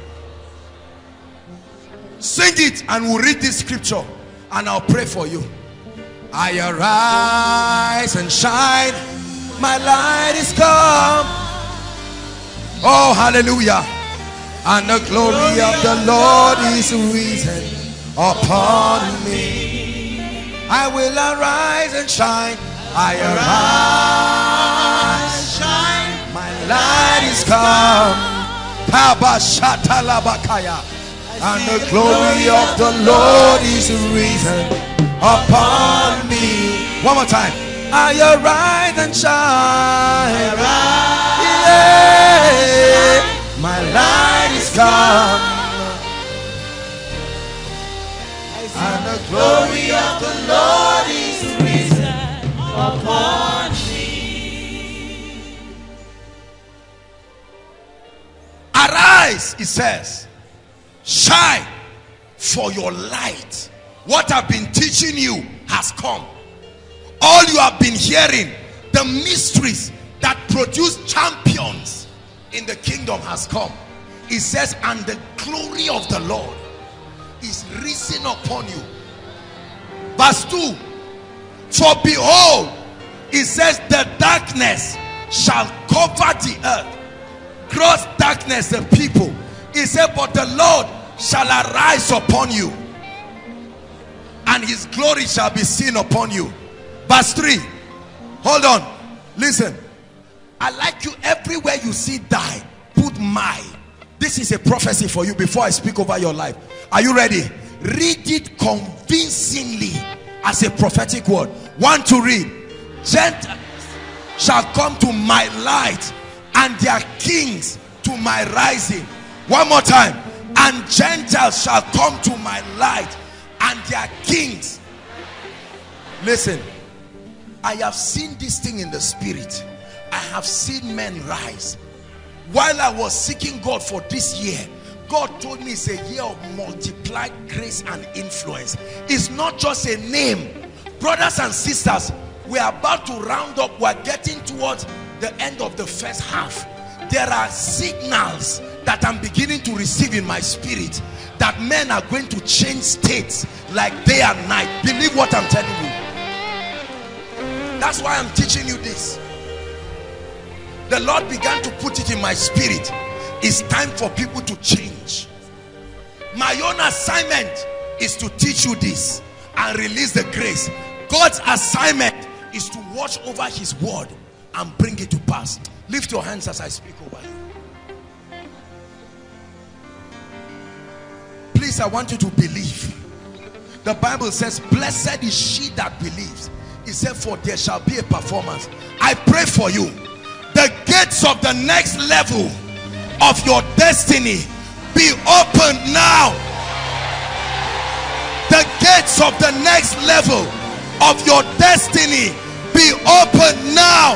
Sing it and we'll read this scripture and I'll pray for you. I arise and shine, my light is come. Oh, hallelujah. And the glory of the Lord is risen upon me. I will arise and shine. I arise, shine, my light is come. And the glory of the Lord is risen upon me. One more time. I arise and shine. Yeah, my light is come. And the glory of the Lord is risen upon me. Arise, it says. Shine, for your light. What I've been teaching you has come. All you have been hearing, the mysteries that produce champions in the kingdom has come. It says, and the glory of the Lord is risen upon you. Verse 2. For behold, it says, the darkness shall cover the earth. Gross darkness the people. It said, but the Lord shall arise upon you, and his glory shall be seen upon you. Verse 3. Hold on. Listen. I like you, everywhere you see die, put my. This is a prophecy for you before I speak over your life. Are you ready? Read it convincingly as a prophetic word. One to read. Gentiles shall come to my light, and their kings to my rising. One more time. And Gentiles shall come to my light, and their kings. Listen, I have seen this thing in the spirit. I have seen men rise. While I was seeking God for this year, God told me it's a year of multiplied grace and influence. It's not just a name. Brothers and sisters, we are about to round up. We're getting towards the end of the first half. There are signals that I'm beginning to receive in my spirit that men are going to change states like day and night. Believe what I'm telling you. That's why I'm teaching you this. The Lord began to put it in my spirit. It's time for people to change. My own assignment is to teach you this and release the grace. God's assignment is to watch over his word and bring it to pass. Lift your hands as I speak over you. Please, I want you to believe. The Bible says, blessed is she that believes. He said, for there shall be a performance. I pray for you. The gates of the next level of your destiny be open now. The gates of the next level of your destiny be open now.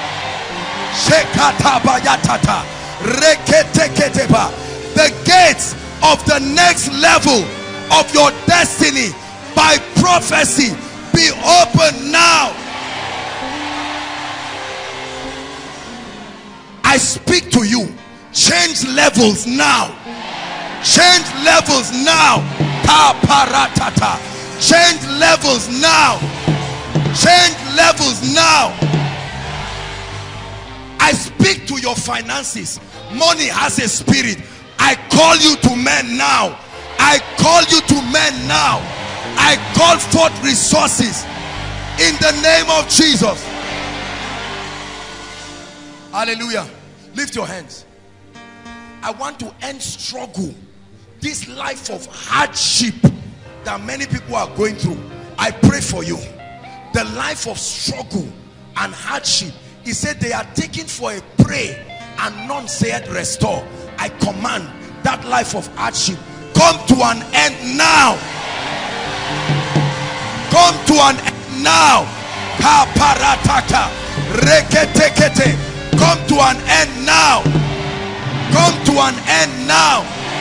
The gates of the next level of your destiny by prophecy be open now. I speak to you. Change levels now. Change levels now. Change levels now. Change levels now. I speak to your finances. Money has a spirit. I call you to men now. I call you to men now. I call forth resources in the name of Jesus. Hallelujah. Lift your hands. I want to end struggle. This life of hardship that many people are going through. I pray for you. The life of struggle and hardship. He said they are taken for a prey and none said restore. I command that life of hardship come to an end now. Come to an end now. Come to an end now. Come to an end now.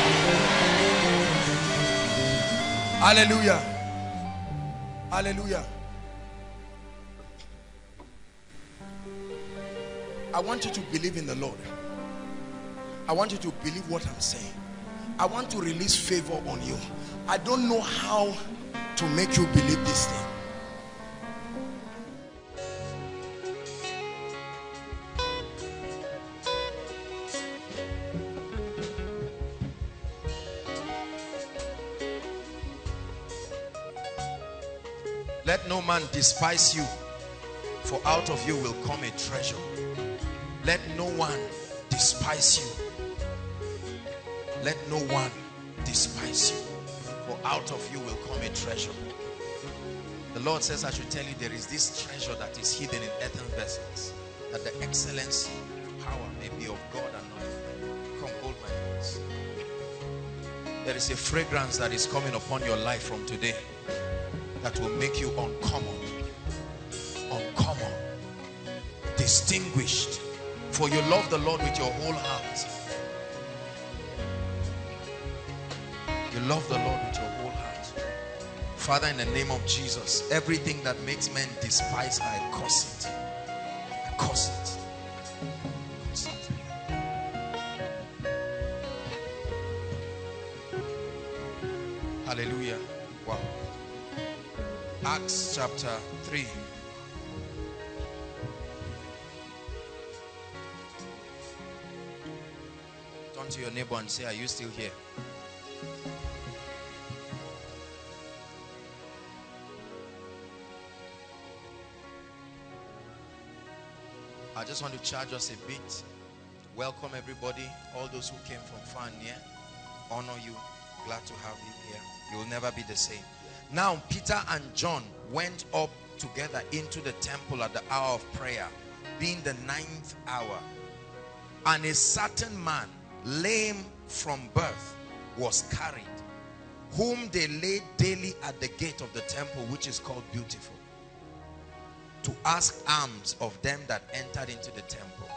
Hallelujah. Hallelujah. I want you to believe in the Lord. I want you to believe what I'm saying. I want to release favor on you. I don't know how to make you believe this thing. Let no man despise you, for out of you will come a treasure. Let no one despise you. Let no one despise you, for out of you will come a treasure. The Lord says I should tell you there is this treasure that is hidden in earthen vessels, that the excellency, power may be of God and not of men. Come, hold my hands. There is a fragrance that is coming upon your life from today that will make you uncommon, uncommon, distinguished. For you love the Lord with your whole heart. You love the Lord with your whole heart. Father, in the name of Jesus, everything that makes men despise, I curse it. I curse it. I curse it. Hallelujah. Wow. Acts chapter 3. Turn to your neighbor and say, are you still here? just want to charge us a bit. Welcome everybody, all those who came from far and near. Honor you, glad to have you here. You will never be the same. Now Peter and John went up together into the temple at the hour of prayer, being the 9th hour. And a certain man, lame from birth, was carried, whom they laid daily at the gate of the temple, which is called Beautiful, to ask alms of them that entered into the temple.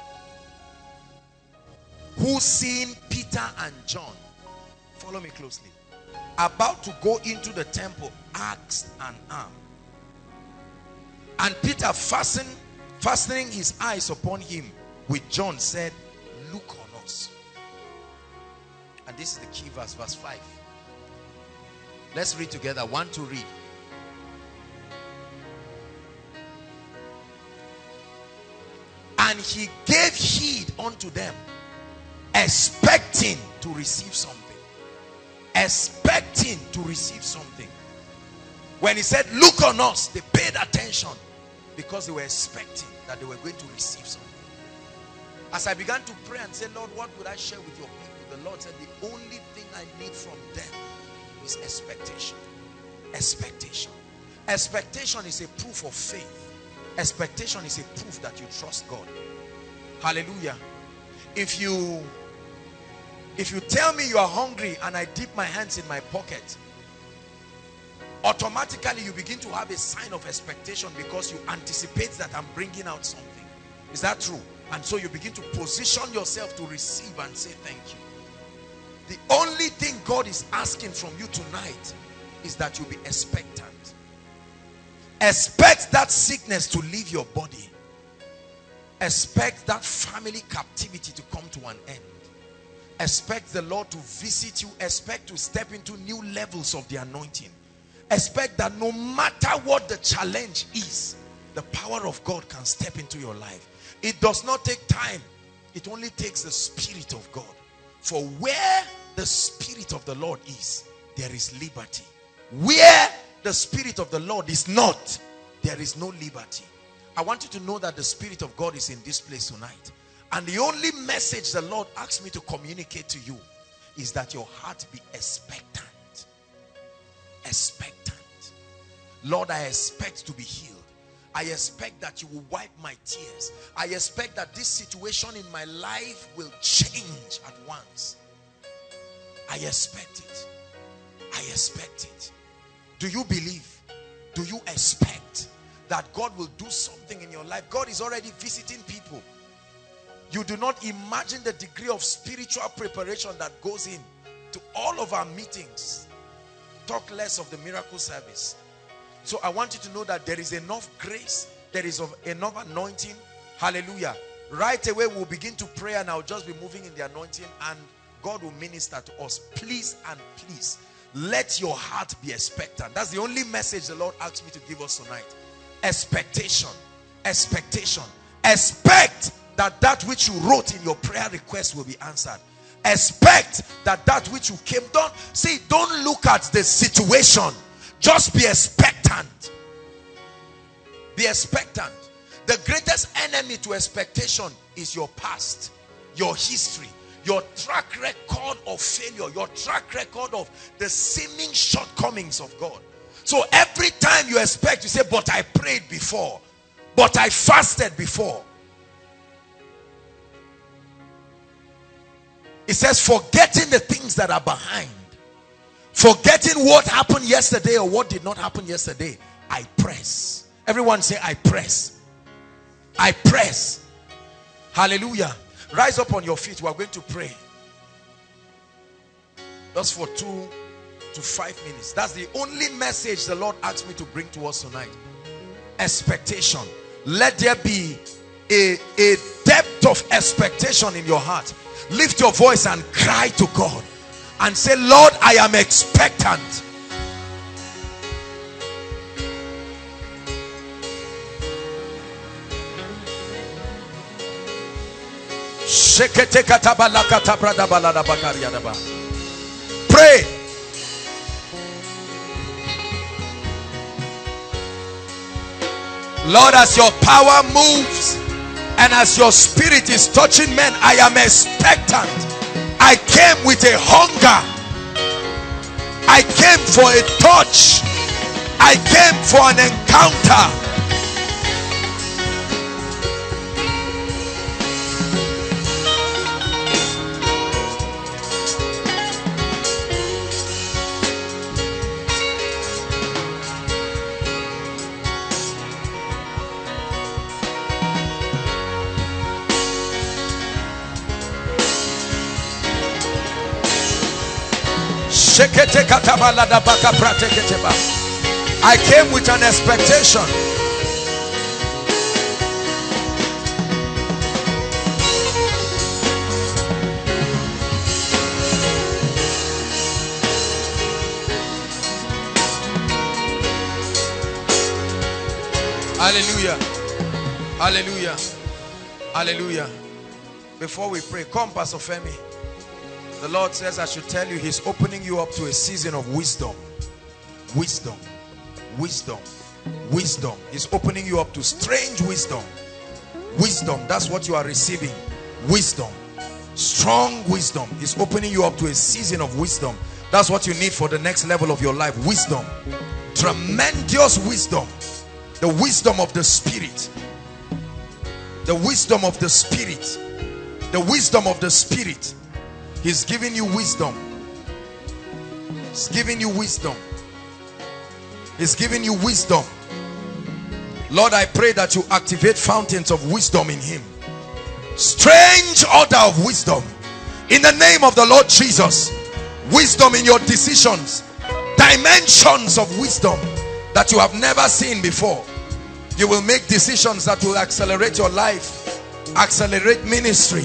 Who, seeing Peter and John, follow me closely, about to go into the temple, asked an alms. And Peter, fastening his eyes upon him with John, said, look on us. And this is the key verse, verse 5. Let's read together. 1, 2, read. And he gave heed unto them, expecting to receive something. Expecting to receive something. When he said, look on us, they paid attention because they were expecting that they were going to receive something. As I began to pray and say, Lord, what would I share with your people? The Lord said, the only thing I need from them is expectation. Expectation. Expectation is a proof of faith. Expectation is a proof that you trust God. Hallelujah. If you tell me you are hungry and I dip my hands in my pocket, automatically you begin to have a sign of expectation because you anticipate that I'm bringing out something. Is that true? And so you begin to position yourself to receive and say thank you. The only thing God is asking from you tonight is that you be expectant. Expect that sickness to leave your body. Expect that family captivity to come to an end. Expect the Lord to visit you. Expect to step into new levels of the anointing. Expect that no matter what the challenge is, the power of God can step into your life. It does not take time. It only takes the Spirit of God. For where the Spirit of the Lord is, there is liberty. Where the Spirit of the Lord is not, there is no liberty. I want you to know that the Spirit of God is in this place tonight. And the only message the Lord asks me to communicate to you is that your heart be expectant. Expectant. Lord, I expect to be healed. I expect that you will wipe my tears. I expect that this situation in my life will change at once. I expect it. I expect it. Do you believe? Do you expect that God will do something in your life? God is already visiting people. You do not imagine the degree of spiritual preparation that goes in to all of our meetings. Talk less of the miracle service. So I want you to know that there is enough grace, there is enough anointing. Hallelujah. Right away we'll begin to pray and I'll just be moving in the anointing and God will minister to us. Please and please, let your heart be expectant. That's the only message the Lord asked me to give us tonight. Expectation. Expectation. Expect that that which you wrote in your prayer request will be answered. Expect that that which you came. Don't look at the situation. Just be expectant. Be expectant. The greatest enemy to expectation is your past, your history, your track record of failure, your track record of the seeming shortcomings of God. So every time you expect, you say, but I prayed before, but I fasted before. It says, forgetting the things that are behind, forgetting what happened yesterday or what did not happen yesterday, I press. Everyone say, I press. I press. Hallelujah. Rise up on your feet. We are going to pray. Just for 2 to 5 minutes. That's the only message the Lord asked me to bring to us tonight. Expectation. Let there be a depth of expectation in your heart. Lift your voice and cry to God and say, Lord, I am expectant. Pray. Lord, as your power moves And as your spirit is touching men, I am expectant. I came with a hunger. I came for a touch. I came for an encounter. I came with an expectation. Hallelujah. Hallelujah. Hallelujah. Before we pray, come, Pastor Femi. The Lord says I should tell you He's opening you up to a season of wisdom. Wisdom. Wisdom. Wisdom. He's opening you up to strange wisdom. Wisdom. That's what you are receiving. Wisdom. Strong wisdom. He's opening you up to a season of wisdom. That's what you need for the next level of your life. Wisdom. Tremendous wisdom. The wisdom of the Spirit. The wisdom of the Spirit. The wisdom of the Spirit. He's giving you wisdom. He's giving you wisdom. He's giving you wisdom. Lord, I pray that you activate fountains of wisdom in him. Strange order of wisdom. In the name of the Lord Jesus. Wisdom in your decisions. Dimensions of wisdom that you have never seen before. You will make decisions that will accelerate your life. Accelerate ministry.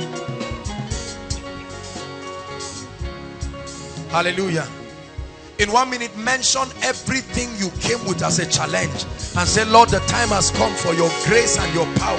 Hallelujah. In 1 minute, mention everything you came with as a challenge and say, Lord, the time has come for your grace and your power.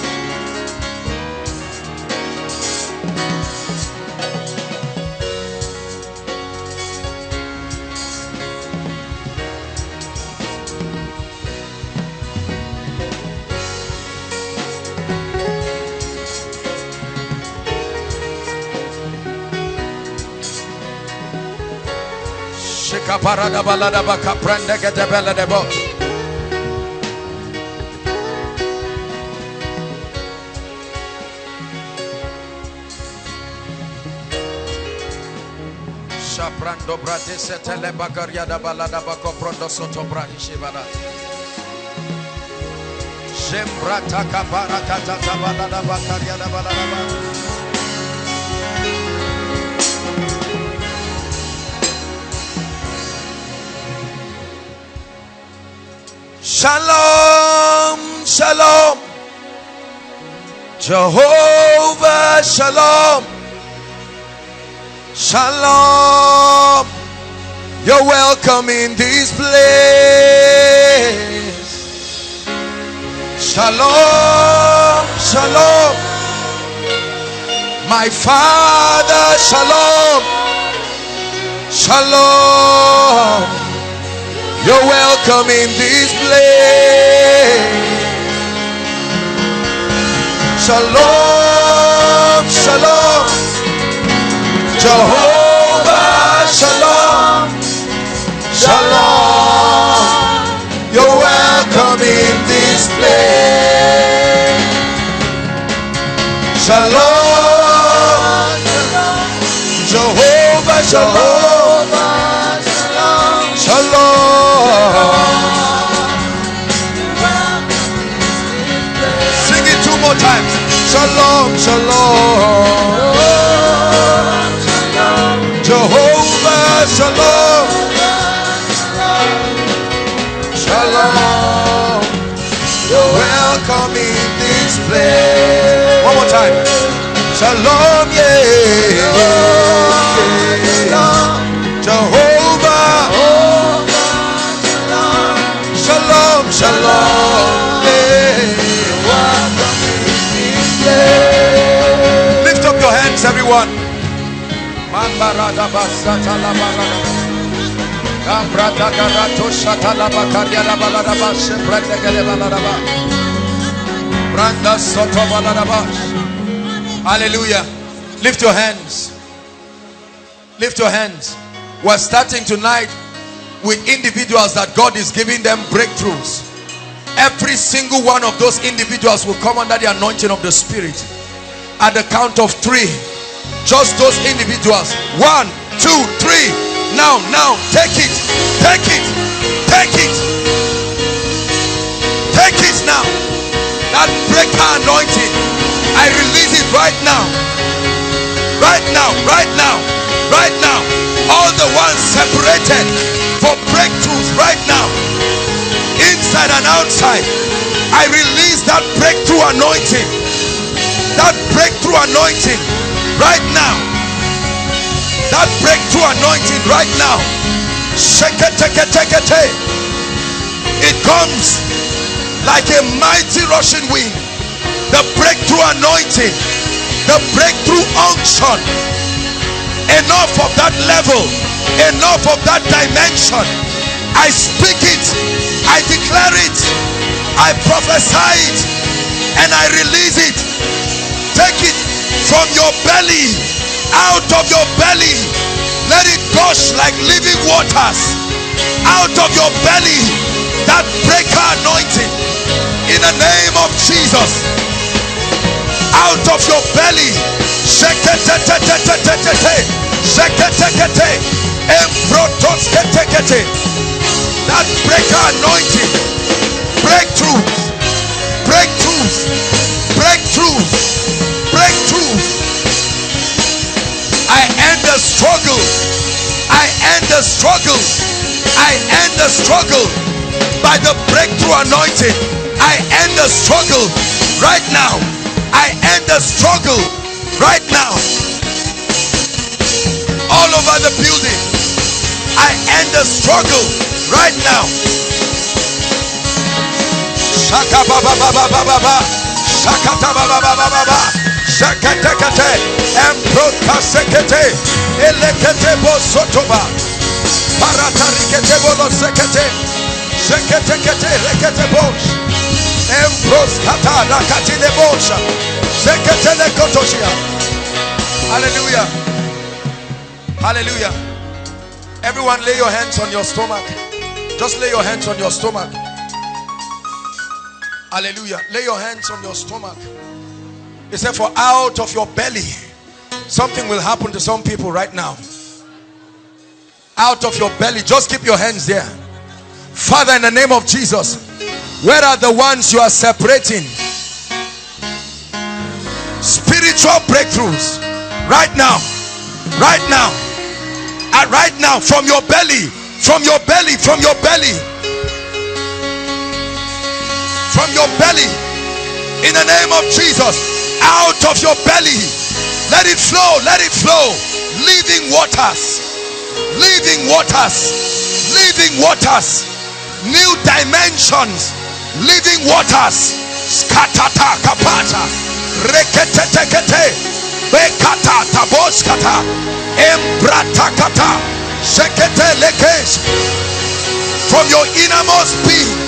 Shaprando brate setele bagaria da balada bako prondo soto bradi shibala. Shembrata kabara kata balada bakaria da balada. Shalom, shalom. Jehovah shalom. Shalom. You're welcome in this place. Shalom, shalom. My Father, shalom. Shalom. You're welcome in this place. Shalom, shalom. Jehovah, shalom. Shalom. You're welcome in this place. Shalom. Jehovah, shalom. Shalom. Sing it 2 more times. Shalom, shalom. Jehovah, shalom. Shalom. You're welcome in this place. One more time. Shalom, yeah. Jehovah. Shalom, shalom. Lift up your hands, everyone. Hallelujah. Lift your hands. Lift your hands. We're starting tonight with individuals that God is giving them breakthroughs. Every single one of those individuals will come under the anointing of the Spirit. At the count of 3, just those individuals. 1, 2, 3. Now, take it, take it, take it, take it now. That breaker anointing, I release it right now, right now, right now, right now. All the ones separated for breakthroughs right now, inside and outside, I release that breakthrough anointing, that breakthrough anointing right now, that breakthrough anointing right now. It comes like a mighty rushing wind. The breakthrough anointing, the breakthrough unction. Enough of that level, enough of that dimension. I speak it, I declare it, I prophesy it, and I release it. Take it from your belly, out of your belly. Let it gush like living waters out of your belly. That breaker anointing, in the name of Jesus, out of your belly. That breaker anointing. Breakthroughs, breakthroughs, breakthroughs, breakthroughs. I end the struggle. I end the struggle. I end the struggle by the breakthrough anointing. I end the struggle right now. I end the struggle right now. All over the building, I end the struggle right now. Shaka baba baba baba, shakata baba baba baba, shakatakate, emprokasekete, elekete bosotoba, paratarikete bolo sekete, sheketekete rekete bosh, emproskata rakatile bosha, sekete lekotoshia. Hallelujah. Hallelujah. Everyone lay your hands on your stomach. Just lay your hands on your stomach. Hallelujah. Lay your hands on your stomach. He said, for out of your belly, something will happen to some people right now. Out of your belly. Just keep your hands there. Father, in the name of Jesus, where are the ones you are separating? Spiritual breakthroughs. Right now. Right now. And right now, from your belly, from your belly, from your belly, from your belly, in the name of Jesus, out of your belly, let it flow, let it flow. Living waters, living waters, living waters, new dimensions, living waters. Skatata kapata, reketetekete, bekata taboskata, embratakata, shekete lekesh. From your innermost being,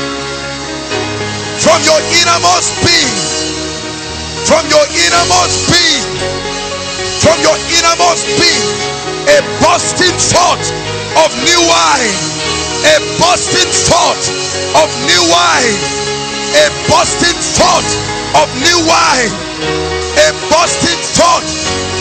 from your innermost being, from your innermost being, from your innermost being, a bursting forth of new wine, a bursting forth of new wine, a bursting forth of new wine, a bursting forth.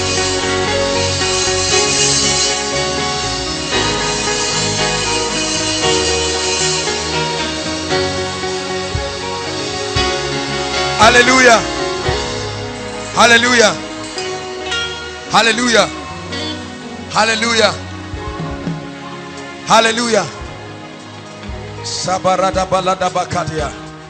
Hallelujah. Hallelujah. Hallelujah. Hallelujah. Hallelujah. Sabarada balada bakadia.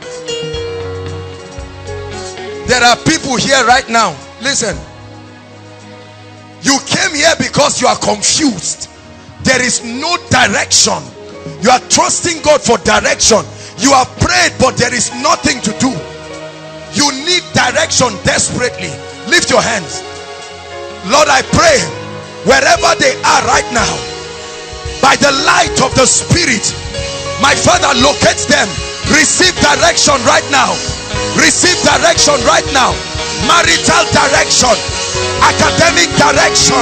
There are people here right now. Listen. You came here because you are confused. There is no direction. You are trusting God for direction. You have prayed, but there is nothing to do. You need direction desperately. Lift your hands. Lord, I pray wherever they are right now, by the light of the Spirit, my Father, locate them. Receive direction right now. Receive direction right now. Marital direction, academic direction.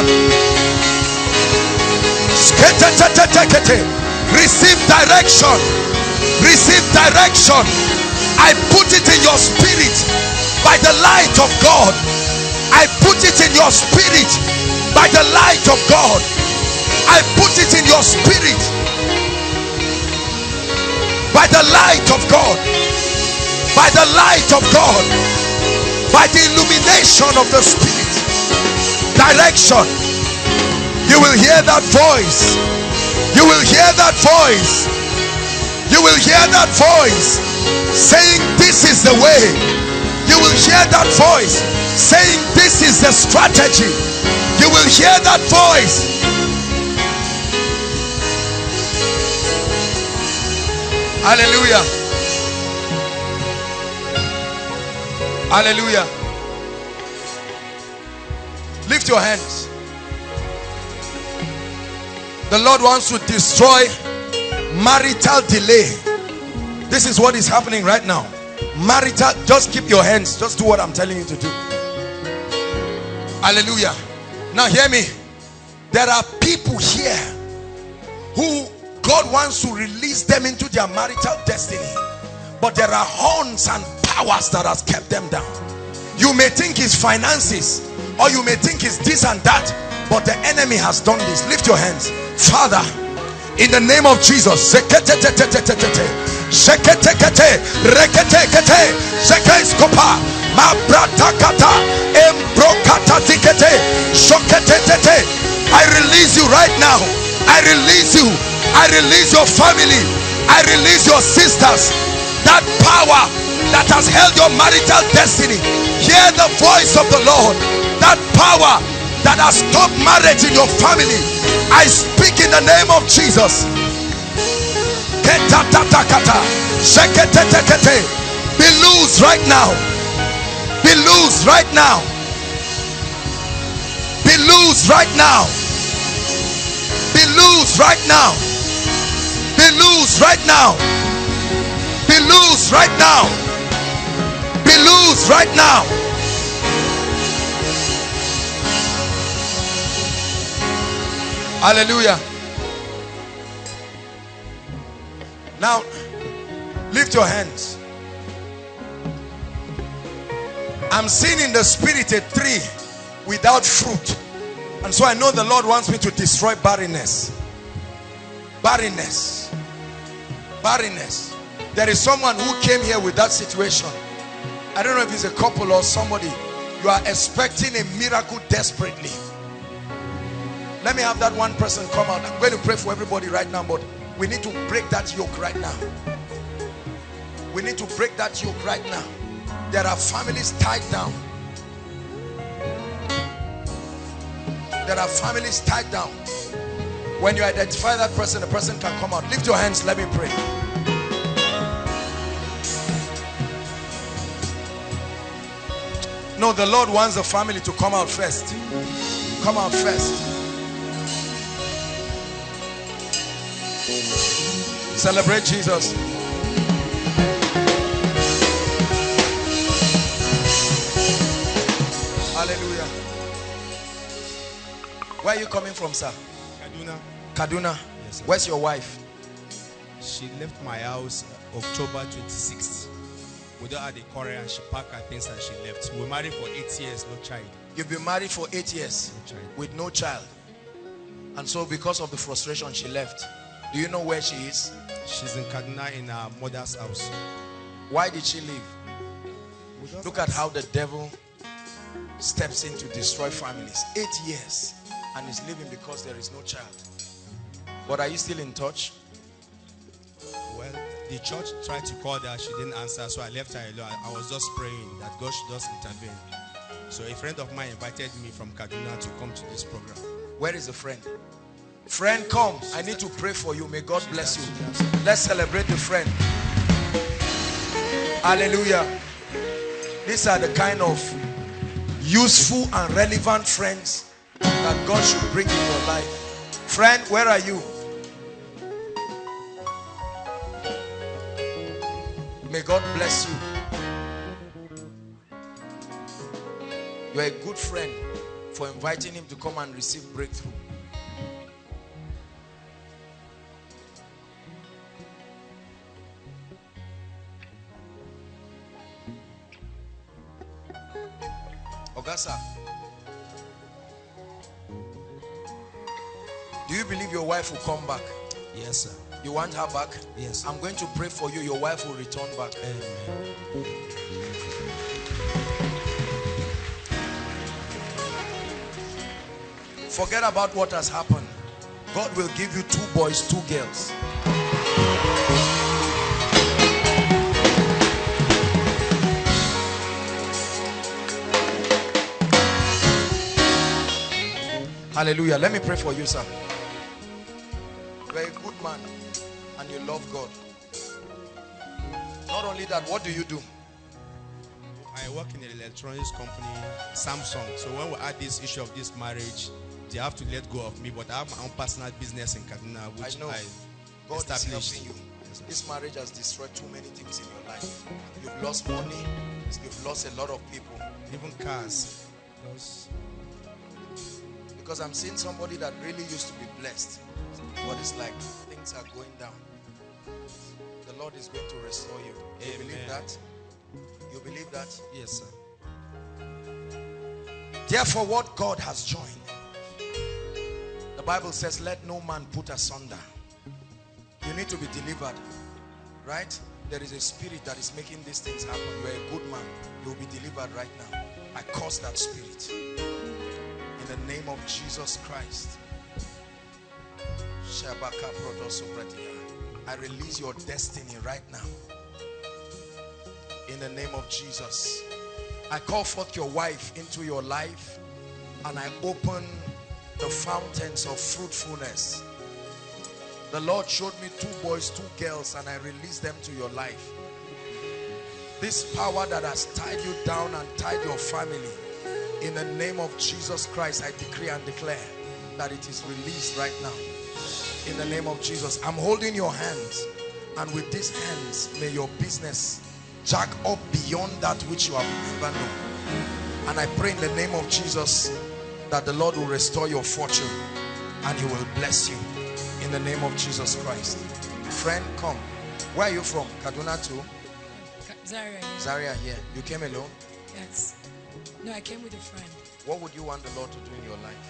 Receive direction. Receive direction. I put it in your spirit by the light of God. I put it in your spirit by the light of God. I put it in your spirit by the light of God. By the light of God. By the illumination of the spirit. Direction. You will hear that voice. You will hear that voice. You will hear that voice saying, this is the way. You will hear that voice saying, this is the strategy. You will hear that voice. Hallelujah. Hallelujah. Lift your hands. The Lord wants to destroy marital delay. This is what is happening right now. Marital, just keep your hands. Just do what I'm telling you to do. Hallelujah. Now hear me. There are people here who God wants to release them into their marital destiny, but there are horns and powers that has kept them down. You may think it's finances, or you may think it's this and that, but the enemy has done this. Lift your hands. Father, in the name of Jesus, I release you right now. I release you. I release your family. I release your sisters. That power that has held your marital destiny, hear the voice of the Lord. That power that has stopped marriage in your family, I speak in the name of Jesus. Be loose right now. Be loose right now. Be loose right now. Be loose right now. Be loose right now. Be loose right now. Be loose right now. Hallelujah. Now lift your hands. I'm seeing in the spirit a tree without fruit, and so I know the Lord wants me to destroy barrenness. Barrenness. Barrenness. There is someone who came here with that situation. I don't know if it's a couple or somebody. You are expecting a miracle desperately. Let me have that one person come out. I'm going to pray for everybody right now, but we need to break that yoke right now. We need to break that yoke right now. There are families tied down. There are families tied down. When you identify that person, the person can come out. Lift your hands, let me pray. No, the Lord wants the family to come out first. Come out first. Celebrate Jesus. Hallelujah. Where are you coming from, sir? Kaduna. Kaduna. Yes, sir. Where's your wife? She left my house October 26th. We don't have the courier, and she packed her things and she left. We were married for 8 years, no child. You've been married for 8 years No child. with no child. And so because of the frustration, she left. Do you know where she is? She's in Kaduna in her mother's house. Why did she leave? Look at how the devil steps in to destroy families. 8 years and is leaving because there is no child. But are you still in touch? Well, the church tried to call her, she didn't answer, so I left her alone. I was just praying that God should just intervene. So a friend of mine invited me from Kaduna to come to this program. Where is the friend? Friend, come. I need to pray for you. May God bless you. Let's celebrate the friend. Hallelujah. These are the kind of useful and relevant friends that God should bring in your life. Friend, where are you? May God bless you. You're a good friend for inviting him to come and receive breakthrough. Ogasa, do you believe your wife will come back? Yes, sir. You want her back? Yes. I'm going to pray for you. Your wife will return back. Amen. Forget about what has happened. God will give you 2 boys, 2 girls. Hallelujah. Let me pray for you, sir. You're a good man and you love God. Not only that, what do you do? I work in an electronics company, Samsung. So when we had this issue of this marriage, they have to let go of me. But I have my own personal business in Kaduna, which I know. I God is established. helping you. This marriage has destroyed too many things in your life. You've lost money. You've lost a lot of people. Even cars. Because I'm seeing somebody that really used to be blessed. But it's like things are going down. The Lord is going to restore you. You believe that? You believe that? Yes, sir. Therefore, what God has joined, the Bible says, let no man put asunder. You need to be delivered, right? There is a spirit that is making these things happen. You are a good man. You will be delivered right now. I curse that spirit in the name of Jesus Christ. I release your destiny right now in the name of Jesus. I call forth your wife into your life and I open the fountains of fruitfulness. The Lord showed me 2 boys, 2 girls, and I released them to your life. This power that has tied you down and tied your family, in the name of Jesus Christ, I decree and declare that it is released right now. In the name of Jesus, I'm holding your hands, and with these hands, may your business jack up beyond that which you have never known. And I pray in the name of Jesus that the Lord will restore your fortune and He will bless you in the name of Jesus Christ. Friend, come. Where are you from? Kaduna too? Zaria. Zaria here. You came alone? Yes. No, I came with a friend. What would you want the Lord to do in your life?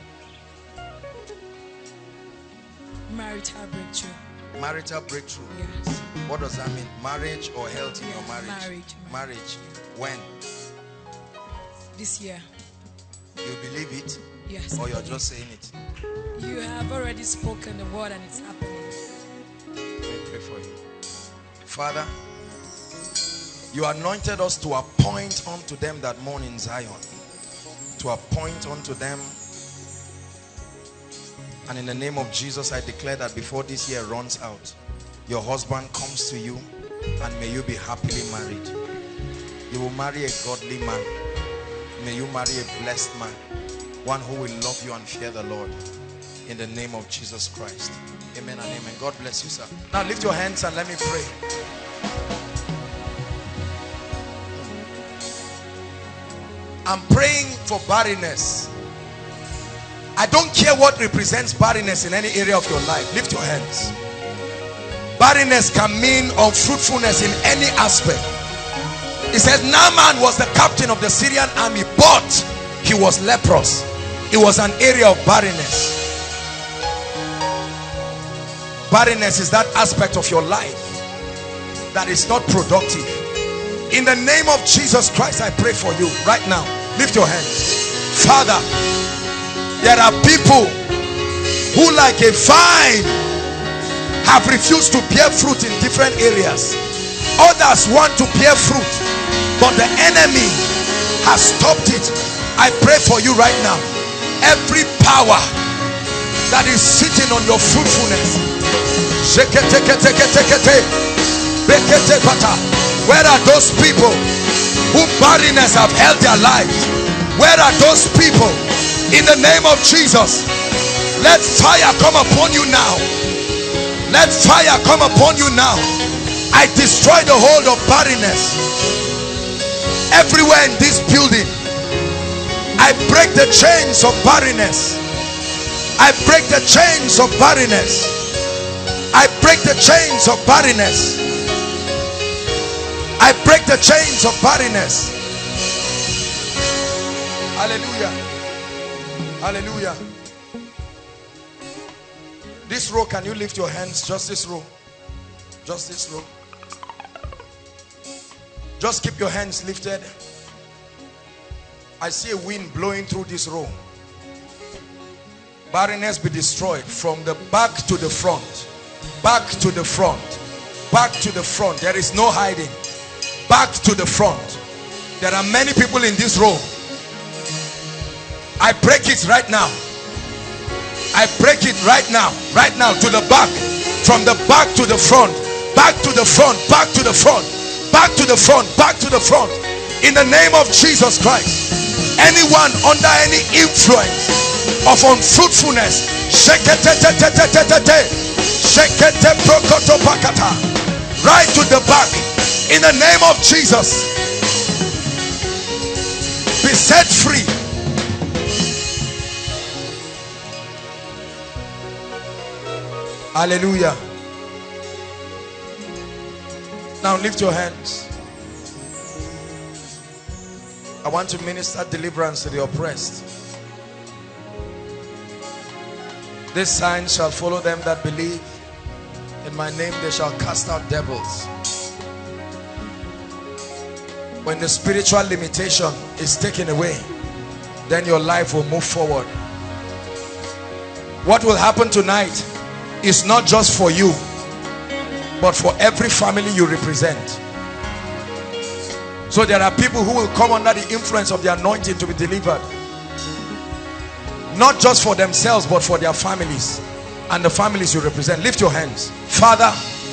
Marital breakthrough. Marital breakthrough. Yes. What does that mean? Marriage or health in your marriage? Marriage. When? This year. You believe it? Yes. Or you're just saying it? You have already spoken the word and it's happening. Let me pray for you. Father, you anointed us to appoint unto them that mourn in Zion. To appoint unto them. And in the name of Jesus, I declare that before this year runs out, your husband comes to you and may you be happily married. You will marry a godly man. May you marry a blessed man. One who will love you and fear the Lord. In the name of Jesus Christ. Amen and amen. God bless you, sir. Now lift your hands and let me pray. I'm praying for barrenness. I don't care what represents barrenness in any area of your life. Lift your hands. Barrenness can mean unfruitfulness in any aspect. It says Naaman was the captain of the Syrian army, but he was leprous. It was an area of barrenness. Barrenness is that aspect of your life that is not productive. In the name of Jesus Christ, I pray for you right now. Lift your hands. Father, there are people who, like a vine, have refused to bear fruit in different areas. Others want to bear fruit, but the enemy has stopped it. I pray for you right now. Every power that is sitting on your fruitfulness, where are those people whom barrenness have held their lives? Where are those people? In the name of Jesus, let fire come upon you now. Let fire come upon you now. I destroy the hold of barrenness everywhere in this building. I break the chains of barrenness. I break the chains of barrenness. I break the chains of barrenness. I break the chains of barrenness. Hallelujah. Hallelujah. This row, can you lift your hands? Just this row. Just this row. Just keep your hands lifted. I see a wind blowing through this row. Barrenness be destroyed from the back to the front. Back to the front. Back to the front. There is no hiding. Back to the front. There are many people in this row. I break it right now. I break it right now. Right now to the back. From the back to the front. Back to the front. Back to the front. Back to the front. Back to the front. In the name of Jesus Christ. Anyone under any influence of unfruitfulness, right to the back. In the name of Jesus. Be set free. Hallelujah. Now lift your hands. I want to minister deliverance to the oppressed. This sign shall follow them that believe. In my name they shall cast out devils. When the spiritual limitation is taken away, then your life will move forward. What will happen tonight is not just for you, but for every family you represent. So there are people who will come under the influence of the anointing to be delivered. Not just for themselves, but for their families and the families you represent. Lift your hands. Father,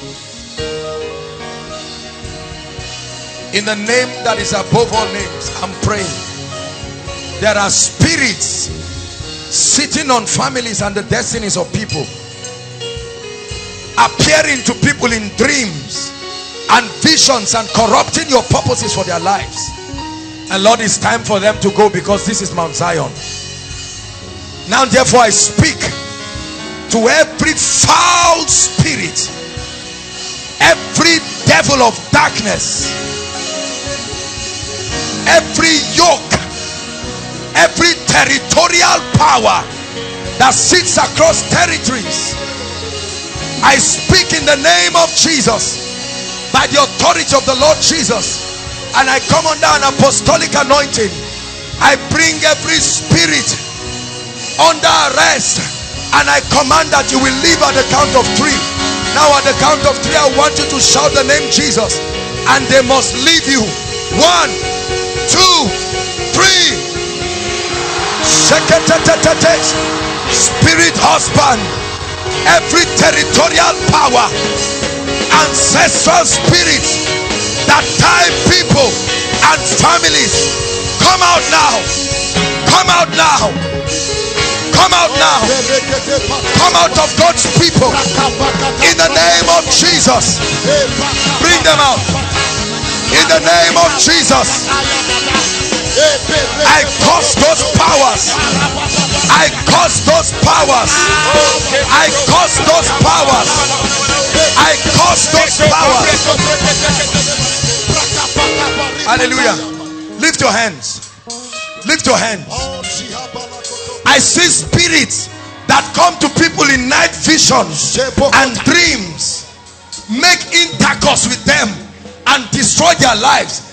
in the name that is above all names, I'm praying. There are spirits sitting on families and the destinies of people, appearing to people in dreams and visions and corrupting your purposes for their lives. And Lord, it's time for them to go, because this is Mount Zion. Now therefore I speak to every foul spirit, every devil of darkness, every yoke, every territorial power that sits across territories. I speak in the name of Jesus, by the authority of the Lord Jesus, and I come under an apostolic anointing. I bring every spirit under arrest, and I command that you will leave at the count of 3. Now at the count of 3, I want you to shout the name Jesus, and they must leave you. 1, 2, 3. Spirit husband, every territorial power, ancestral spirits that tie people and families, come out now. Come out now. Come out now. Come out of God's people in the name of Jesus. Bring them out in the name of Jesus. I curse those powers. I curse those powers. I curse those powers. I curse those powers. Hallelujah. Lift your hands. Lift your hands. I see spirits that come to people in night visions and dreams, make intercourse with them and destroy their lives.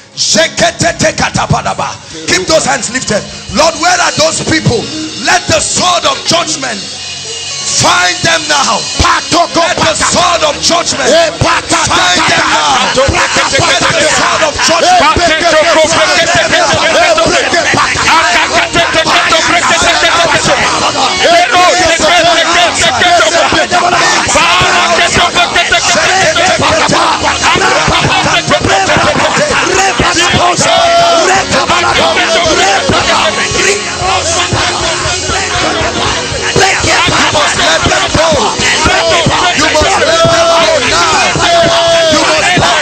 Keep those hands lifted. Lord, where are those people? Let the sword of judgment find them now. Let the sword of judgment find them now. Let the sword of judgment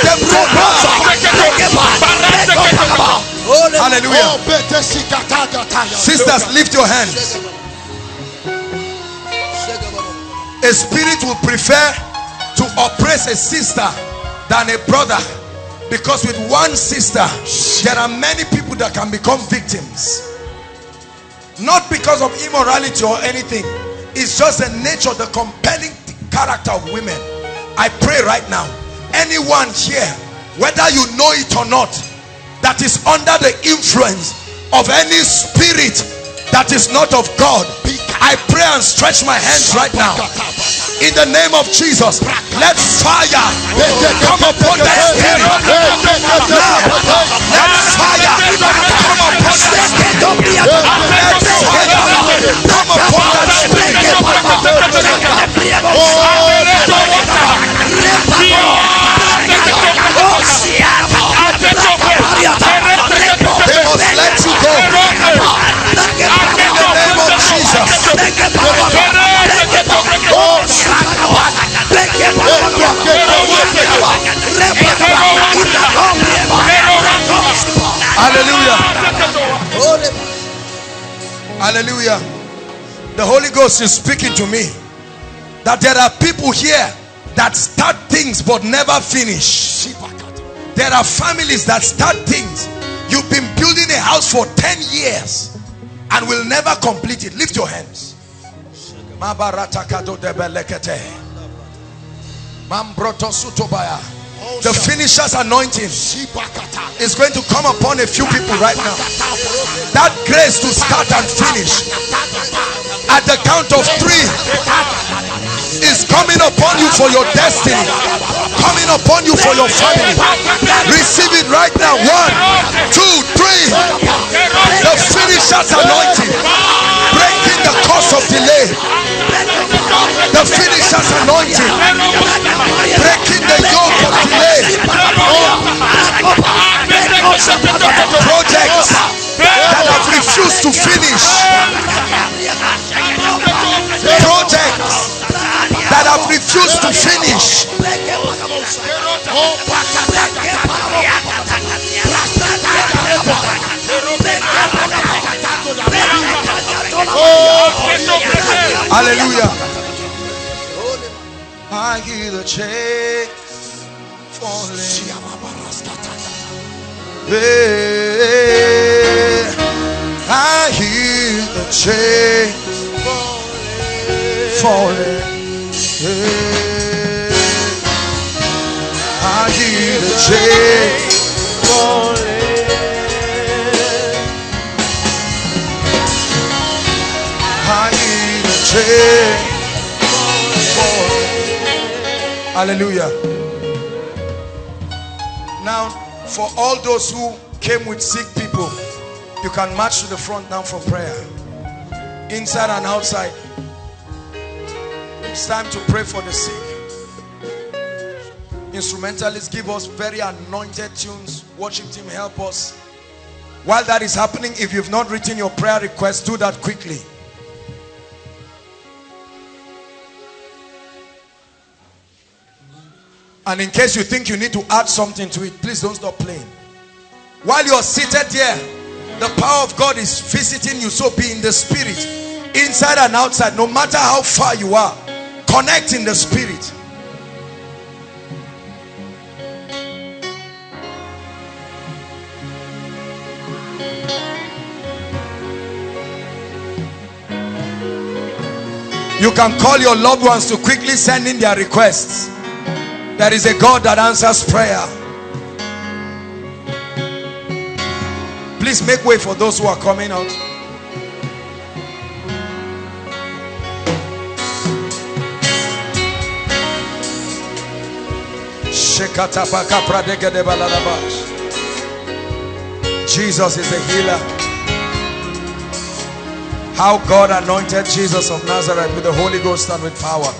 Hallelujah. Sisters, lift your hands. A spirit will prefer to oppress a sister than a brother, because with one sister there are many people that can become victims, not because of immorality or anything. It's just the nature, the compelling character of women. I pray right now, anyone here, whether you know it or not, that is under the influence of any spirit that is not of God, I pray and stretch my hands right now in the name of Jesus. Let fire come upon that spirit now. Let fire come upon that spirit. Let fire come upon that spirit. They must let you go in the name of Jesus. Hallelujah. Hallelujah. The Holy Ghost is speaking to me that there are people here that start things but never finish. There are families that start things. You've been building a house for 10 years and will never complete it. Lift your hands. The finisher's anointing is going to come upon a few people right now. That grace to start and finish at the count of 3 is coming upon you for your destiny, coming upon you for your family. Receive it right now. 1, 2, 3. The finisher's anointing, breaking the curse of delay. The finisher's anointing, breaking the yoke of delay. Projects that have refused to finish, projects that have refused to finish. Hallelujah. I hear the chains falling. I hear the chains falling. I hear the chains falling. I hear the chains falling. Hallelujah. Now, for all those who came with sick people, you can march to the front now for prayer. Inside and outside. It's time to pray for the sick. Instrumentalists, give us very anointed tunes. Worship team, help us. While that is happening, if you've not written your prayer request, do that quickly. And in case you think you need to add something to it, please don't stop playing. While you're seated here, the power of God is visiting you. So be in the spirit, inside and outside. No matter how far you are, connect in the spirit. You can call your loved ones to quickly send in their requests. There is a God that answers prayer. Please make way for those who are coming out. Jesus is the healer. How God anointed Jesus of Nazareth with the Holy Ghost and with power.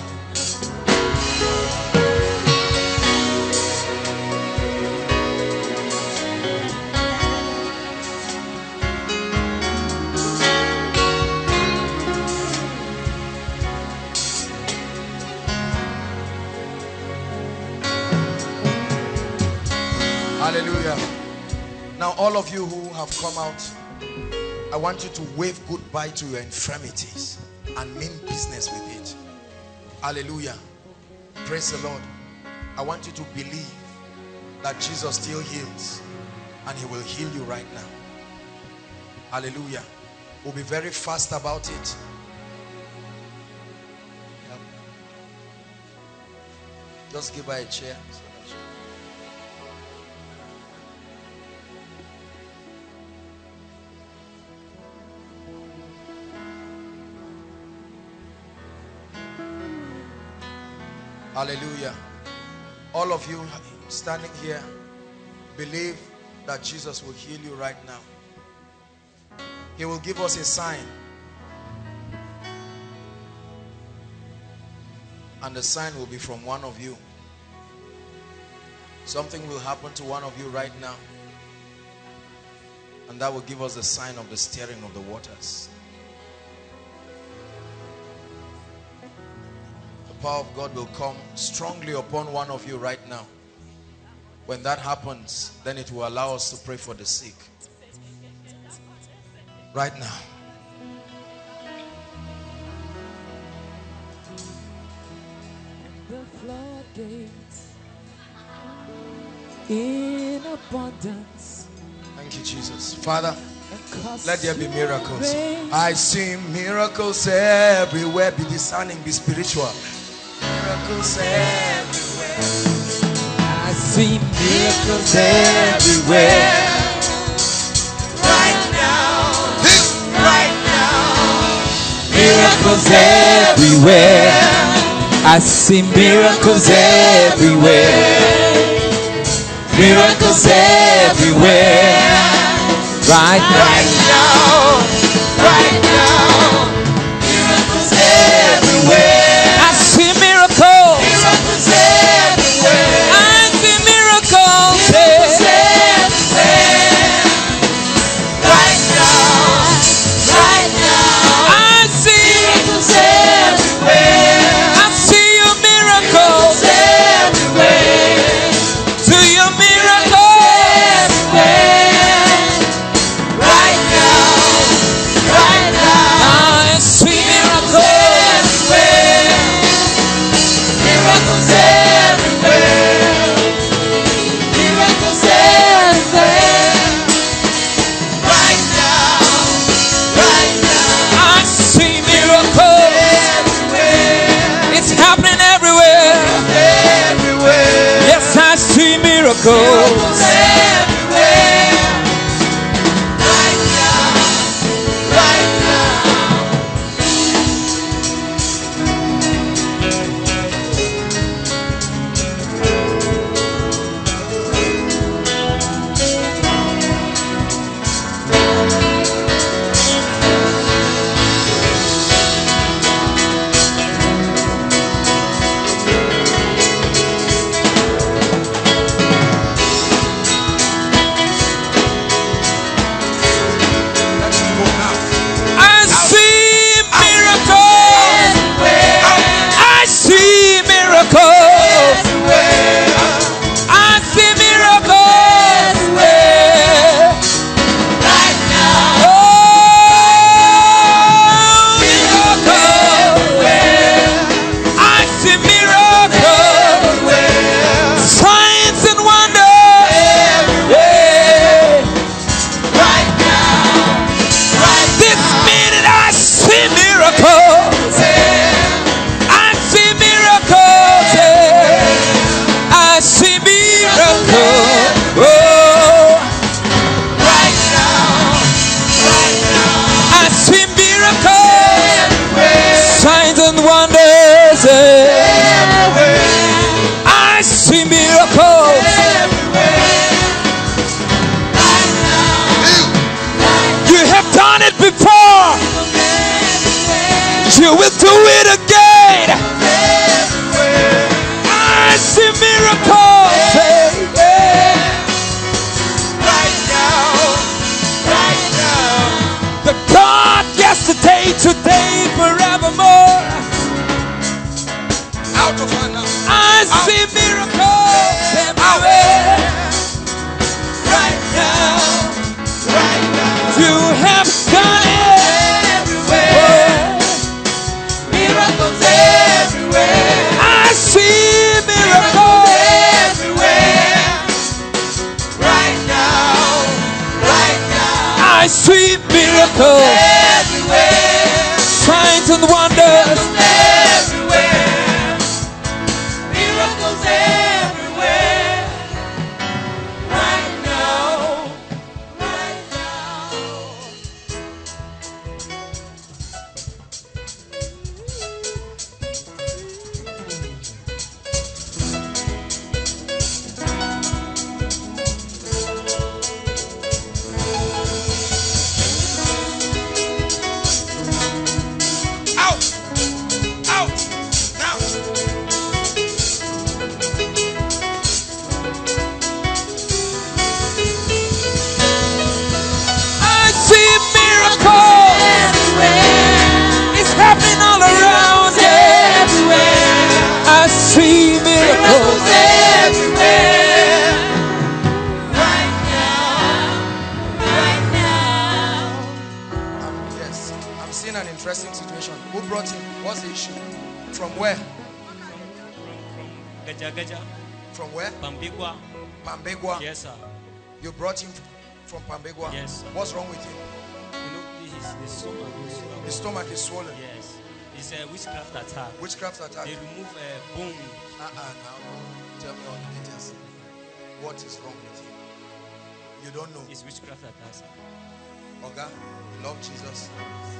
Hallelujah. Now all of you who have come out, I want you to wave goodbye to your infirmities and mean business with it. Hallelujah. Praise the Lord. I want you to believe that Jesus still heals, and he will heal you right now. Hallelujah. We'll be very fast about it. Yeah. Just give her a chair. Hallelujah. All of you standing here, believe that Jesus will heal you right now. He will give us a sign. And the sign will be from one of you. Something will happen to one of you right now. And that will give us the sign of the stirring of the waters. The power of God will come strongly upon one of you right now. When that happens, then it will allow us to pray for the sick. Right now. The floodgates in abundance. Thank you, Jesus. Father, let there be miracles. I see miracles everywhere. Be discerning, be spiritual. Miracles everywhere. I see miracles everywhere. Right now. Miracles everywhere. I see miracles everywhere. Miracles everywhere. Right now. Miracles everywhere. I see miracles. Miracles everywhere. I see miracles everywhere. Right now. I see miracles everywhere. I see your miracles everywhere. To your miracles everywhere. Right now. I see miracles everywhere. Miracles everywhere. Miracles everywhere. Right now. I see miracles everywhere. It's happening everywhere. Yes, I see miracles everywhere. Right now. I see miracles. I see miracles. I see miracles. Right now. Oh, miracles. I see miracles. Signs and wonders. Right now. This minute I see miracles. I see miracles. I see miracles. Oh. Right now. I see miracles. Signs and wonders. I see miracles. You have done it before. You will do it again. I see miracles. Right now. The God yesterday, today, forevermore. Out of her now. I see miracles everywhere. Right now. You have done see miracles everywhere. signs and wonders Everywhere. Miracles everywhere. Right now. Right now. Out! Out! Now! I see miracles it's happening all around Everywhere. I see miracles Everywhere. Right now. Right now. Yes, I'm seeing an interesting situation. Who brought him? What's the issue? From where? Gaja Gaja, From where? Pambigwa. Pambegwa. Yes, sir. You brought him from Pambegwa? Yes. What's wrong with him? You know, this is the stomach. His stomach is swollen. Yes. It's a witchcraft attack. Witchcraft attack. They remove a bone. Now, tell me all the details. What is wrong with him? You don't know. It's witchcraft attack, sir. Oga, you love Jesus.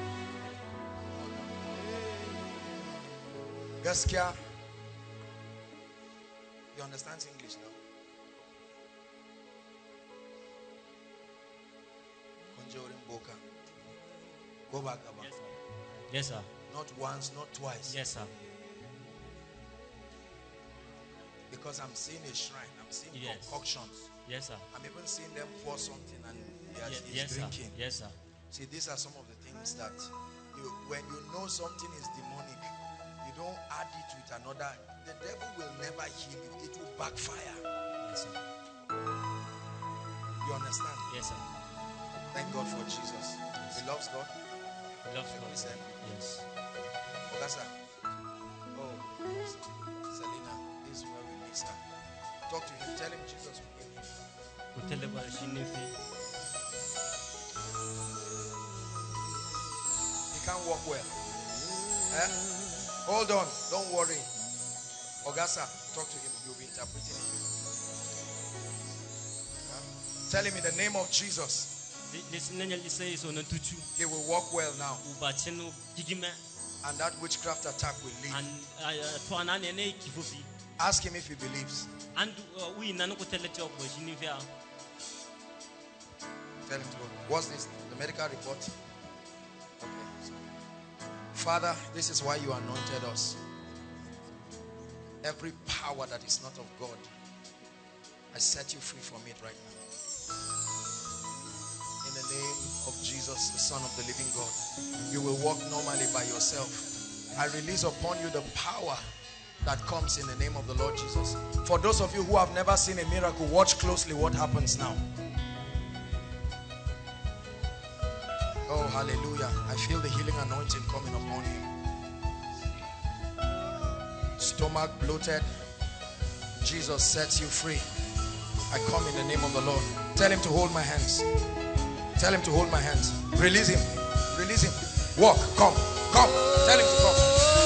Gaskiya. You understand English now? Conjuring Boka. Go back about. Yes, sir. Yes, sir. Not once, not twice. Yes, sir. Because I'm seeing a shrine. I'm seeing Yes. concoctions. Yes, sir. I'm even seeing them pour something and Yes, he's yes, sir. drinking. Yes, sir. See, these are some of the things that when you know something is demonic, you don't add it with another. The devil will never heal you. It will backfire. Yes, sir. You understand? Yes, sir. Thank God for Jesus. He loves God. He loves God. Listen. Yes. Ogasa. Oh, Selena, this is where we miss her. Talk to him. Tell him Jesus will heal him. He can't walk well. Eh? Hold on. Don't worry. Ogasa, talk to him. You'll be interpreting it. Huh? Tell him in the name of Jesus. He will walk well now. And that witchcraft attack will leave. Ask him if he believes. Tell him to go. What's this? The medical report? Okay. Father, this is why you anointed us. Every power that is not of God, I set you free from it right now. In the name of Jesus, the Son of the living God, you will walk normally by yourself. I release upon you the power that comes in the name of the Lord Jesus. For those of you who have never seen a miracle, watch closely what happens now. Oh, hallelujah. I feel the healing anointing coming upon him. Stomach bloated. Jesus sets you free. I come in the name of the Lord. Tell him to hold my hands. Tell him to hold my hands. Release him. Release him. Walk. Come. Come. Tell him to come.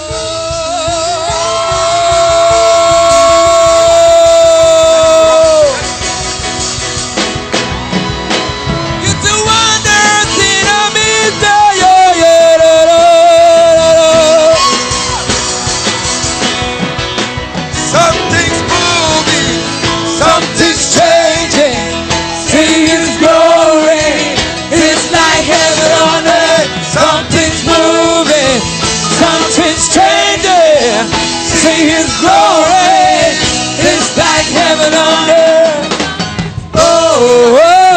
See his glory, it's like heaven on earth. Oh,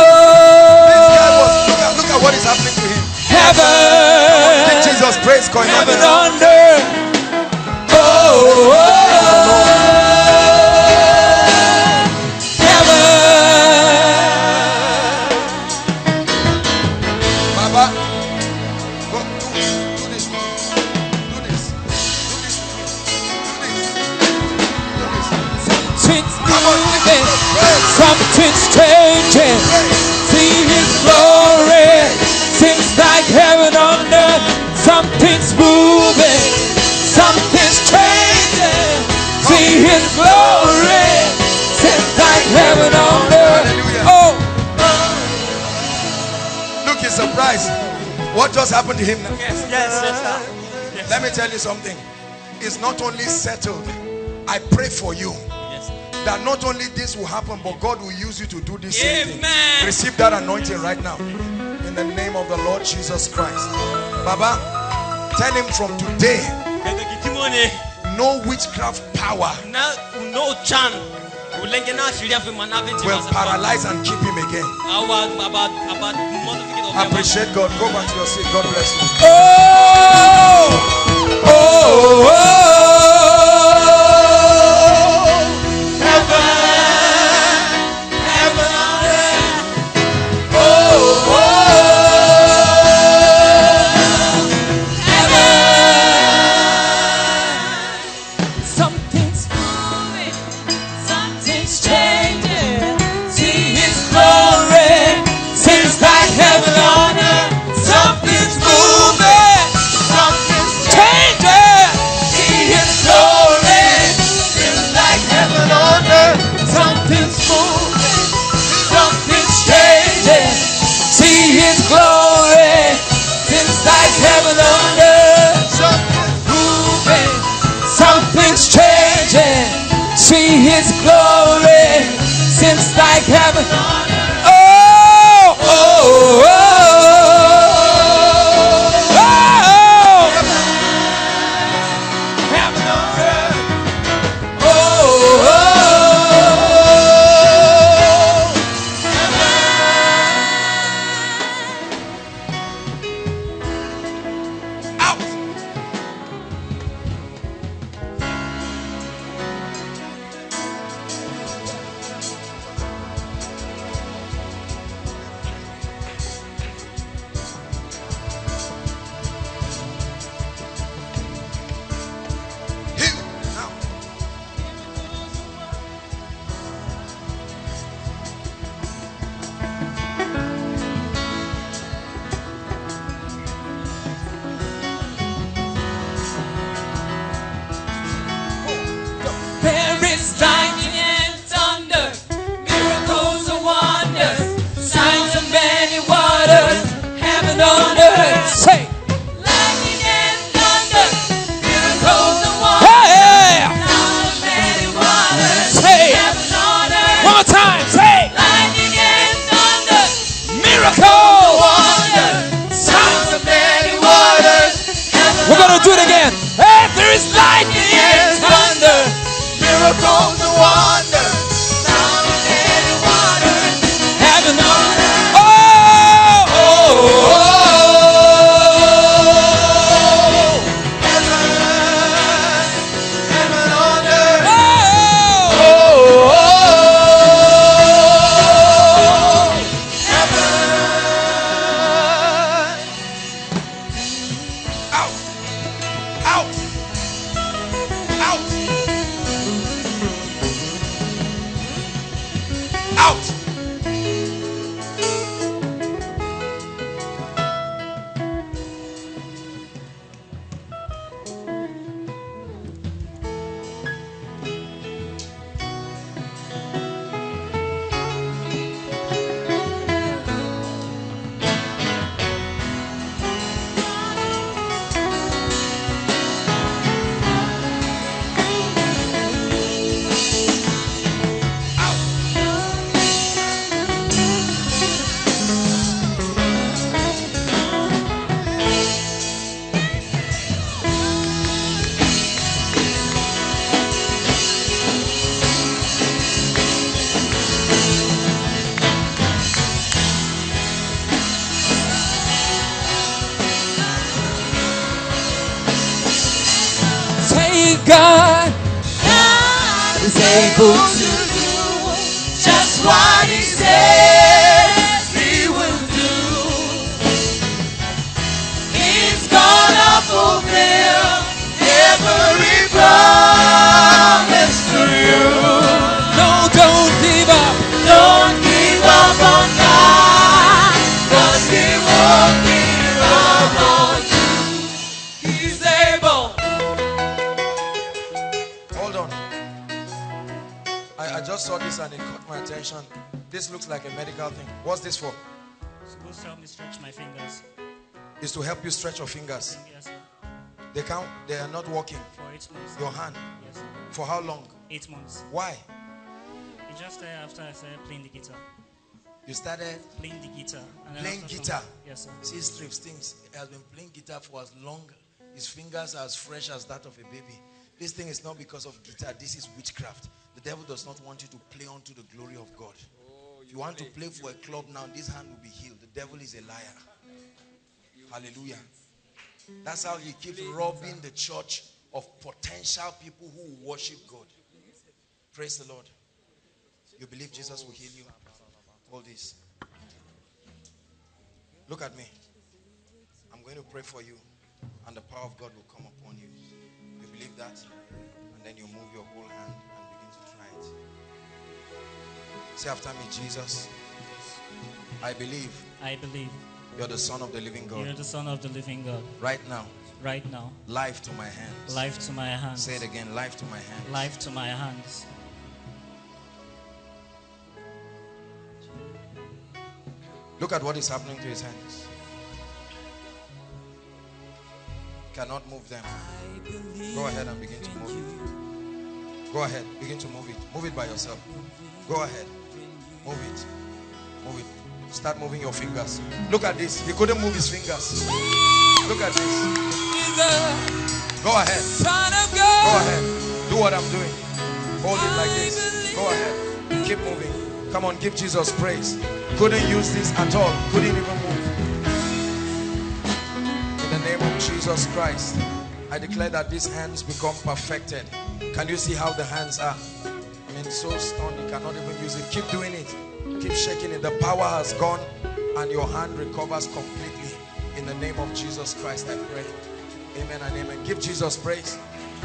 Look at what is happening to him. heaven, Jesus, praise going on. heaven on earth. Oh, Baba, go do this. Do this. something's moving, something's changing. See his glory. What just happened to him now? Yes, sir. Let me tell you something. It's not only settled. I pray for you Yes, sir. that not only this will happen, but God will use you to do this same thing. Amen. Receive that anointing right now. In the name of the Lord Jesus Christ. Baba, tell him from today, no witchcraft power will paralyze and keep him again. Appreciate God. Go back to your seat. God bless you. Something's moving, something's changing. See His glory, seems like heaven on earth. Something's moving, something's changing. See His glory, seems like heaven on earth. Something's moving, something's changing. See His glory, seems like heaven on earth. Something's moving, something's changing. See His glory, seems like heaven on earth. Oh, oh, oh, oh, heaven on earth. Oh, oh, Out. there is lightning and thunder, miracles and wonders, signs of many waters, heaven on earth. Say, lightning and thunder, miracles and wonders, signs of many waters, heaven on earth. One more time, say, lightning and thunder, miracles, wonders, signs of many waters. We're gonna do it again. Hey, there is lightning and thunder, miracles and wonders, sound of many waters, heaven on earth. Oh, oh, oh, heaven, heaven on earth. Oh, oh, oh, heaven. Out. Out. Out. Out. Say God, God is able to do just what He says He will do. He's gonna fulfill every promise to you. No, don't give up. Don't give up on God, 'cause He won't give up on you. He's able. Hold on. I just saw this and it caught my attention. This looks like a medical thing. What's this for? Supposed to help me stretch my fingers. is to help you stretch your fingers. Yes, sir. They are not working. For 8 months. Your hand. Yes, sir. For how long? 8 months. Why? It just after I started playing the guitar. You started Playing the guitar. And then playing after guitar. Yes, sir. See, Strips thinks he has been playing guitar for as long. His fingers are as fresh as that of a baby. This thing is not because of guitar. This is witchcraft. The devil does not want you to play unto the glory of God. If you want to play for a club now, this hand will be healed. The devil is a liar. Hallelujah. That's how he keeps robbing the church of potential people who worship God. Praise the Lord. You believe Jesus will heal you? Hold this. Look at me. I'm going to pray for you, and the power of God will come upon you. You believe that? And then you move your whole hand and begin to try it. Say after me, Jesus, I believe you're the Son of the living God. You're the Son of the living God. Right now, Life to my hands. life to my hands. Say it again. Life to my hands. Life to my hands. Look at what is happening to his hands. Cannot move them. Go ahead and begin to move it. Go ahead, begin to move it. Move it by yourself. Go ahead. Move it. Move it. Start moving your fingers. Look at this. He couldn't move his fingers. Look at this. Go ahead. Go ahead. Do what I'm doing. Hold it like this. Go ahead. Keep moving. Come on, give Jesus praise. Couldn't use this at all. Couldn't even move. In the name of Jesus Christ, I declare that these hands become perfected. Can you see how the hands are? I mean, so stunned you cannot even use it. Keep doing it. Keep shaking it. The power has gone and your hand recovers completely. In the name of Jesus Christ, I pray. Amen and amen. Give Jesus praise.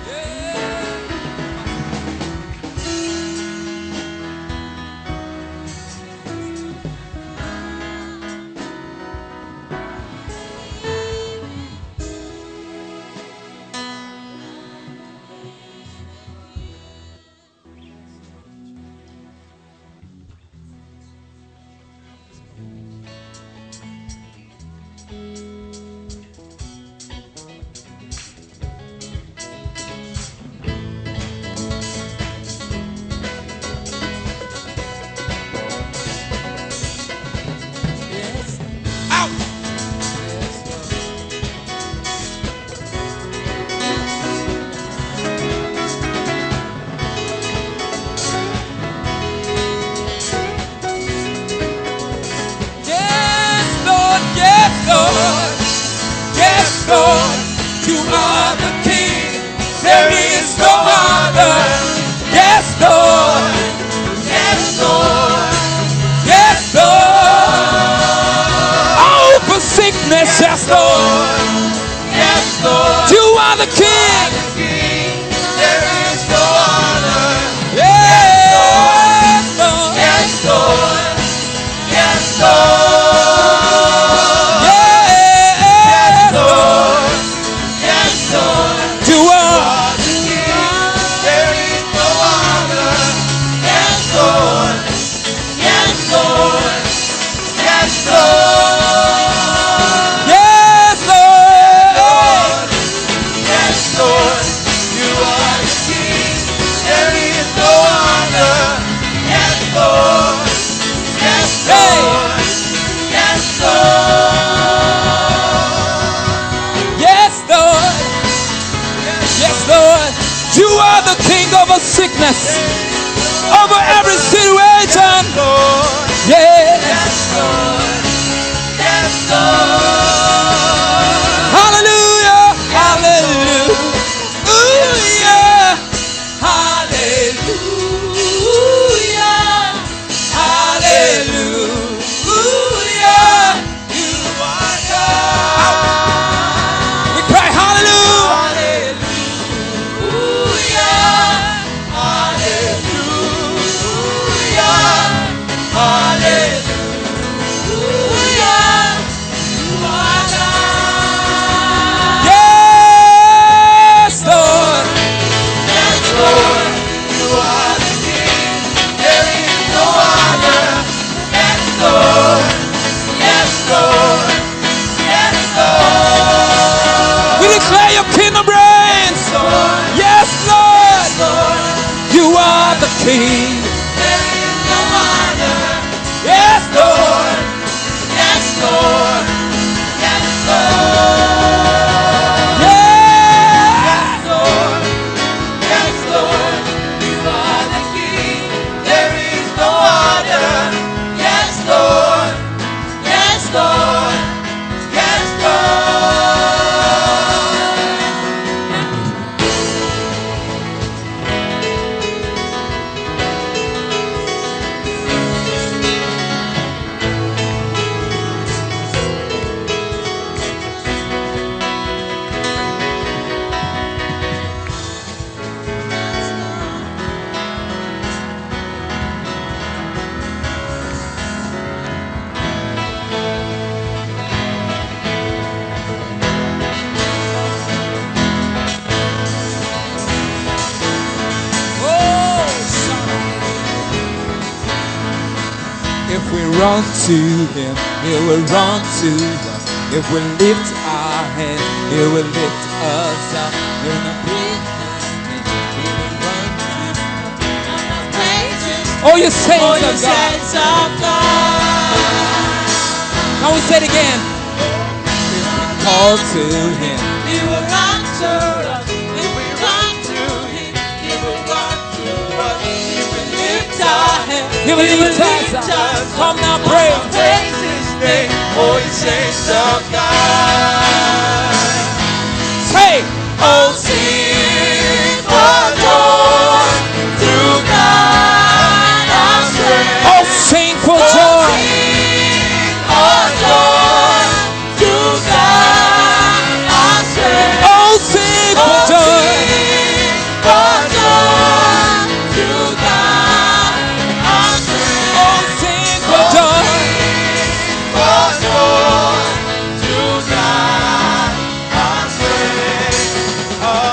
Yes, Lord. Yes, Lord. You are the King. There is no other. Yes, Lord. Yes, Lord. Yes, Lord. Yes, Lord. Yes, Lord. You are the King. There is no other. Yes, Lord. Yes, Lord. Yes, Lord. You are the King over sickness, over every situation. Yes, Lord. Yes, Lord. Hallelujah. Hallelujah. Hallelujah. Hallelujah. You are God. We cry hallelujah. Hallelujah. lead. There is no other. Yes, Lord. Yes, Lord. Yes, Lord. Yes, Lord. Yes, Lord. You are the King. There is no other. Yes, Lord. Yes, Lord. Yes, Lord. If we run to Him, He will run to us. If we lift our hands, He will lift us up. In the He will run to us. Oh, you saints of God. Now we say it again. If we call to Him, He will answer us. If we run to Him, He will run to us. He will lift our hands. He will lift us. Come now, praise His name. Oh, you saints of God. Say, oh, sing for joy to God our strength. Oh, sing for joy. Sing for joy to God our strength. Oh, sing for joy. Sing for joy to God our strength. Oh, sing for joy. For joy to God our strength, our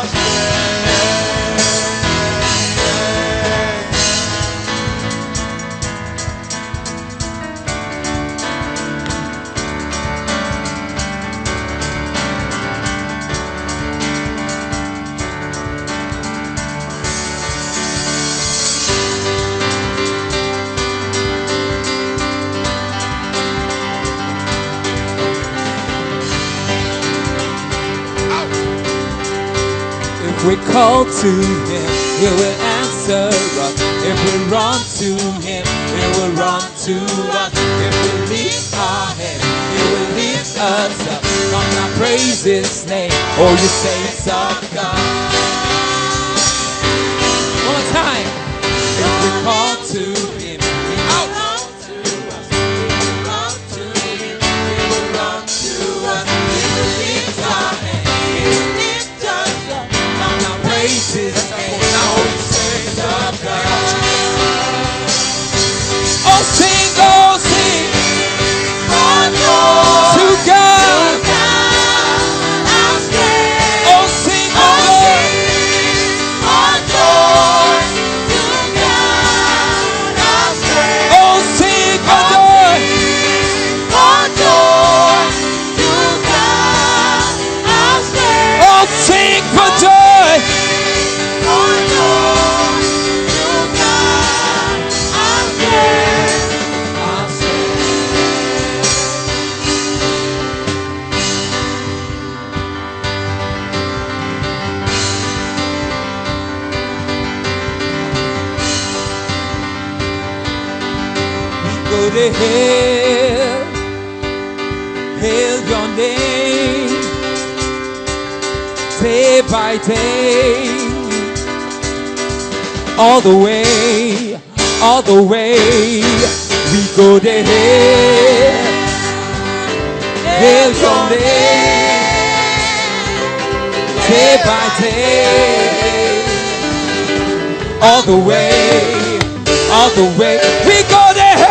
If we call to Him, He will answer us. If we run to Him, He will run to us. If we lift our hands, He will lift us up. Come now, praise His name, oh, you saints of God. One more time. If we call to Him, He will run to us. If we run to Him, He will run to us. If we lift our hands, He will lift us up. Come now, praise His name, oh, you saints of God. Oh, sing, for joy to God. Our strength. Oh, sing, for joy to God. Our strength. Oh, sing, for joy to God. Our strength. Oh, sing for joy to God. Our strength. Our We go to hail your name, day by day, all the way, we go to hail your name, day by day, all the way, we go to hail.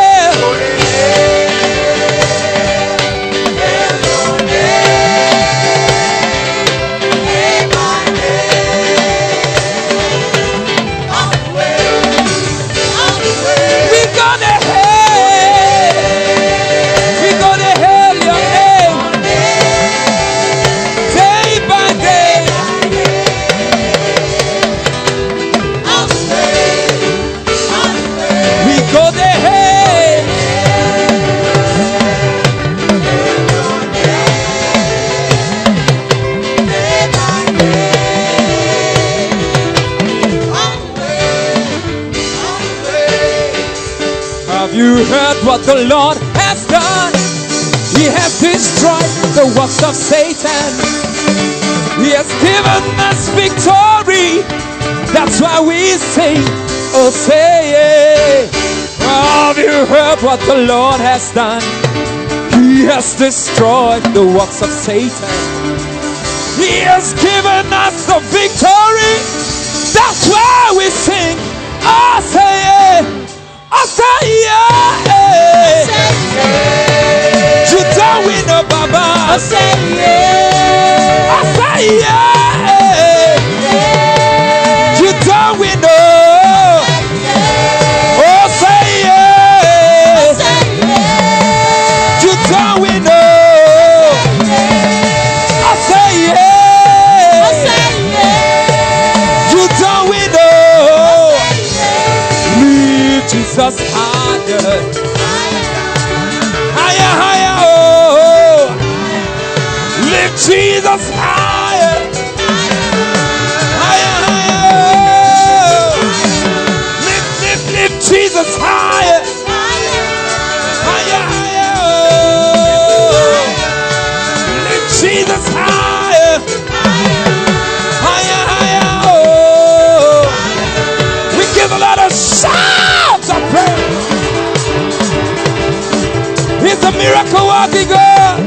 you heard what the Lord has done? He has destroyed the works of Satan. He has given us victory. That's why we sing, oh say it. Have you heard what the Lord has done? He has destroyed the works of Satan. He has given us the victory. That's why we sing, oh say it, oh say it. You don't win, no Baba. Oh say it, oh say it. You don't win, no. Oh say it, you don't win, no. Oh say it, you don't win, no. Lift Jesus higher, higher, higher, oh. Lift Jesus higher, higher, higher, oh. Lift Jesus higher, higher, higher, oh. Lift Jesus higher, higher, higher, oh. We give a lot of shouts of praise. He's a miracle working God.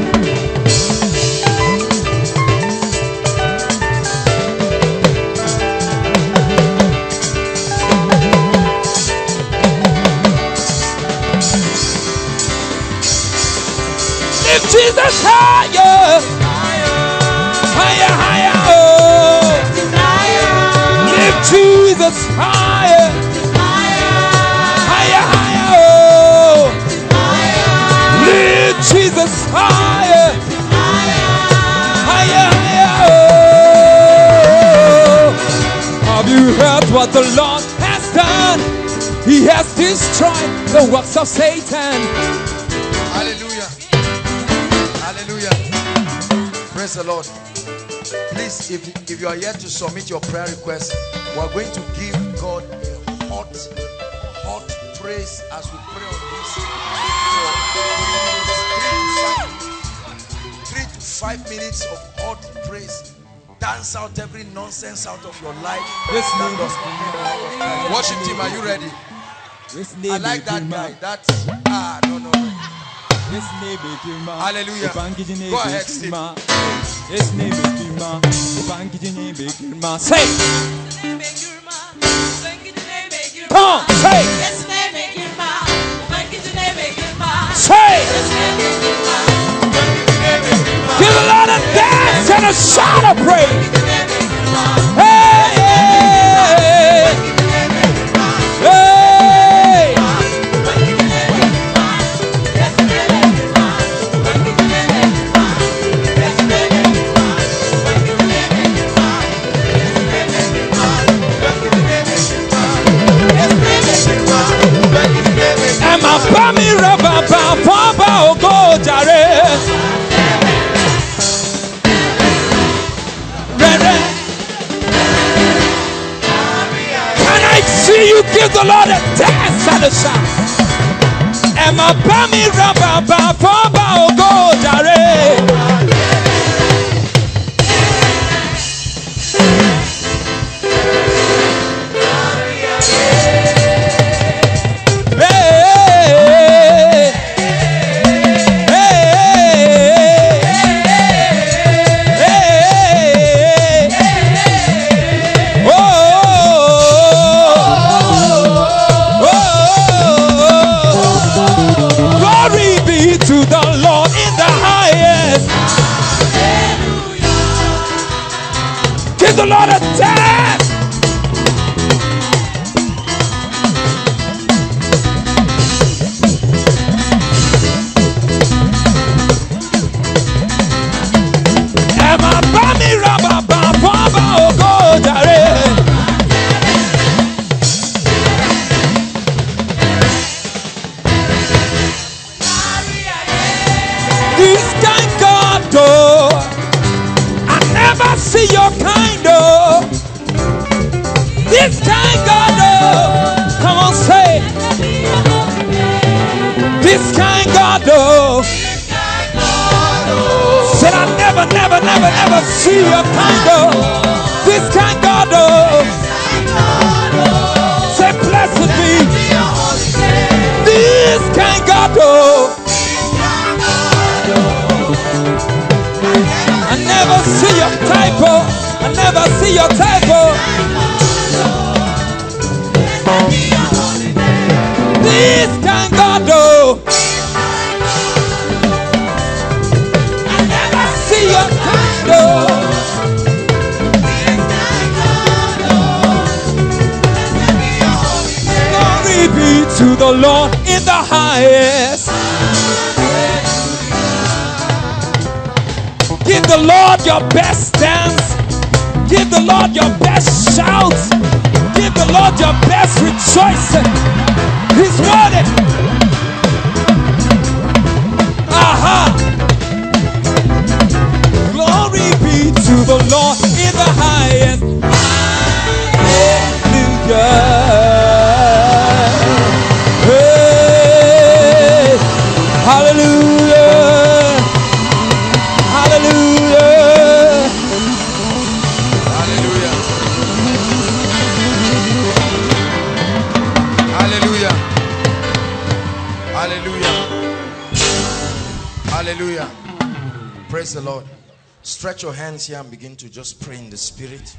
Lift Jesus higher, higher, higher, oh. Lift Jesus higher, higher, higher, oh. Lift Jesus higher, higher, higher, oh. Have you heard what the Lord has done? He has destroyed the works of Satan. Hallelujah. Hallelujah. Praise the Lord. Please, if you are here to submit your prayer request, we are going to give God a hot praise as we pray on this for 3 to 5 minutes of hot praise. Dance out every nonsense out of your life. Worship team, are you ready? I like that guy. That's no. Hallelujah. Go ahead, Steve. Say. Come on, say. Say. Give a lot of dance and a shout of praise. Hey, hey, hey. Emma Bami Rabba Papa Ogo Jare. Can I see you give the Lord a dance and a shout? Emma Bami Rabba Papa Ogo Jare. Give the Lord a dance. Emma Bami Rabba Papa Ogo Jare. This kind God, oh, I never see your kind, oh. This kind God, oh, come on, say. kind God, oh. Said I never, never, never, never see a kind God. This kind God, oh. Say blessed be this kind God, oh. I never see your type, oh. I never see your type, oh. This kind God, oh. I never see your kind, oh. Glory be to the Lord in the highest. Give the Lord your best dance. Give the Lord your best shout. Give the Lord your best rejoicing. He's worthy. Aha. Glory be to the Lord in the highest. Hallelujah. Hey. Hallelujah. Hallelujah. Hallelujah. Hallelujah. Hallelujah. Hallelujah. Praise the Lord. Stretch your hands here and begin to just pray in the Spirit.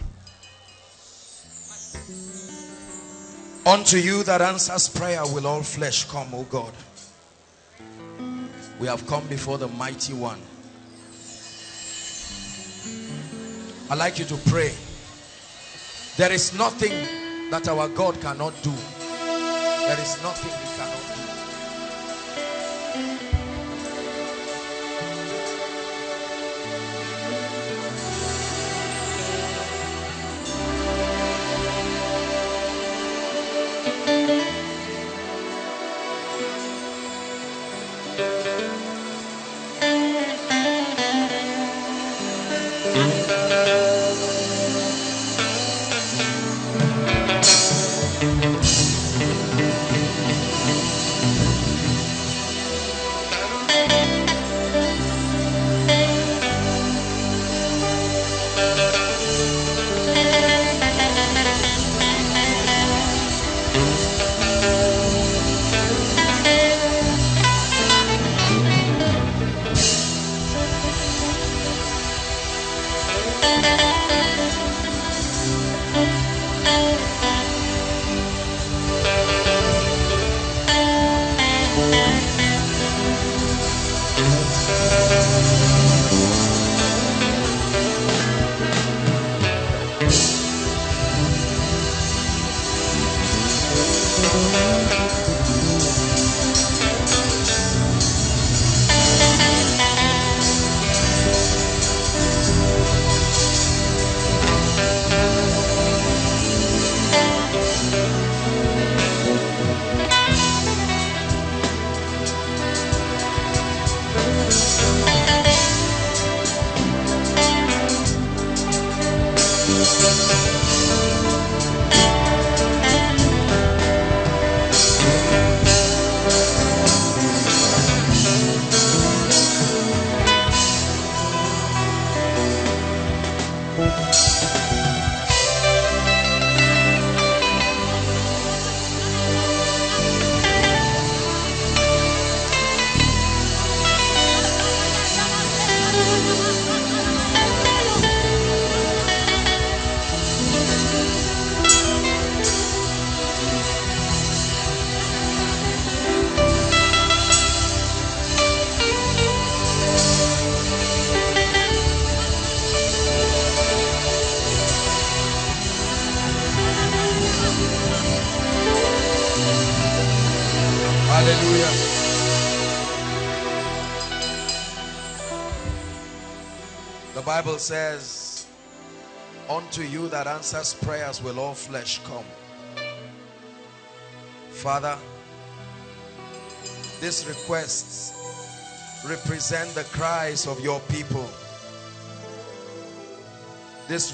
Unto you that answers prayer will all flesh come, O God. We have come before the mighty one. I'd like you to pray. There is nothing that our God cannot do. There is nothing he cannot do. Hallelujah. The Bible says, unto you that answers prayers will all flesh come. Father, these requests represent the cries of your people. These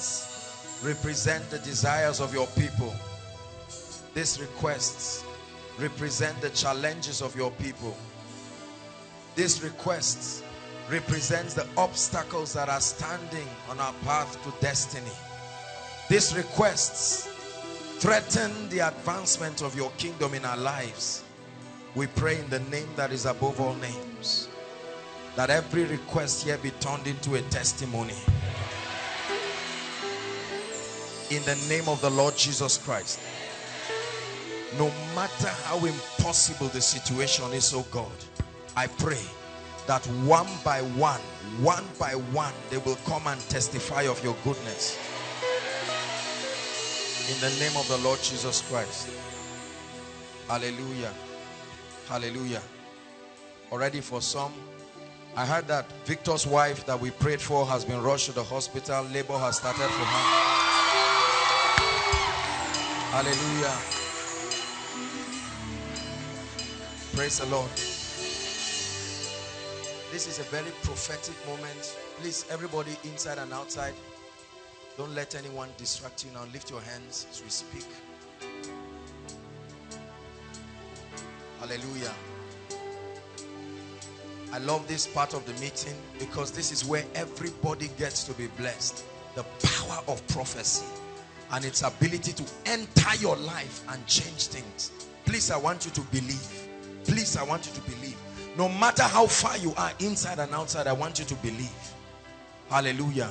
requests represent the desires of your people. These requests represent the challenges of your people. These requests represents the obstacles that are standing on our path to destiny. These requests threaten the advancement of your kingdom in our lives. We pray in the name that is above all names, that every request here be turned into a testimony. In the name of the Lord Jesus Christ. No matter how impossible the situation is, oh God, I pray that one by one, they will come and testify of your goodness. In the name of the Lord Jesus Christ. Hallelujah. Hallelujah. Already for some, I heard that Victor's wife that we prayed for has been rushed to the hospital. Labor has started for her. Hallelujah. Praise the Lord. This is a very prophetic moment. Please, everybody inside and outside, don't let anyone distract you now. Lift your hands as we speak. Hallelujah. I love this part of the meeting because this is where everybody gets to be blessed. The power of prophecy and its ability to enter your life and change things. Please, I want you to believe. Please, I want you to believe. No matter how far you are inside and outside, I want you to believe. Hallelujah.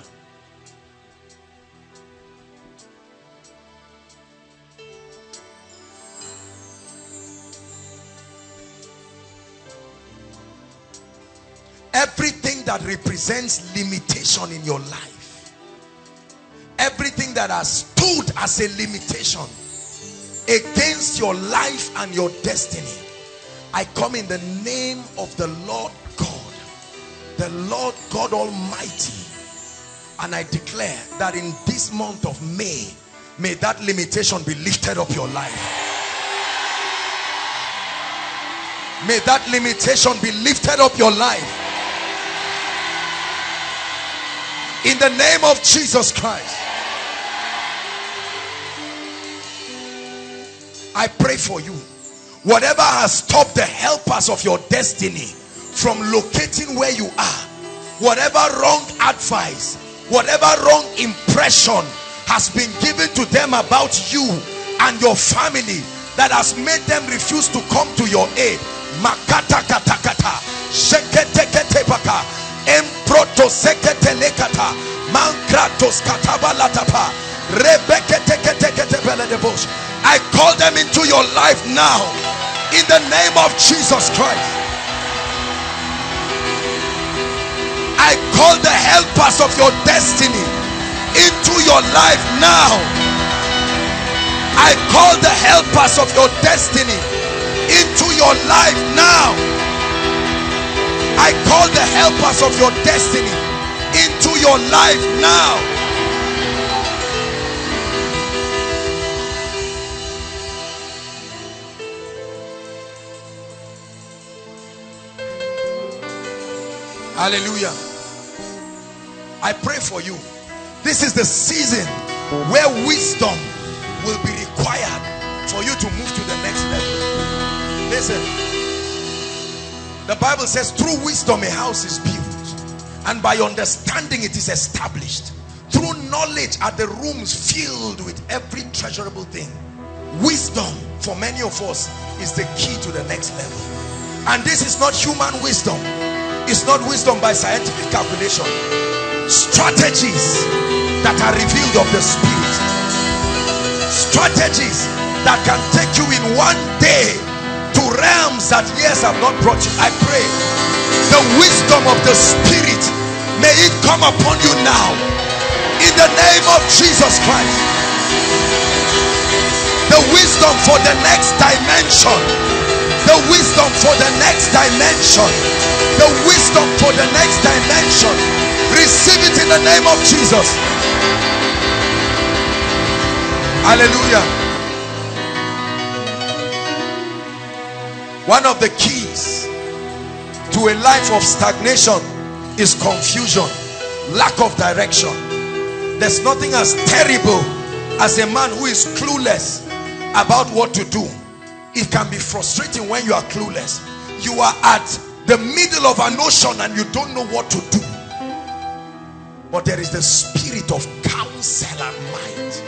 Everything that represents limitation in your life, everything that has stood as a limitation against your life and your destiny, I come in the name of the Lord God, the Lord God Almighty, and I declare that in this month of May, may that limitation be lifted up your life. May that limitation be lifted up your life. In the name of Jesus Christ. I pray for you. Whatever has stopped the helpers of your destiny from locating where you are, whatever wrong advice, whatever wrong impression has been given to them about you and your family that has made them refuse to come to your aid, makata kata kata, shekete baka, emproto sekete lekata, mankratos katabalatapa, rebekete kete beledebos. I call them into your life now in the name of Jesus Christ. I call the helpers of your destiny into your life now. I call the helpers of your destiny into your life now. I call the helpers of your destiny into your life now. Hallelujah. I pray for you. This is the season where wisdom will be required for you to move to the next level. Listen, the Bible says through wisdom a house is built, and by understanding it is established. Through knowledge are the rooms filled with every treasurable thing. Wisdom for many of us is the key to the next level. And this is not human wisdom. It's not wisdom by scientific calculation. Strategies that are revealed of the Spirit. Strategies that can take you in one day to realms that years have not brought you. I pray the wisdom of the Spirit, may it come upon you now in the name of Jesus Christ. The wisdom for the next dimension. The wisdom for the next dimension. The wisdom for the next dimension. Receive it in the name of Jesus. Hallelujah. One of the keys to a life of stagnation is confusion, lack of direction. There's nothing as terrible as a man who is clueless about what to do. It can be frustrating when you are clueless. You are at the middle of an ocean and you don't know what to do. But there is the spirit of counsel and might.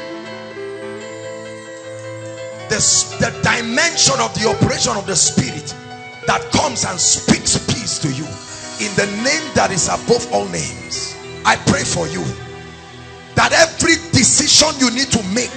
The dimension of the operation of the spirit that comes and speaks peace to you in the name that is above all names. I pray for you that every decision you need to make,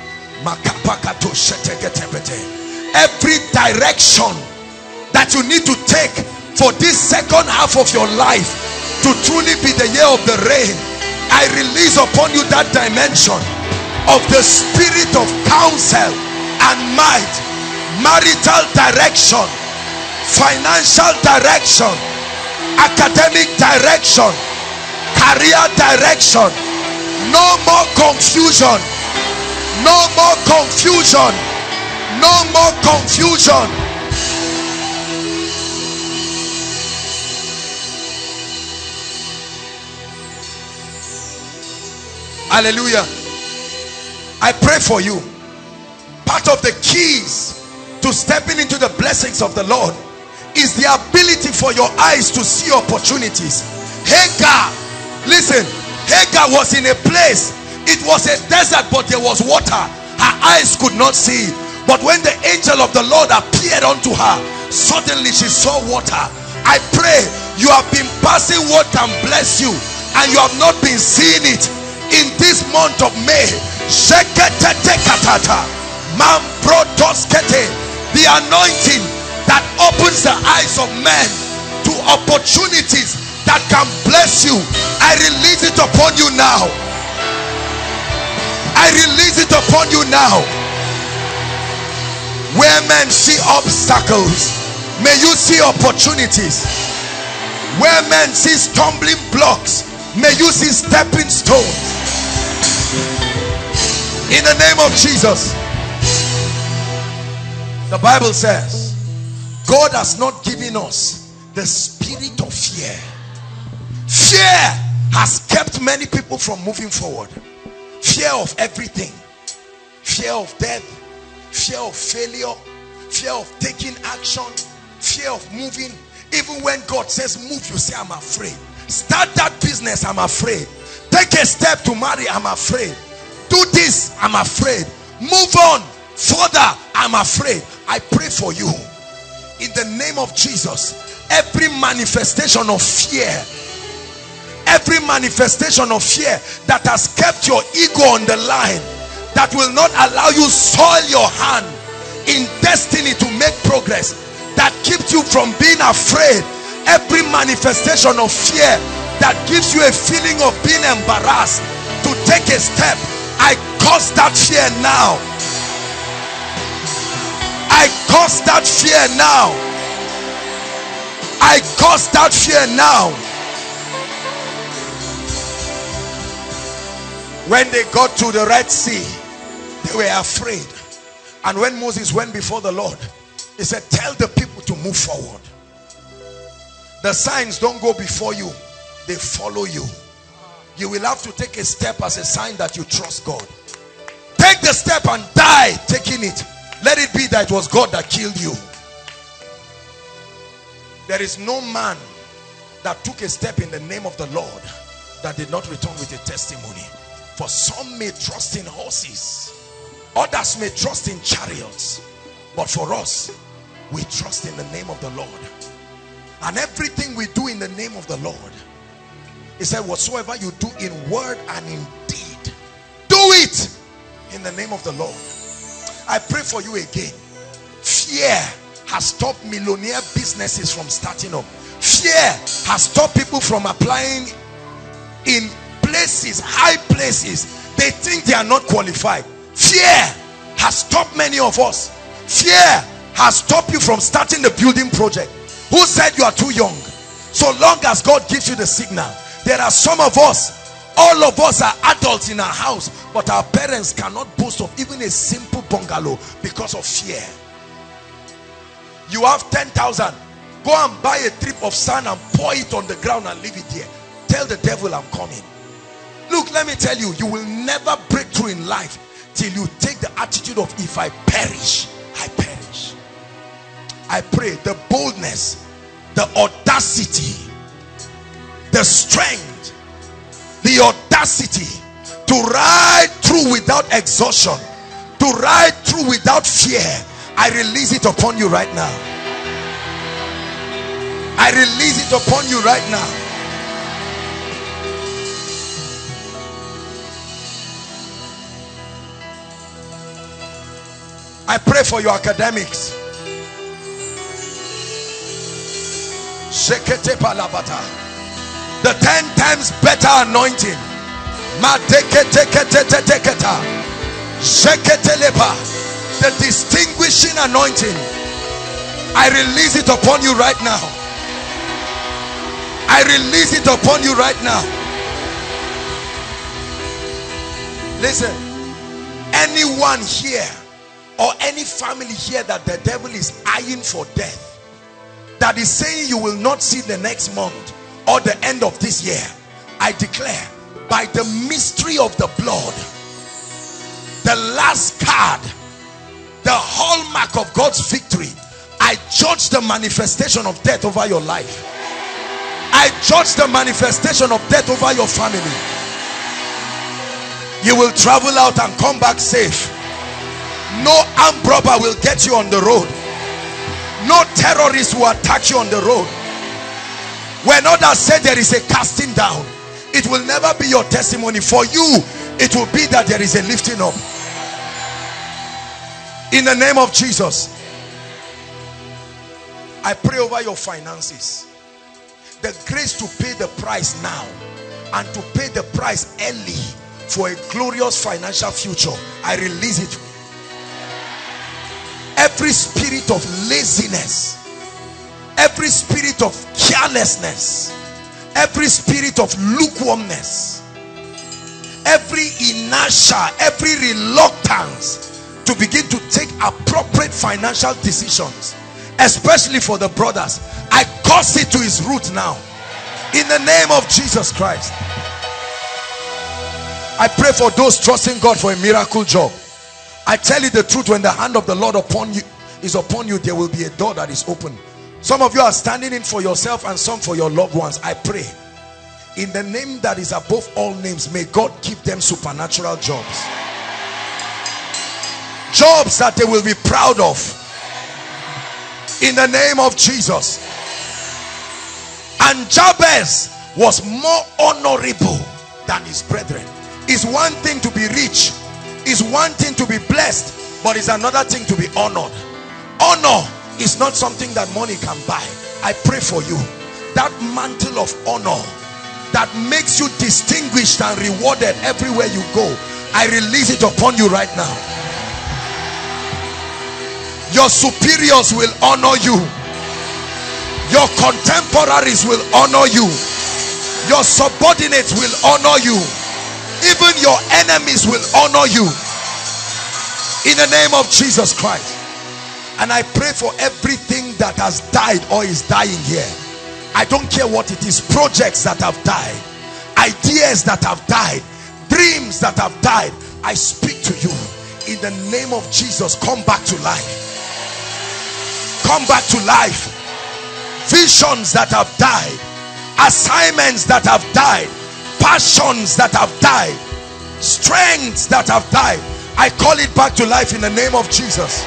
every direction that you need to take for this second half of your life to truly be the year of the rain, I release upon you that dimension of the spirit of counsel and might, marital direction, financial direction, academic direction, career direction. No more confusion, no more confusion, no more confusion. Hallelujah. I pray for you. Part of the keys to stepping into the blessings of the Lord is the ability for your eyes to see opportunities. Hagar, listen, Hagar was in a place, it was a desert, but there was water. Her eyes could not see. But when the angel of the Lord appeared unto her, suddenly she saw water. I pray you have been passing what can bless you and you have not been seeing it. In this month of May, the anointing that opens the eyes of men to opportunities that can bless you, I release it upon you now. I release it upon you now. Where men see obstacles, may you see opportunities. Where men see stumbling blocks, may you see stepping stones. In the name of Jesus. The Bible says God has not given us the spirit of fear. Fear has kept many people from moving forward. Fear of everything. Fear of death. Fear of failure. Fear of taking action. Fear of moving. Even when God says move, you say I'm afraid. Start that business, I'm afraid. Take a step to marry, I'm afraid. Do this, I'm afraid. Move on further, I'm afraid. I pray for you in the name of Jesus. Every manifestation of fear, every manifestation of fear that has kept your ego on the line, that will not allow you soil your hand in destiny to make progress, that keeps you from being afraid, every manifestation of fear that gives you a feeling of being embarrassed to take a step, I curse that fear now. I curse that fear now. I curse that fear now. When they got to the Red Sea, they were afraid. And when Moses went before the Lord, he said, tell the people to move forward. The signs don't go before you, they follow you. You will have to take a step as a sign that you trust God. Take the step and die taking it. Let it be that it was God that killed you. There is no man that took a step in the name of the Lord that did not return with a testimony. For some may trust in horses, others may trust in chariots, but for us, we trust in the name of the Lord. And everything we do in the name of the Lord, he said, whatsoever you do in word and in deed, do it in the name of the Lord. I pray for you again. Fear has stopped millionaire businesses from starting up. Fear has stopped people from applying in places, high places. They think they are not qualified. Fear has stopped many of us. Fear has stopped you from starting the building project. Who said you are too young? So long as God gives you the signal. There are some of us, all of us are adults in our house, but our parents cannot boast of even a simple bungalow because of fear. You have 10,000. Go and buy a strip of sand and pour it on the ground and leave it there. Tell the devil I'm coming. Look, let me tell you, you will never break through in life till you take the attitude of, if I perish, I perish. I pray the boldness, the audacity, the strength, the audacity to ride through without exhaustion, to ride through without fear. I release it upon you right now. I release it upon you right now. I pray for your academics. The 10 times better anointing. The distinguishing anointing. I release it upon you right now. I release it upon you right now. Listen, anyone here or any family here that the devil is eyeing for death, that is saying you will not see the next month or the end of this year, I declare by the mystery of the blood, the last card, the hallmark of God's victory, I judge the manifestation of death over your life. I judge the manifestation of death over your family. You will travel out and come back safe. No armed robber will get you on the road. No terrorist will attack you on the road. When others say there is a casting down, it will never be your testimony. For you, it will be that there is a lifting up. In the name of Jesus, I pray over your finances. The grace to pay the price now and to pay the price early for a glorious financial future, I release it. Every spirit of laziness, every spirit of carelessness, every spirit of lukewarmness, every inertia, every reluctance to begin to take appropriate financial decisions, especially for the brothers, I curse it to its root now in the name of Jesus Christ. I pray for those trusting God for a miracle job. I tell you the truth, when the hand of the Lord is upon you, there will be a door that is open. Some of you are standing in for yourself and some for your loved ones. I pray in the name that is above all names, may God give them supernatural jobs. Jobs that they will be proud of. In the name of Jesus. And Jabez was more honorable than his brethren. It's one thing to be rich, it's one thing to be blessed, but it's another thing to be honored. Honor is not something that money can buy. I pray for you, that mantle of honor that makes you distinguished and rewarded everywhere you go, I release it upon you right now. Your superiors will honor you. Your contemporaries will honor you. Your subordinates will honor you. Even your enemies will honor you. In the name of Jesus Christ. And I pray for everything that has died or is dying here. I don't care what it is. Projects that have died, ideas that have died, dreams that have died, I speak to you in the name of Jesus. Come back to life. Come back to life. Visions that have died, assignments that have died, passions that have died, strengths that have died, I call it back to life in the name of Jesus.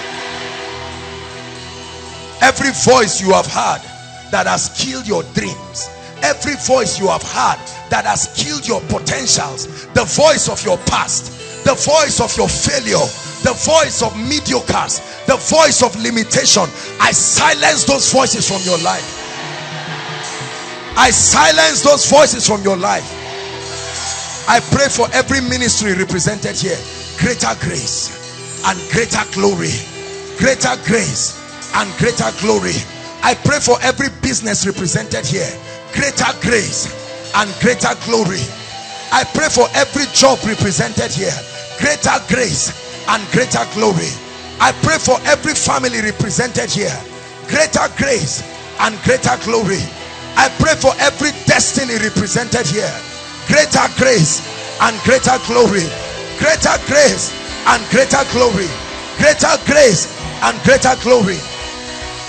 Every voice you have heard that has killed your dreams, every voice you have heard that has killed your potentials, the voice of your past, the voice of your failure, the voice of mediocres, the voice of limitation, I silence those voices from your life. I silence those voices from your life. I pray for every ministry represented here, greater grace and greater glory, greater grace and greater glory. I pray for every business represented here, greater grace and greater glory. I pray for every job represented here, greater grace and greater glory. I pray for every family represented here, greater grace and greater glory. I pray for every destiny represented here, greater grace and greater glory, greater grace and greater glory, greater grace and greater glory.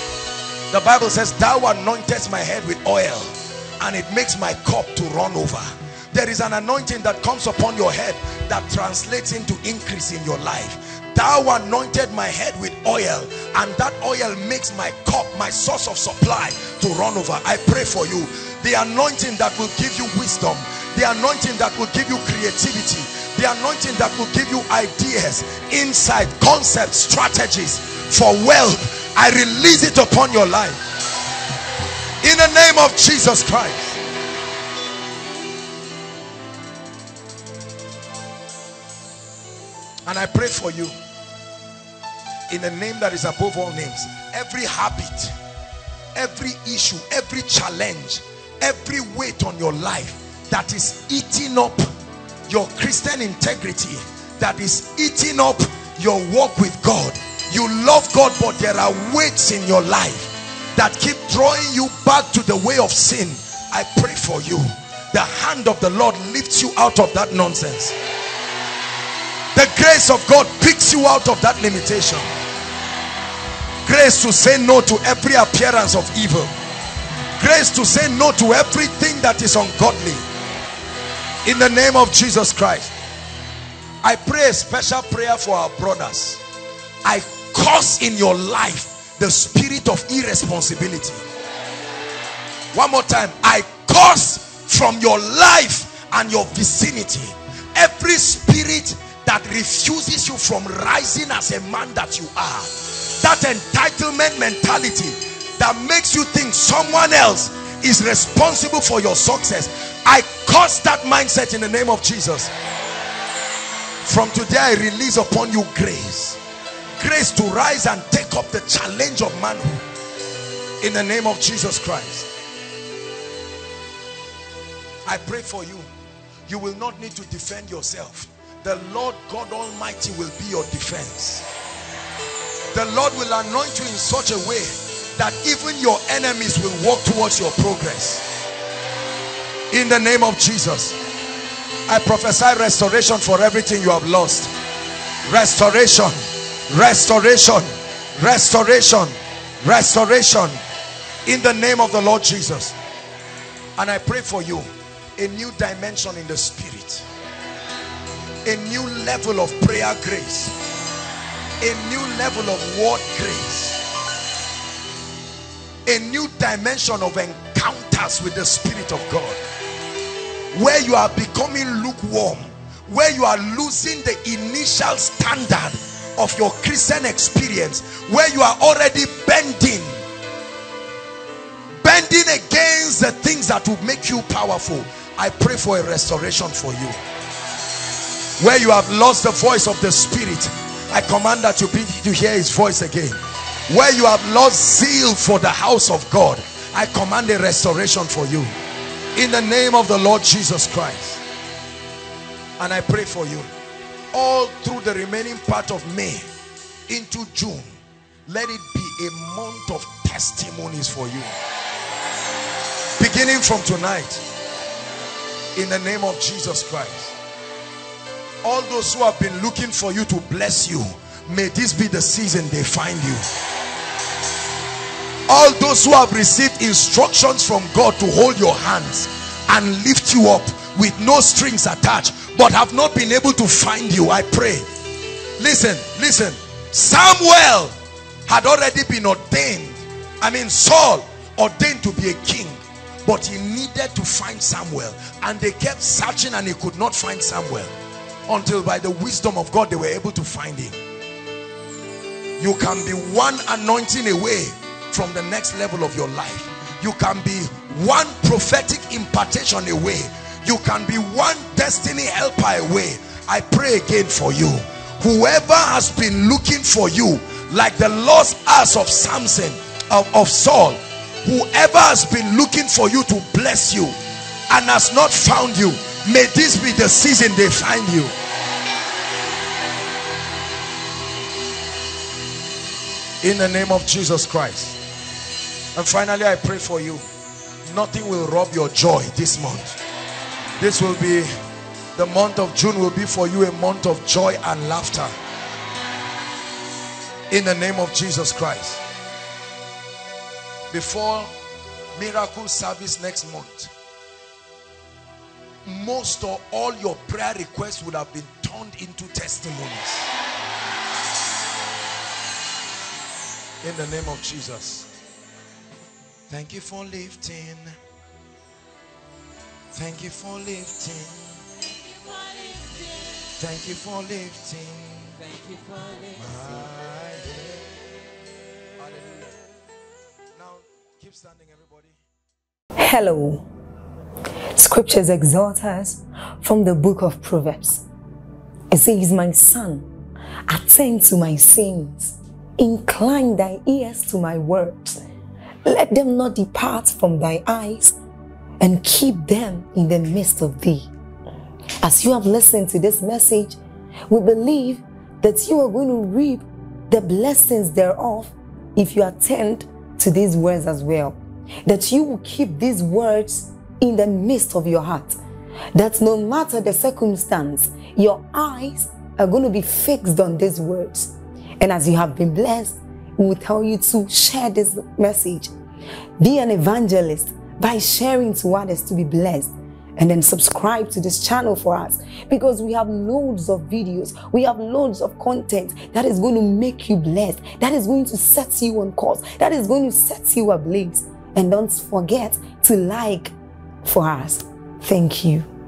The Bible says, thou anointest my head with oil, and it makes my cup to run over. There is an anointing that comes upon your head that translates into increase in your life. Thou anointed my head with oil, and that oil makes my cup, my source of supply, to run over. I pray for you. The anointing that will give you wisdom, the anointing that will give you creativity, the anointing that will give you ideas, insight, concepts, strategies for wealth, I release it upon your life in the name of Jesus Christ. And I pray for you in the name that is above all names. Every habit, every issue, every challenge, every weight on your life that is eating up your Christian integrity, that is eating up your walk with God. You love God, but there are weights in your life that keep drawing you back to the way of sin. I pray for you. The hand of the Lord lifts you out of that nonsense. The grace of God picks you out of that limitation. Grace to say no to every appearance of evil. Grace to say no to everything that is ungodly. In the name of Jesus Christ. I pray a special prayer for our brothers. I curse in your life the spirit of irresponsibility. One more time. I curse from your life and your vicinity every spirit that refuses you from rising as a man that you are. That entitlement mentality that makes you think someone else is responsible for your success. I curse that mindset in the name of Jesus. From today I release upon you grace. Grace to rise and take up the challenge of manhood in the name of Jesus Christ. I pray for you. You will not need to defend yourself. The Lord God Almighty will be your defense. The Lord will anoint you in such a way that even your enemies will walk towards your progress. In the name of Jesus, I prophesy restoration for everything you have lost. Restoration, restoration, restoration, restoration. In the name of the Lord Jesus. And I pray for you a new dimension in the spirit. A new level of prayer grace. A new level of word grace. A new dimension of encounters with the Spirit of God. Where you are becoming lukewarm. Where you are losing the initial standard of your Christian experience. Where you are already bending against the things that will make you powerful. I pray for a restoration for you. Where you have lost the voice of the Spirit, I command that you begin to hear his voice again. Where you have lost zeal for the house of God, I command a restoration for you in the name of the Lord Jesus Christ. And I pray for you all through the remaining part of May into June. Let it be a month of testimonies for you, beginning from tonight, in the name of Jesus Christ. All those who have been looking for you to bless you, may this be the season they find you. All those who have received instructions from God to hold your hands and lift you up with no strings attached, but have not been able to find you, I pray. Listen, listen. Samuel had already been ordained. Saul ordained to be a king, but he needed to find Samuel, and they kept searching and he could not find Samuel. Until by the wisdom of God they were able to find him. You can be one anointing away from the next level of your life. You can be one prophetic impartation away. You can be one destiny helper away. I pray again for you. Whoever has been looking for you, like the lost ass of Samson, of Saul, whoever has been looking for you to bless you and has not found you, may this be the season they find you. In the name of Jesus Christ. And finally, I pray for you. Nothing will rob your joy this month. This will be, the month of June will be for you a month of joy and laughter. In the name of Jesus Christ. before miracle service next month, most or all your prayer requests would have been turned into testimonies. In the name of Jesus. Thank you for lifting. Thank you for lifting. Thank you for lifting. Thank you for lifting. Hallelujah. Now, keep standing, everybody. Hello. Scriptures exhort us from the book of Proverbs. It says, my son, attend to my sayings. Incline thy ears to my words. Let them not depart from thy eyes, and keep them in the midst of thee. As you have listened to this message, we believe that you are going to reap the blessings thereof if you attend to these words as well. That you will keep these words in the midst of your heart. That no matter the circumstance, your eyes are going to be fixed on these words. And as you have been blessed, we will tell you to share this message. Be an evangelist by sharing to others to be blessed. And then subscribe to this channel for us, because we have loads of videos, we have loads of content that is going to make you blessed, that is going to set you on course, that is going to set you ablaze. And don't forget to like for us. Thank you.